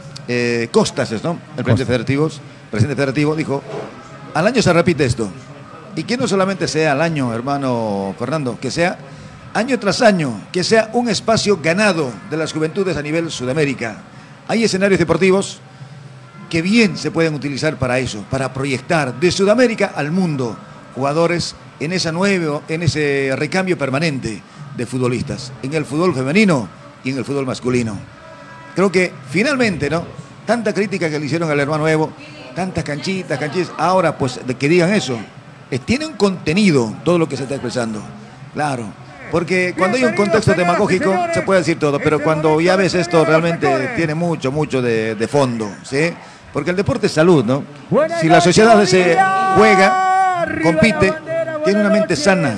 eh, Costas, ¿no? El presidente federativo, presidente federativo dijo, al año se repite esto. Y que no solamente sea al año, hermano Fernando, que sea año tras año, que sea un espacio ganado de las juventudes a nivel Sudamérica. Hay escenarios deportivos que bien se pueden utilizar para eso, para proyectar de Sudamérica al mundo jugadores en, esa nuevo, en ese recambio permanente de futbolistas, en el fútbol femenino y en el fútbol masculino. Creo que finalmente, ¿no? Tanta crítica que le hicieron al hermano Evo, tantas canchitas, canchitas. Ahora, pues, de que digan eso, eh, tiene un contenido todo lo que se está expresando. Claro, porque cuando hay un contexto demagógico se puede decir todo, pero cuando ya ves esto realmente tiene mucho, mucho de, de fondo, ¿sí? Porque el deporte es salud, ¿no? Si la sociedad se juega, compite, tiene una mente sana.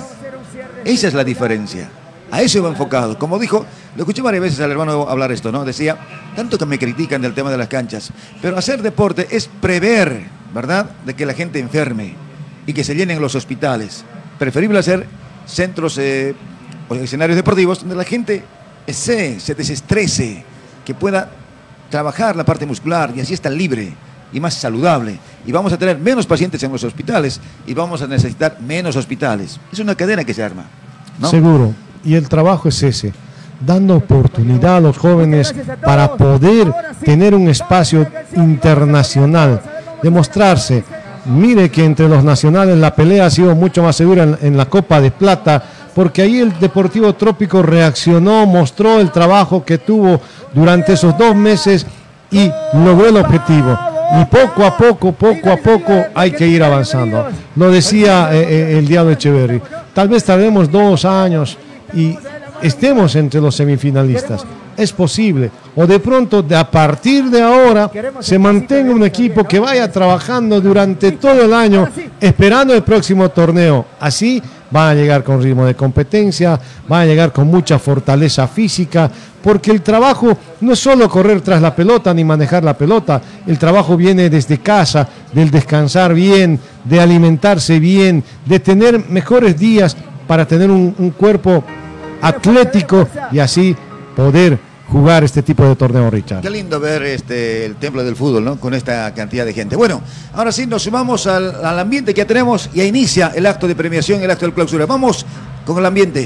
Esa es la diferencia. A eso iba enfocado. Como dijo, lo escuché varias veces al hermano hablar esto, ¿no? Decía, tanto que me critican del tema de las canchas, pero hacer deporte es prever, ¿verdad?, de que la gente enferme y que se llenen los hospitales. Preferible hacer centros eh, o escenarios deportivos donde la gente se, se desestrese, que pueda trabajar la parte muscular y así está libre y más saludable. Y vamos a tener menos pacientes en los hospitales y vamos a necesitar menos hospitales. Es una cadena que se arma, ¿no? Seguro. Y el trabajo es ese, dando oportunidad a los jóvenes para poder tener un espacio internacional, demostrarse. Mire que entre los nacionales la pelea ha sido mucho más segura en, en la Copa de Plata, porque ahí el Deportivo Trópico reaccionó, mostró el trabajo que tuvo durante esos dos meses y logró el objetivo. Y poco a poco, poco a poco hay que ir avanzando. Lo decía eh, eh, el Diablo Echeverri, tal vez tardemos dos años y estemos entre los semifinalistas. Es posible. O de pronto, de a partir de ahora, se mantenga un equipo que vaya trabajando durante todo el año, esperando el próximo torneo. Así van a llegar con ritmo de competencia, van a llegar con mucha fortaleza física, porque el trabajo no es solo correr tras la pelota ni manejar la pelota, el trabajo viene desde casa, del descansar bien, de alimentarse bien, de tener mejores días para tener un, un cuerpo atlético y así poder jugar este tipo de torneo, Richard. Qué lindo ver este, el templo del fútbol, ¿no? Con esta cantidad de gente. Bueno, ahora sí nos sumamos al, al ambiente que ya tenemos y inicia el acto de premiación, el acto de clausura. Vamos con el ambiente.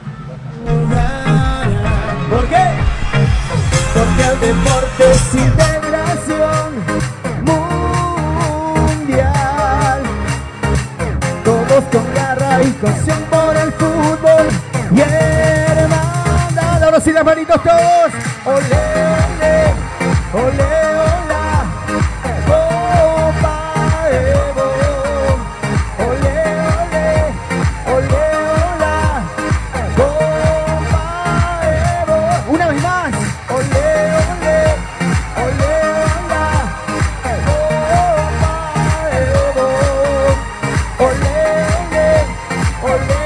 ¿Por qué? Porque el deporte es integración mundial. Todos con garra y pasión por el fútbol y hermandad. Ahora sí, las manitos todos. Olé, olé, olé, hola. Copa Evo. Olé, olé, olé, hola. Copa Evo. Una vez más. Olé, olé, olé, hola. Copa Evo. Olé, olé, olé.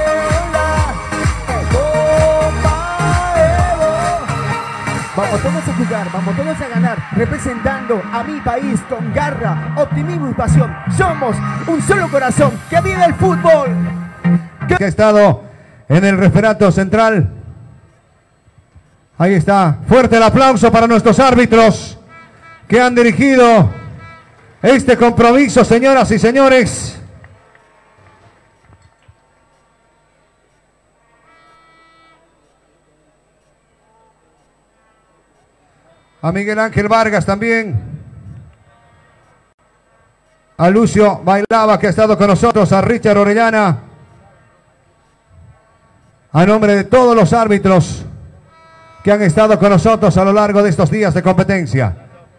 Vamos todos a jugar, vamos todos a ganar, representando a mi país con garra, optimismo y pasión. Somos un solo corazón. ¡Que vive el fútbol! Que ha estado en el referato central. Ahí está. Fuerte el aplauso para nuestros árbitros que han dirigido este compromiso, señoras y señores. A Miguel Ángel Vargas también. A Lucio Bailaba, que ha estado con nosotros. A Richard Orellana. A nombre de todos los árbitros que han estado con nosotros a lo largo de estos días de competencia.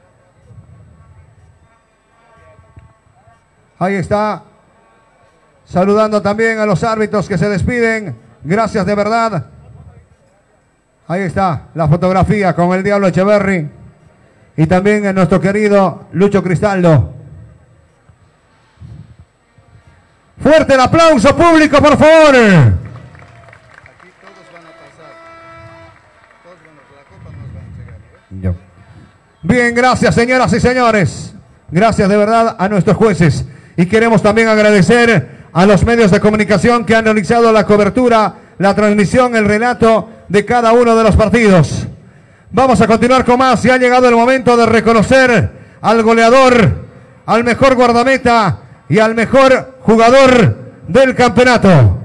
Ahí está. Saludando también a los árbitros que se despiden. Gracias de verdad. Ahí está la fotografía con el Diablo Echeverri y también a nuestro querido Lucho Cristaldo. Fuerte el aplauso público, por favor. Aquí todos van a pasar. Todos van a, la copa nos van a llegar, ¿eh? Bien, gracias, señoras y señores. Gracias de verdad a nuestros jueces. Y queremos también agradecer a los medios de comunicación que han realizado la cobertura, la transmisión, el relato de cada uno de los partidos. Vamos a continuar con más y ha llegado el momento de reconocer al goleador, al mejor guardameta y al mejor jugador del campeonato.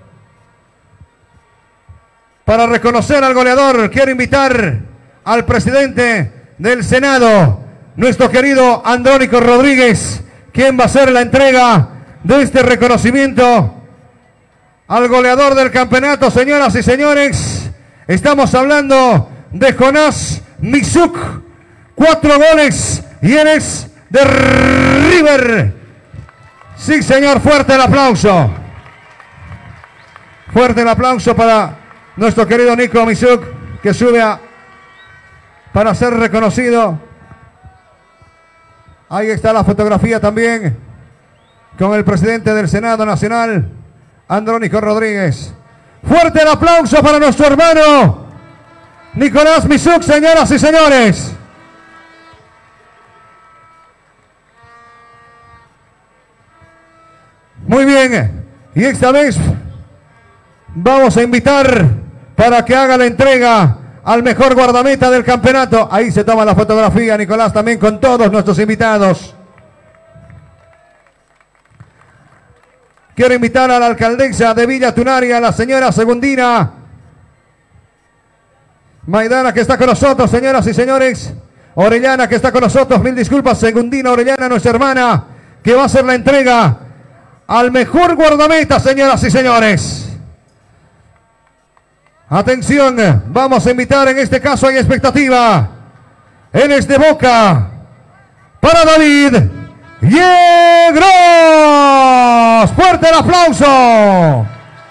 Para reconocer al goleador quiero invitar al presidente del Senado, nuestro querido Andrónico Rodríguez, quien va a hacer la entrega de este reconocimiento al goleador del campeonato. Señoras y señores, estamos hablando de Jonás Mizuk. Cuatro goles y eres de River. Sí, señor, fuerte el aplauso. Fuerte el aplauso para nuestro querido Nico Misuk, que sube a, para ser reconocido. Ahí está la fotografía también con el presidente del Senado Nacional, Andrónico Rodríguez. Fuerte el aplauso para nuestro hermano Nicolás Misuk, señoras y señores. Muy bien, y esta vez vamos a invitar para que haga la entrega al mejor guardameta del campeonato. Ahí se toma la fotografía, Nicolás, también con todos nuestros invitados. Quiero invitar a la alcaldesa de Villa Tunaria, a la señora Segundina Maidana, que está con nosotros, señoras y señores. Orellana, que está con nosotros, mil disculpas. Segundina Orellana, nuestra hermana, que va a hacer la entrega al mejor guardameta, señoras y señores. Atención, vamos a invitar, en este caso hay expectativa. Él es de Boca, para David Yegros. Fuerte el aplauso.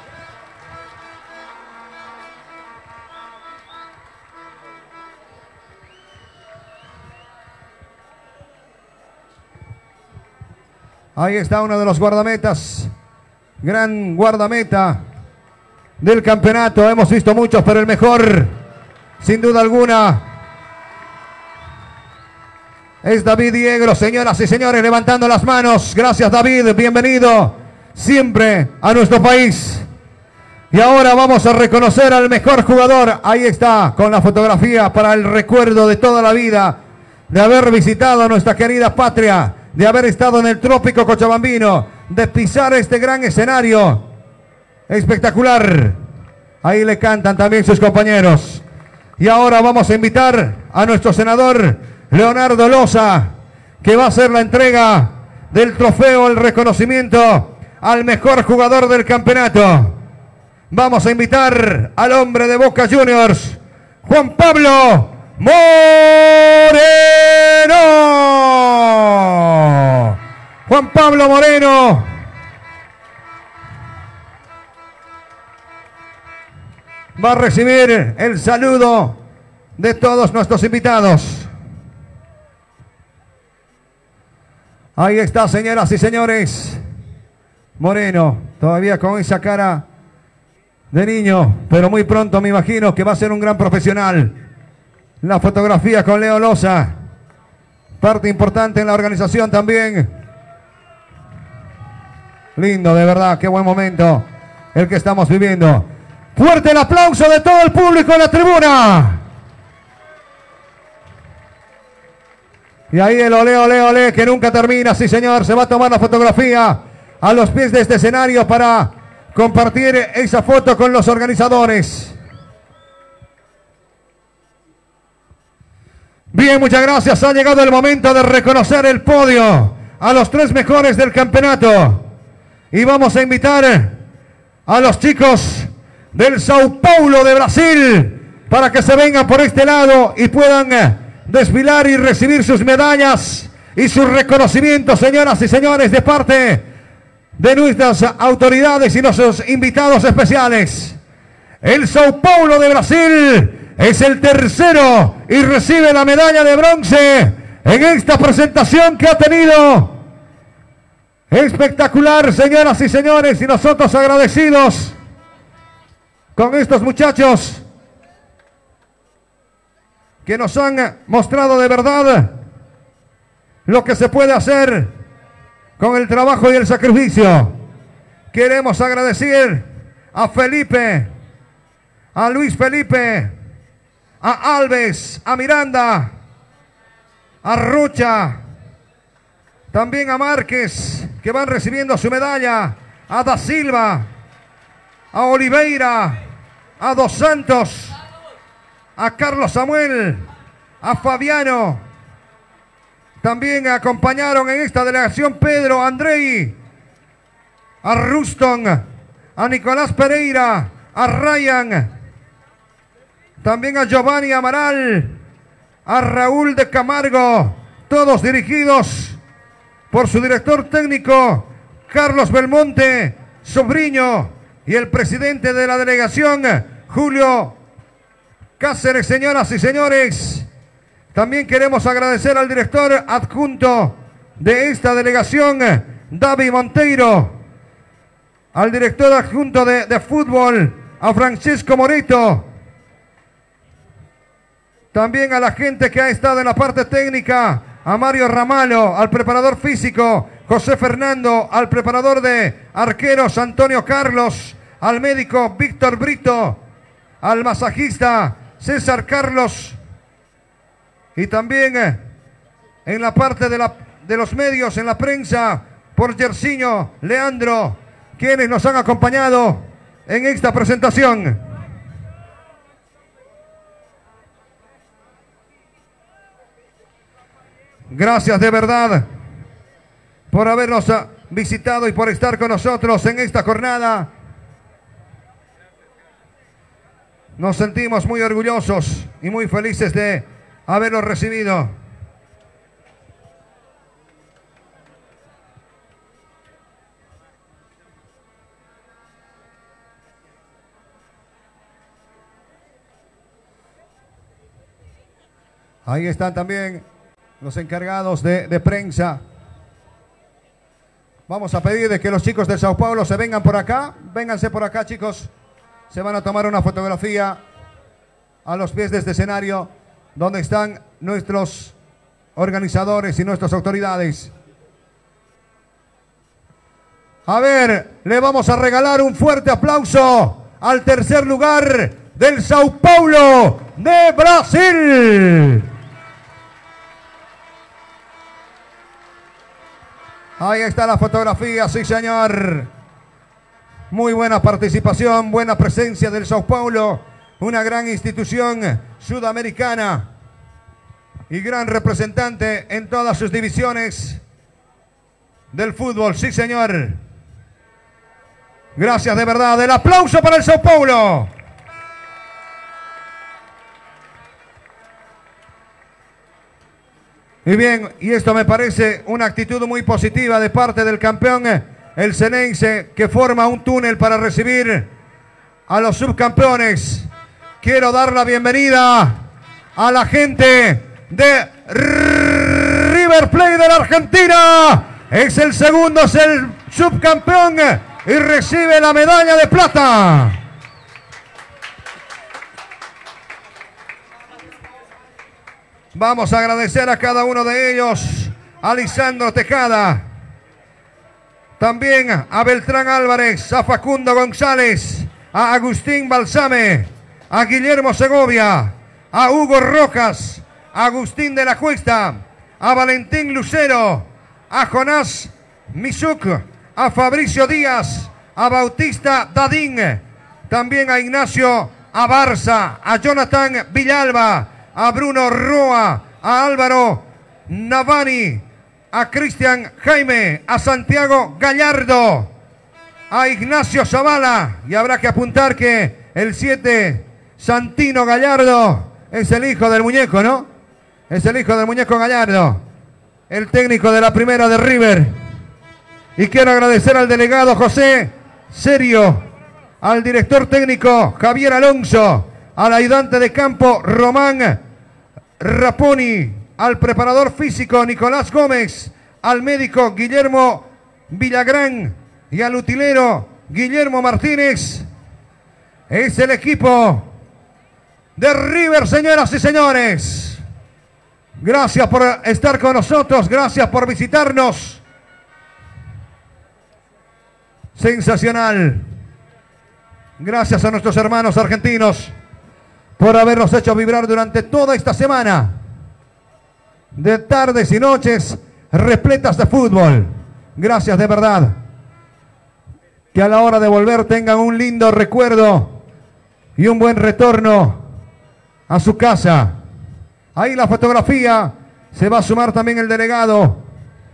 Ahí está uno de los guardametas, gran guardameta del campeonato. Hemos visto muchos, pero el mejor, sin duda alguna, es David Yegros, señoras y señores, levantando las manos. Gracias, David, bienvenido siempre a nuestro país. Y ahora vamos a reconocer al mejor jugador. Ahí está, con la fotografía para el recuerdo de toda la vida, de haber visitado nuestra querida patria, de haber estado en el trópico cochabambino, de pisar este gran escenario espectacular. Ahí le cantan también sus compañeros. Y ahora vamos a invitar a nuestro senador Leonardo Loza, que va a hacer la entrega del trofeo, el reconocimiento al mejor jugador del campeonato. Vamos a invitar al hombre de Boca Juniors, Juan Pablo Moreno. Juan Pablo Moreno. Va a recibir el saludo de todos nuestros invitados. Ahí está, señoras y señores. Moreno, todavía con esa cara de niño, pero muy pronto me imagino que va a ser un gran profesional. La fotografía con Leo Loza, parte importante en la organización también. Lindo, de verdad, qué buen momento el que estamos viviendo. Fuerte el aplauso de todo el público en la tribuna. Y ahí el ole, ole, ole, que nunca termina. Sí, señor, se va a tomar la fotografía a los pies de este escenario para compartir esa foto con los organizadores. Bien, muchas gracias. Ha llegado el momento de reconocer el podio a los tres mejores del campeonato. Y vamos a invitar a los chicos del Sao Paulo de Brasil para que se vengan por este lado y puedan desfilar y recibir sus medallas y sus reconocimientos, señoras y señores, de parte de nuestras autoridades y nuestros invitados especiales. El Sao Paulo de Brasil es el tercero y recibe la medalla de bronce en esta presentación que ha tenido espectacular, señoras y señores, y nosotros agradecidos con estos muchachos que nos han mostrado de verdad lo que se puede hacer con el trabajo y el sacrificio. Queremos agradecer a Felipe, a Luis Felipe, a Alves, a Miranda, a Rocha, también a Márquez, que van recibiendo su medalla, a Da Silva, a Oliveira, a Dos Santos, a Carlos Samuel, a Fabiano. También acompañaron en esta delegación Pedro Andrei, a Ruston, a Nicolás Pereira, a Ryan, también a Giovanni Amaral, a Raúl de Camargo, todos dirigidos por su director técnico, Carlos Belmonte Sobriño, y el presidente de la delegación, Julio Cáceres. Señoras y señores, también queremos agradecer al director adjunto de esta delegación, David Monteiro, al director adjunto de, de fútbol, a Francisco Morito, también a la gente que ha estado en la parte técnica, a Mario Ramalo, al preparador físico, José Fernando, al preparador de arqueros, Antonio Carlos, al médico Víctor Brito, al masajista César Carlos, y también eh, en la parte de, la, de los medios, en la prensa, por Yersinho Leandro, quienes nos han acompañado en esta presentación. Gracias de verdad por habernos visitado y por estar con nosotros en esta jornada. Nos sentimos muy orgullosos y muy felices de haberlos recibido. Ahí están también los encargados de, de prensa. Vamos a pedir de que los chicos de Sao Paulo se vengan por acá. Vénganse por acá, chicos. Se van a tomar una fotografía a los pies de este escenario donde están nuestros organizadores y nuestras autoridades. A ver, le vamos a regalar un fuerte aplauso al tercer lugar del Sao Paulo de Brasil. Ahí está la fotografía, sí señor. Muy buena participación, buena presencia del Sao Paulo, una gran institución sudamericana y gran representante en todas sus divisiones del fútbol, sí señor. Gracias de verdad, el aplauso para el Sao Paulo. Y bien, y esto me parece una actitud muy positiva de parte del campeón, el Xenense, que forma un túnel para recibir a los subcampeones. Quiero dar la bienvenida a la gente de River Plate de la Argentina. Es el segundo, es el subcampeón y recibe la medalla de plata. Vamos a agradecer a cada uno de ellos, a Lisandro Tejada, también a Beltrán Álvarez, a Facundo González, a Agustín Balsame, a Guillermo Segovia, a Hugo Rojas, a Agustín de la Cuesta, a Valentín Lucero, a Jonás Misuk, a Fabricio Díaz, a Bautista Dadín, también a Ignacio Abarza, a Jonathan Villalba, a Bruno Roa, a Álvaro Navani, a Cristian Jaime, a Santiago Gallardo, a Ignacio Zavala, y habrá que apuntar que el siete, Santino Gallardo, es el hijo del muñeco, ¿no? Es el hijo del muñeco Gallardo, el técnico de la primera de River. Y quiero agradecer al delegado José Serio, al director técnico Javier Alonso, al ayudante de campo Román Raponi, al preparador físico Nicolás Gómez, al médico Guillermo Villagrán y al utilero Guillermo Martínez. Es el equipo de River, señoras y señores. Gracias por estar con nosotros, gracias por visitarnos. Sensacional. Gracias a nuestros hermanos argentinos por habernos hecho vibrar durante toda esta semana de tardes y noches repletas de fútbol. Gracias de verdad. Que a la hora de volver tengan un lindo recuerdo y un buen retorno a su casa. Ahí la fotografía, se va a sumar también el delegado.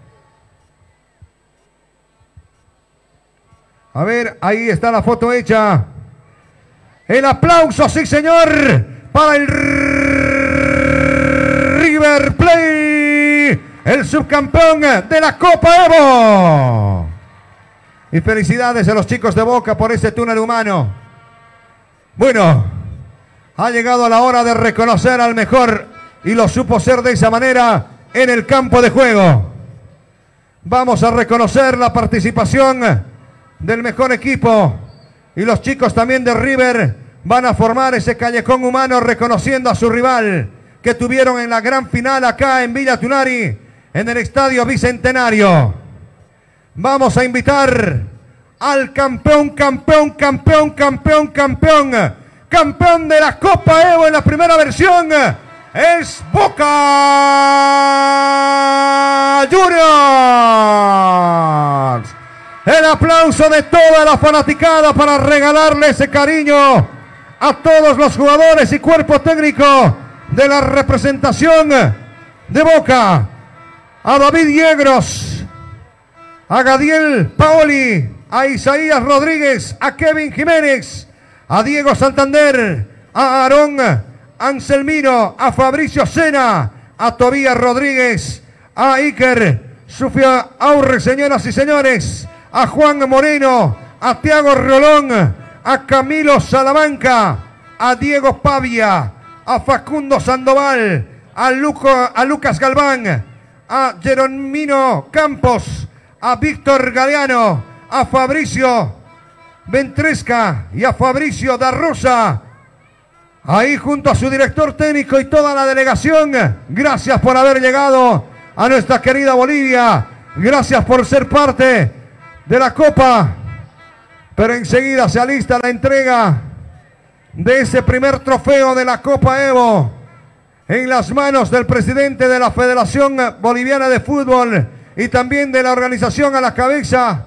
A ver, ahí está la foto hecha. El aplauso, sí señor, para el River Plate el subcampeón de la Copa Evo. Y felicidades a los chicos de Boca por este túnel humano. Bueno, ha llegado la hora de reconocer al mejor y lo supo ser de esa manera en el campo de juego. Vamos a reconocer la participación del mejor equipo y los chicos también de River van a formar ese callejón humano reconociendo a su rival que tuvieron en la gran final acá en Villa Tunari, en el Estadio Bicentenario. Vamos a invitar al campeón, campeón, campeón, campeón, campeón, campeón de la Copa Evo en la primera versión, es Boca Juniors. El aplauso de toda la fanaticada para regalarle ese cariño a todos los jugadores y cuerpo técnico de la representación de Boca. A David Yegros, a Gadiel Paoli, a Isaías Rodríguez, a Kevin Jiménez, a Diego Santander, a Aarón Anselmino, a Fabricio Sena, a Tobías Rodríguez, a Iker Sufia Aurre, señoras y señores, a Juan Moreno, a Tiago Rolón, a Camilo Salamanca, a Diego Pavia, a Facundo Sandoval, a, Luco, a Lucas Galván, a Jerónimo Campos, a Víctor Galeano, a Fabricio Ventresca y a Fabricio da Rosa, ahí junto a su director técnico y toda la delegación. Gracias por haber llegado a nuestra querida Bolivia, gracias por ser parte de la Copa, pero enseguida se alista la entrega de ese primer trofeo de la Copa Evo en las manos del presidente de la Federación Boliviana de Fútbol y también de la organización a la cabeza.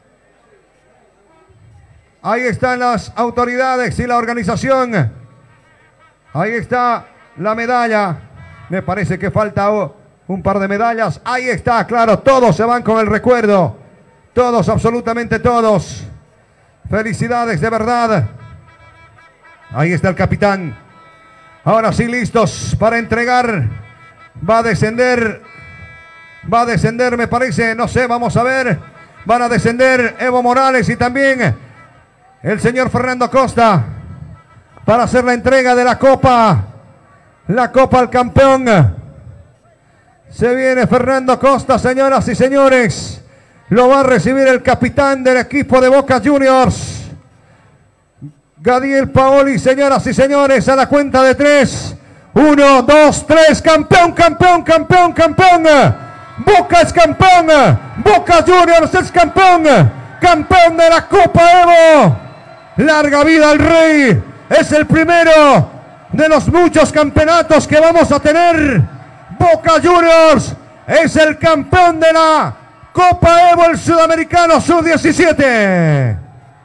Ahí están las autoridades y la organización. Ahí está la medalla. Me parece que falta un par de medallas. Ahí está, claro, todos se van con el recuerdo. Todos, absolutamente todos. Felicidades de verdad. Ahí está el capitán. Ahora sí, listos para entregar. Va a descender. Va a descender, me parece. No sé, vamos a ver. Van a descender Evo Morales y también el señor Fernando Costa para hacer la entrega de la copa. La copa al campeón. Se viene Fernando Costa, señoras y señores. Lo va a recibir el capitán del equipo de Boca Juniors, Gadiel Paoli, señoras y señores, a la cuenta de tres. Uno, dos, tres. Campeón, campeón, campeón, campeón. Boca es campeón. Boca Juniors es campeón. Campeón de la Copa Evo. Larga vida al Rey. Es el primero de los muchos campeonatos que vamos a tener. Boca Juniors es el campeón de la Copa Evo, el sudamericano sub diecisiete.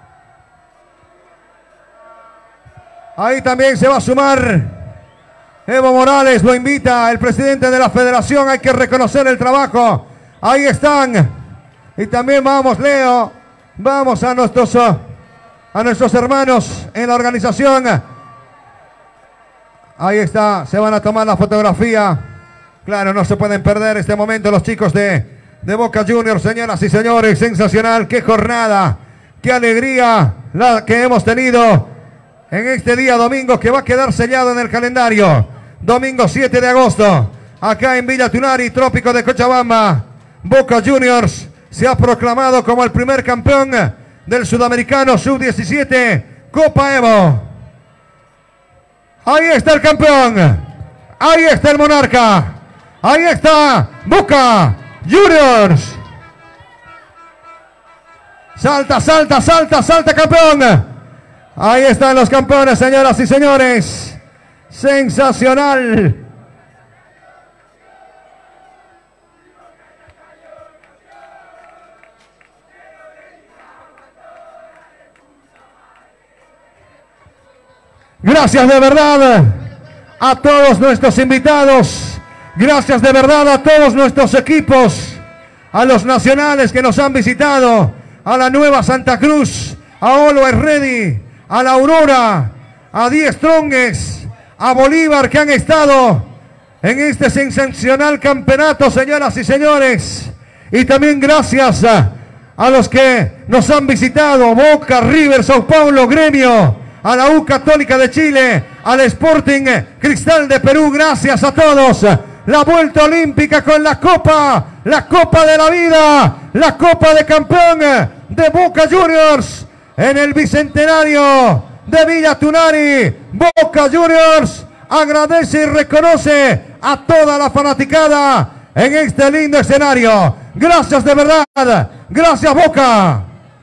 Ahí también se va a sumar Evo Morales, lo invita el presidente de la federación. Hay que reconocer el trabajo. Ahí están. Y también vamos, Leo, vamos a nuestros, a nuestros hermanos en la organización. Ahí está, se van a tomar la fotografía. Claro, no se pueden perder este momento los chicos de de Boca Juniors, señoras y señores. Sensacional, qué jornada, qué alegría la que hemos tenido en este día domingo, que va a quedar sellado en el calendario. Domingo siete de agosto, acá en Villa Tunari, Trópico de Cochabamba. Boca Juniors se ha proclamado como el primer campeón del sudamericano sub diecisiete Copa Evo. Ahí está el campeón, ahí está el monarca, ahí está Boca Juniors. Salta, salta, salta, salta, campeón. Ahí están los campeones, señoras y señores. Sensacional. Gracias de verdad a todos nuestros invitados. Gracias de verdad a todos nuestros equipos, a los nacionales que nos han visitado, a la Nueva Santa Cruz, a Always Ready, a la Aurora, a Die Strongest, a Bolívar, que han estado en este sensacional campeonato, señoras y señores. Y también gracias a, a los que nos han visitado: Boca, River, Sao Paulo, Gremio, a la U Católica de Chile, al Sporting Cristal de Perú. Gracias a todos. La vuelta olímpica con la Copa, la Copa de la Vida, la Copa de Campeón de Boca Juniors en el Bicentenario de Villa Tunari. Boca Juniors agradece y reconoce a toda la fanaticada en este lindo escenario. Gracias de verdad, gracias Boca.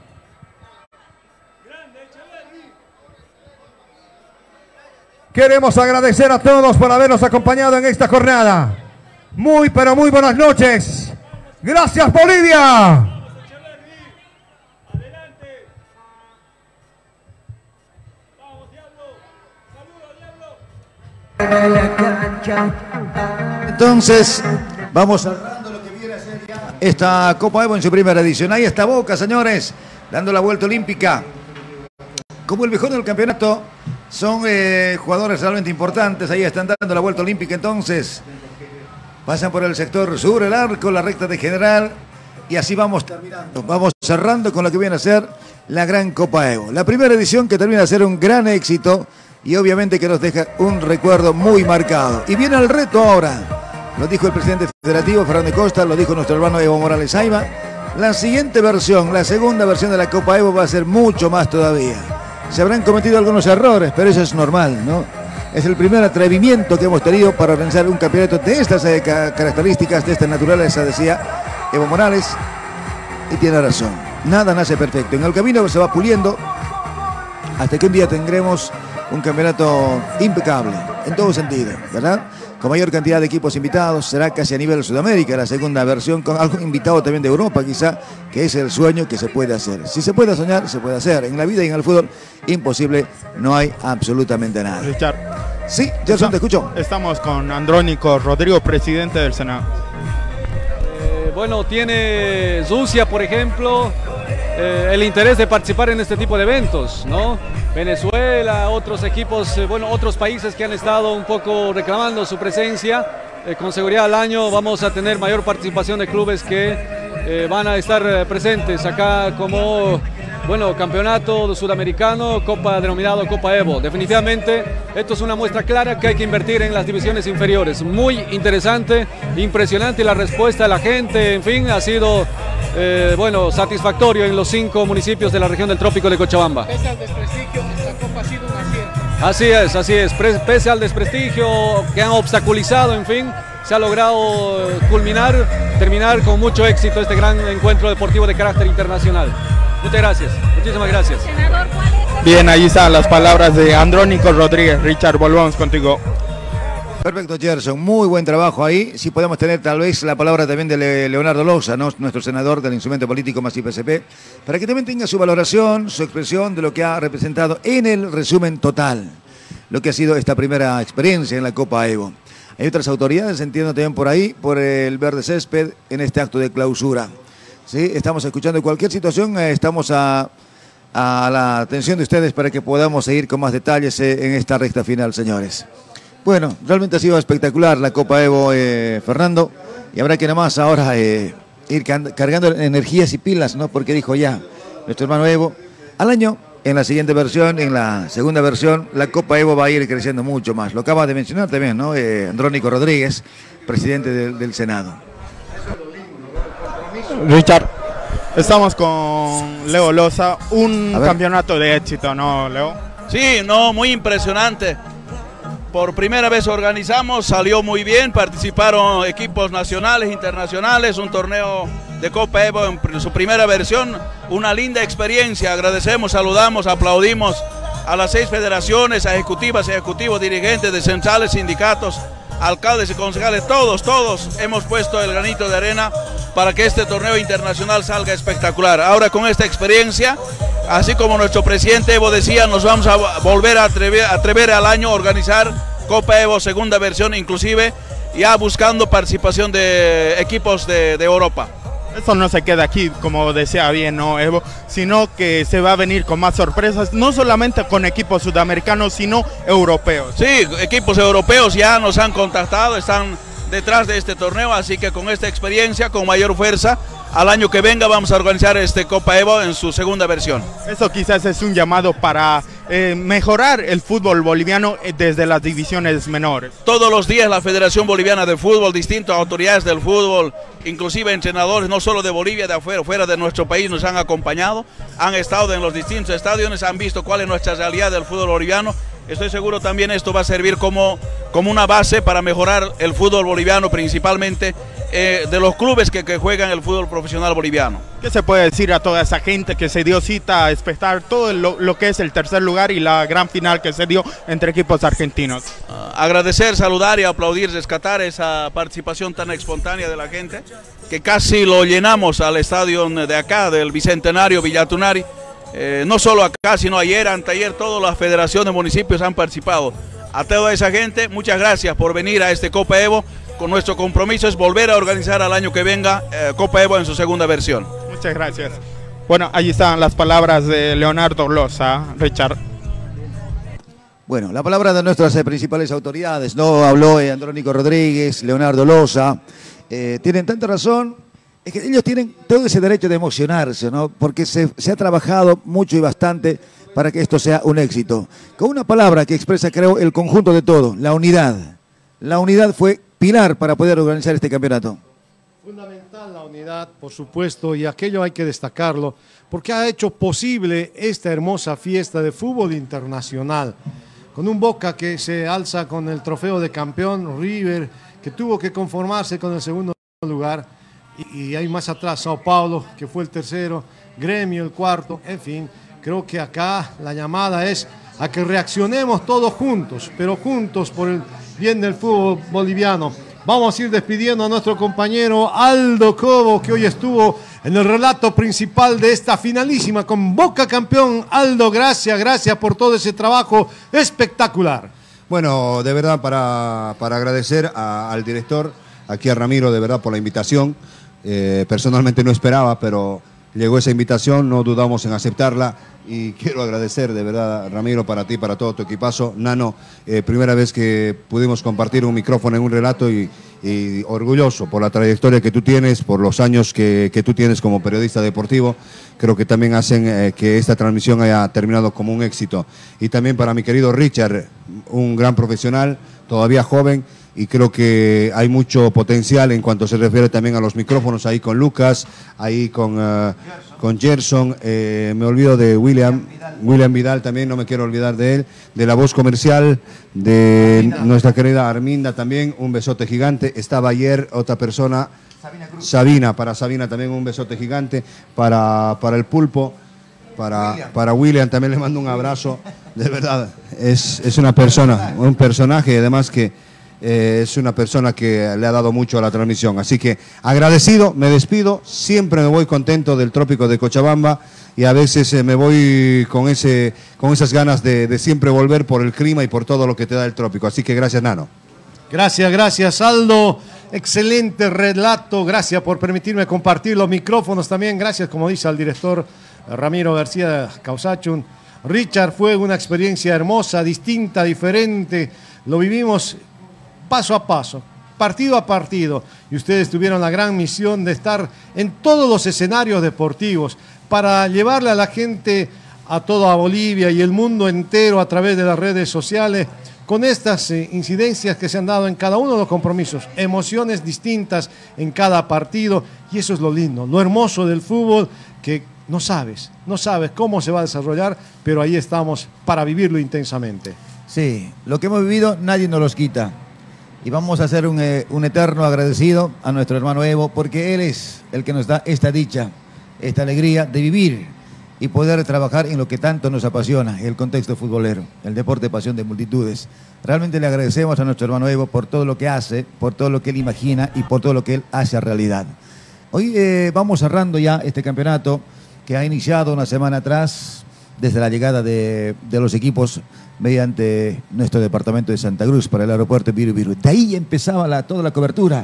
Queremos agradecer a todos por habernos acompañado en esta jornada. Muy pero muy buenas noches. Gracias Bolivia. Entonces, vamos cerrando lo que viene a ser ya esta Copa Evo en su primera edición. Ahí está Boca, señores, dando la vuelta olímpica. Como el mejor del campeonato, son eh, jugadores realmente importantes. Ahí están dando la vuelta olímpica. Entonces, pasan por el sector sur, el arco, la recta de general. Y así vamos terminando. Vamos cerrando con lo que viene a ser la gran Copa Evo. La primera edición que termina a ser un gran éxito. Y obviamente que nos deja un recuerdo muy marcado. Y viene el reto ahora. Lo dijo el presidente federativo, Fernando Costa, lo dijo nuestro hermano Evo Morales Ayma. La siguiente versión, la segunda versión de la Copa Evo va a ser mucho más todavía. Se habrán cometido algunos errores, pero eso es normal, ¿no? Es el primer atrevimiento que hemos tenido para organizar un campeonato de estas eh, características, de esta naturaleza, decía Evo Morales. Y tiene razón. Nada nace perfecto. En el camino se va puliendo hasta que un día tendremos un campeonato impecable, en todo sentido, ¿verdad? Con mayor cantidad de equipos invitados, será casi a nivel Sudamérica la segunda versión, con algún invitado también de Europa quizá, que es el sueño que se puede hacer. Si se puede soñar, se puede hacer. En la vida y en el fútbol, imposible, no hay absolutamente nada. Richard. Sí, Gerson, te escucho. Estamos con Andrónico Rodrigo, presidente del Senado. Eh, bueno, tiene Rusia, por ejemplo, eh, el interés de participar en este tipo de eventos, ¿no? Venezuela, otros equipos, eh, bueno, otros países que han estado un poco reclamando su presencia. Eh, con seguridad al año vamos a tener mayor participación de clubes que eh, van a estar eh, presentes acá como, bueno, campeonato sudamericano, Copa denominado Copa Evo. Definitivamente esto es una muestra clara que hay que invertir en las divisiones inferiores. Muy interesante, impresionante la respuesta de la gente, en fin, ha sido eh, bueno, satisfactorio en los cinco municipios de la región del Trópico de Cochabamba. Pese al desprestigio, esta Copa ha sido un acierto. Así es, así es, pese al desprestigio que han obstaculizado, en fin, se ha logrado culminar, terminar con mucho éxito este gran encuentro deportivo de carácter internacional. Muchas gracias, muchísimas gracias. Bien, ahí están las palabras de Andrónico Rodríguez. Richard, volvamos contigo. Perfecto, Gerson, muy buen trabajo ahí. Si podemos tener tal vez la palabra también de Leonardo Loza, ¿no? Nuestro senador del instrumento político más I P C P, para que también tenga su valoración, su expresión de lo que ha representado en el resumen total, lo que ha sido esta primera experiencia en la Copa Evo. Hay otras autoridades, entiendo también por ahí, por el verde césped en este acto de clausura. ¿Sí? Estamos escuchando cualquier situación, eh, estamos a, a la atención de ustedes para que podamos seguir con más detalles eh, en esta recta final, señores. Bueno, realmente ha sido espectacular la Copa Evo, eh, Fernando, y habrá que nada más ahora eh, ir cargando energías y pilas, ¿no? Porque dijo ya nuestro hermano Evo, al año, en la siguiente versión, en la segunda versión, la Copa Evo va a ir creciendo mucho más. Lo acaba de mencionar también, ¿no? Eh, Andrónico Rodríguez, presidente del, del Senado. Richard, estamos con Leo Loza, un campeonato de éxito, ¿no, Leo? Sí, no, muy impresionante. Por primera vez organizamos, salió muy bien, participaron equipos nacionales, internacionales, un torneo de Copa Evo en su primera versión, una linda experiencia. Agradecemos, saludamos, aplaudimos a las seis federaciones, ejecutivas, ejecutivos, dirigentes de centrales, sindicatos, alcaldes y concejales, todos, todos hemos puesto el granito de arena para que este torneo internacional salga espectacular. Ahora con esta experiencia, así como nuestro presidente Evo decía, nos vamos a volver a atrever, a atrever al año a organizar Copa Evo segunda versión, inclusive ya buscando participación de equipos de, de Europa. Eso no se queda aquí, como decía bien, ¿no, Evo? Sino que se va a venir con más sorpresas, no solamente con equipos sudamericanos, sino europeos. Sí, equipos europeos ya nos han contactado, están detrás de este torneo, así que con esta experiencia, con mayor fuerza, al año que venga vamos a organizar este Copa Evo en su segunda versión. Eso quizás es un llamado para eh, mejorar el fútbol boliviano desde las divisiones menores. Todos los días la Federación Boliviana de Fútbol, distintas autoridades del fútbol, inclusive entrenadores, no solo de Bolivia, de afuera, fuera de nuestro país, nos han acompañado, han estado en los distintos estadios, han visto cuál es nuestra realidad del fútbol boliviano. Estoy seguro también esto va a servir como, como una base para mejorar el fútbol boliviano, principalmente eh, de los clubes que, que juegan el fútbol profesional boliviano. ¿Qué se puede decir a toda esa gente que se dio cita a espectar todo lo, lo que es el tercer lugar y la gran final que se dio entre equipos argentinos? Uh, agradecer, saludar y aplaudir, rescatar esa participación tan espontánea de la gente, que casi lo llenamos al estadio de acá, del Bicentenario Villatunari. Eh, no solo acá, sino ayer, anteayer, todas las federaciones, municipios han participado. A toda esa gente, muchas gracias por venir a este Copa Evo. Con nuestro compromiso es volver a organizar al año que venga eh, Copa Evo en su segunda versión. Muchas gracias. Bueno, ahí están las palabras de Leonardo Loza, Richard. Bueno, la palabra de nuestras eh, principales autoridades, ¿no? Habló eh, Andrónico Rodríguez, Leonardo Loza. Eh, tienen tanta razón. Es que ellos tienen todo ese derecho de emocionarse, ¿no? Porque se, se ha trabajado mucho y bastante para que esto sea un éxito. Con una palabra que expresa, creo, el conjunto de todo, la unidad. La unidad fue pilar para poder organizar este campeonato. Fundamental la unidad, por supuesto, y aquello hay que destacarlo, porque ha hecho posible esta hermosa fiesta de fútbol internacional. Con un Boca que se alza con el trofeo de campeón, River, que tuvo que conformarse con el segundo lugar. Y hay más atrás Sao Paulo, que fue el tercero, Gremio el cuarto, en fin, creo que acá la llamada es a que reaccionemos todos juntos, pero juntos por el bien del fútbol boliviano. Vamos a ir despidiendo a nuestro compañero Aldo Cobo, que hoy estuvo en el relato principal de esta finalísima con Boca campeón. Aldo, gracias, gracias por todo ese trabajo espectacular. Bueno, de verdad, para, para agradecer a, al director, aquí a Ramiro, de verdad, por la invitación. Eh, personalmente no esperaba, pero llegó esa invitación, no dudamos en aceptarla y quiero agradecer de verdad, Ramiro, para ti, para todo tu equipazo. Nano, eh, primera vez que pudimos compartir un micrófono en un relato y, y orgulloso por la trayectoria que tú tienes, por los años que, que tú tienes como periodista deportivo. Creo que también hacen eh, que esta transmisión haya terminado como un éxito. Y también para mi querido Richard, un gran profesional, todavía joven, y creo que hay mucho potencial en cuanto se refiere también a los micrófonos, ahí con Lucas, ahí con, uh, con Gerson, eh, me olvido de William, William Vidal también, no me quiero olvidar de él, de la voz comercial, de Arminda. Nuestra querida Arminda también, un besote gigante. Estaba ayer otra persona, Sabina, Cruz. Sabina, para Sabina también un besote gigante, para, para el Pulpo, para William. para William también le mando un abrazo, de verdad, es, es una persona, un personaje además que Eh, es una persona que le ha dado mucho a la transmisión, así que agradecido, me despido, siempre me voy contento del trópico de Cochabamba y a veces eh, me voy con, ese, con esas ganas de, de siempre volver por el clima y por todo lo que te da el trópico, así que gracias, Nano. Gracias, gracias, Aldo, excelente relato, gracias por permitirme compartir los micrófonos también, gracias, como dice al director Ramiro García Causachun. Richard, fue una experiencia hermosa, distinta, diferente, lo vivimos paso a paso, partido a partido, y ustedes tuvieron la gran misión de estar en todos los escenarios deportivos para llevarle a la gente, a toda Bolivia y el mundo entero a través de las redes sociales, con estas eh, incidencias que se han dado en cada uno de los compromisos, emociones distintas en cada partido, y eso es lo lindo, lo hermoso del fútbol, que no sabes, no sabes cómo se va a desarrollar, pero ahí estamos para vivirlo intensamente. Sí, lo que hemos vivido nadie nos los quita. Y vamos a ser un, eh, un eterno agradecido a nuestro hermano Evo, porque él es el que nos da esta dicha, esta alegría de vivir y poder trabajar en lo que tanto nos apasiona, el contexto futbolero, el deporte pasión de multitudes. Realmente le agradecemos a nuestro hermano Evo por todo lo que hace, por todo lo que él imagina y por todo lo que él hace a realidad. Hoy eh, vamos cerrando ya este campeonato que ha iniciado una semana atrás, desde la llegada de, de los equipos mediante nuestro departamento de Santa Cruz para el aeropuerto Viru Viru. De ahí empezaba la, toda la cobertura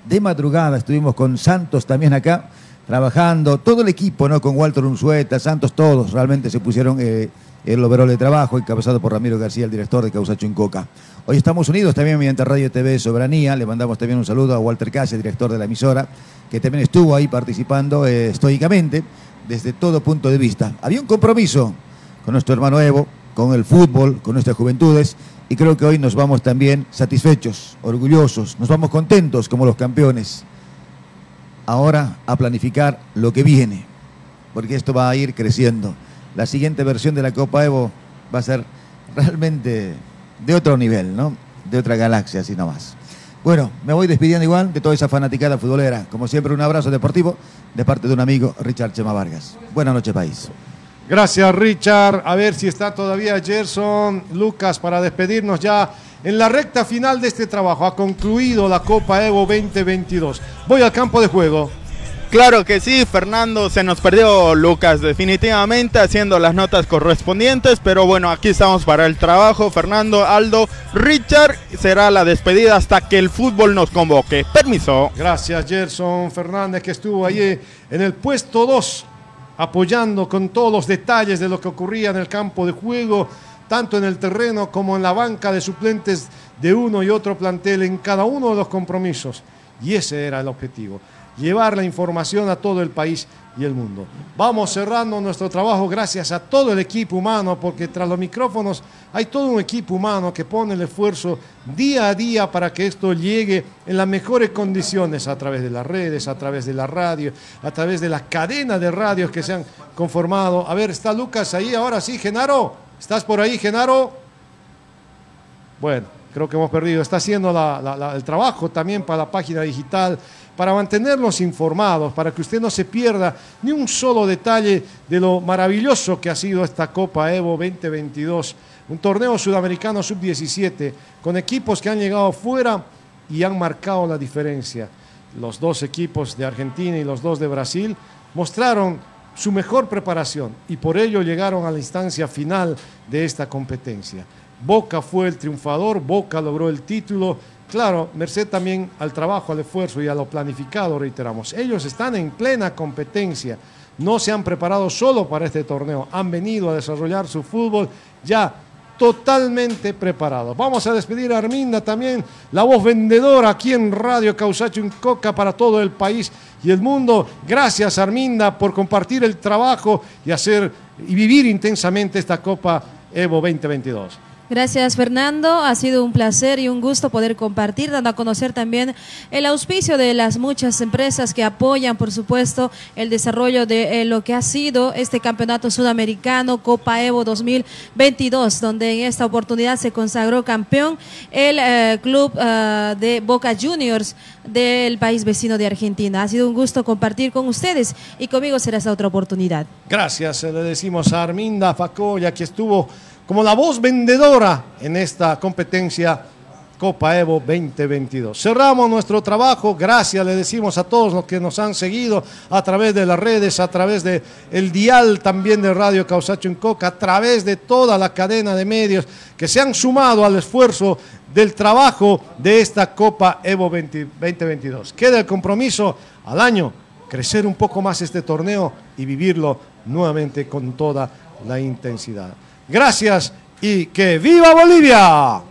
de madrugada, estuvimos con Santos también acá, trabajando, todo el equipo, ¿no? Con Walter Unzueta, Santos, todos realmente se pusieron eh, el overol de trabajo, encabezado por Ramiro García, el director de Causacho en Coca. Hoy estamos unidos también mediante Radio T V Soberanía, le mandamos también un saludo a Walter Cáceres, director de la emisora, que también estuvo ahí participando eh, estoicamente, desde todo punto de vista. Había un compromiso con nuestro hermano Evo, con el fútbol, con nuestras juventudes, y creo que hoy nos vamos también satisfechos, orgullosos, nos vamos contentos como los campeones. Ahora a planificar lo que viene, porque esto va a ir creciendo. La siguiente versión de la Copa Evo va a ser realmente de otro nivel, ¿no? De otra galaxia, así nomás. Bueno, me voy despidiendo igual de toda esa fanaticada futbolera. Como siempre, un abrazo deportivo de parte de un amigo, Richard Chema Vargas. Buenas noches, país. Gracias, Richard. A ver si está todavía Gerson, Lucas, para despedirnos ya en la recta final de este trabajo. Ha concluido la Copa Evo veinte veintidós. Voy al campo de juego. Claro que sí, Fernando, se nos perdió Lucas definitivamente haciendo las notas correspondientes, pero bueno, aquí estamos para el trabajo. Fernando, Aldo, Richard, será la despedida hasta que el fútbol nos convoque. Permiso. Gracias, Gerson Fernández, que estuvo allí en el puesto dos, apoyando con todos los detalles de lo que ocurría en el campo de juego, tanto en el terreno como en la banca de suplentes de uno y otro plantel en cada uno de los compromisos. Y ese era el objetivo, llevar la información a todo el país y el mundo. Vamos cerrando nuestro trabajo gracias a todo el equipo humano, porque tras los micrófonos hay todo un equipo humano que pone el esfuerzo día a día para que esto llegue en las mejores condiciones, a través de las redes, a través de la radio, a través de la cadena de radios que se han conformado. A ver, está Lucas ahí, ahora sí, Genaro, ¿estás por ahí, Genaro? Bueno, creo que hemos perdido. Está haciendo la, la, la, el trabajo también para la página digital, para mantenernos informados, para que usted no se pierda ni un solo detalle de lo maravilloso que ha sido esta Copa Evo veinte veintidós, un torneo sudamericano sub diecisiete, con equipos que han llegado fuera y han marcado la diferencia. Los dos equipos de Argentina y los dos de Brasil mostraron su mejor preparación y por ello llegaron a la instancia final de esta competencia. Boca fue el triunfador, Boca logró el título, claro, merced también al trabajo, al esfuerzo y a lo planificado, reiteramos. Ellos están en plena competencia, no se han preparado solo para este torneo, han venido a desarrollar su fútbol ya totalmente preparados. Vamos a despedir a Arminda también, la voz vendedora aquí en Radio Causacho en Coca para todo el país y el mundo. Gracias, Arminda, por compartir el trabajo y hacer y vivir intensamente esta Copa Evo veinte veintidós. Gracias, Fernando, ha sido un placer y un gusto poder compartir, dando a conocer también el auspicio de las muchas empresas que apoyan, por supuesto, el desarrollo de eh, lo que ha sido este campeonato sudamericano Copa Evo dos mil veintidós, donde en esta oportunidad se consagró campeón el eh, club eh, de Boca Juniors del país vecino de Argentina. Ha sido un gusto compartir con ustedes y conmigo será esta otra oportunidad. Gracias, le decimos a Arminda Facoya, que estuvo como la voz vendedora en esta competencia Copa Evo veinte veintidós. Cerramos nuestro trabajo, gracias le decimos a todos los que nos han seguido a través de las redes, a través de el dial también de Radio Causacho en Coca, a través de toda la cadena de medios que se han sumado al esfuerzo del trabajo de esta Copa Evo veinte veintidós. Queda el compromiso al año, crecer un poco más este torneo y vivirlo nuevamente con toda la intensidad. Gracias y que ¡viva Bolivia!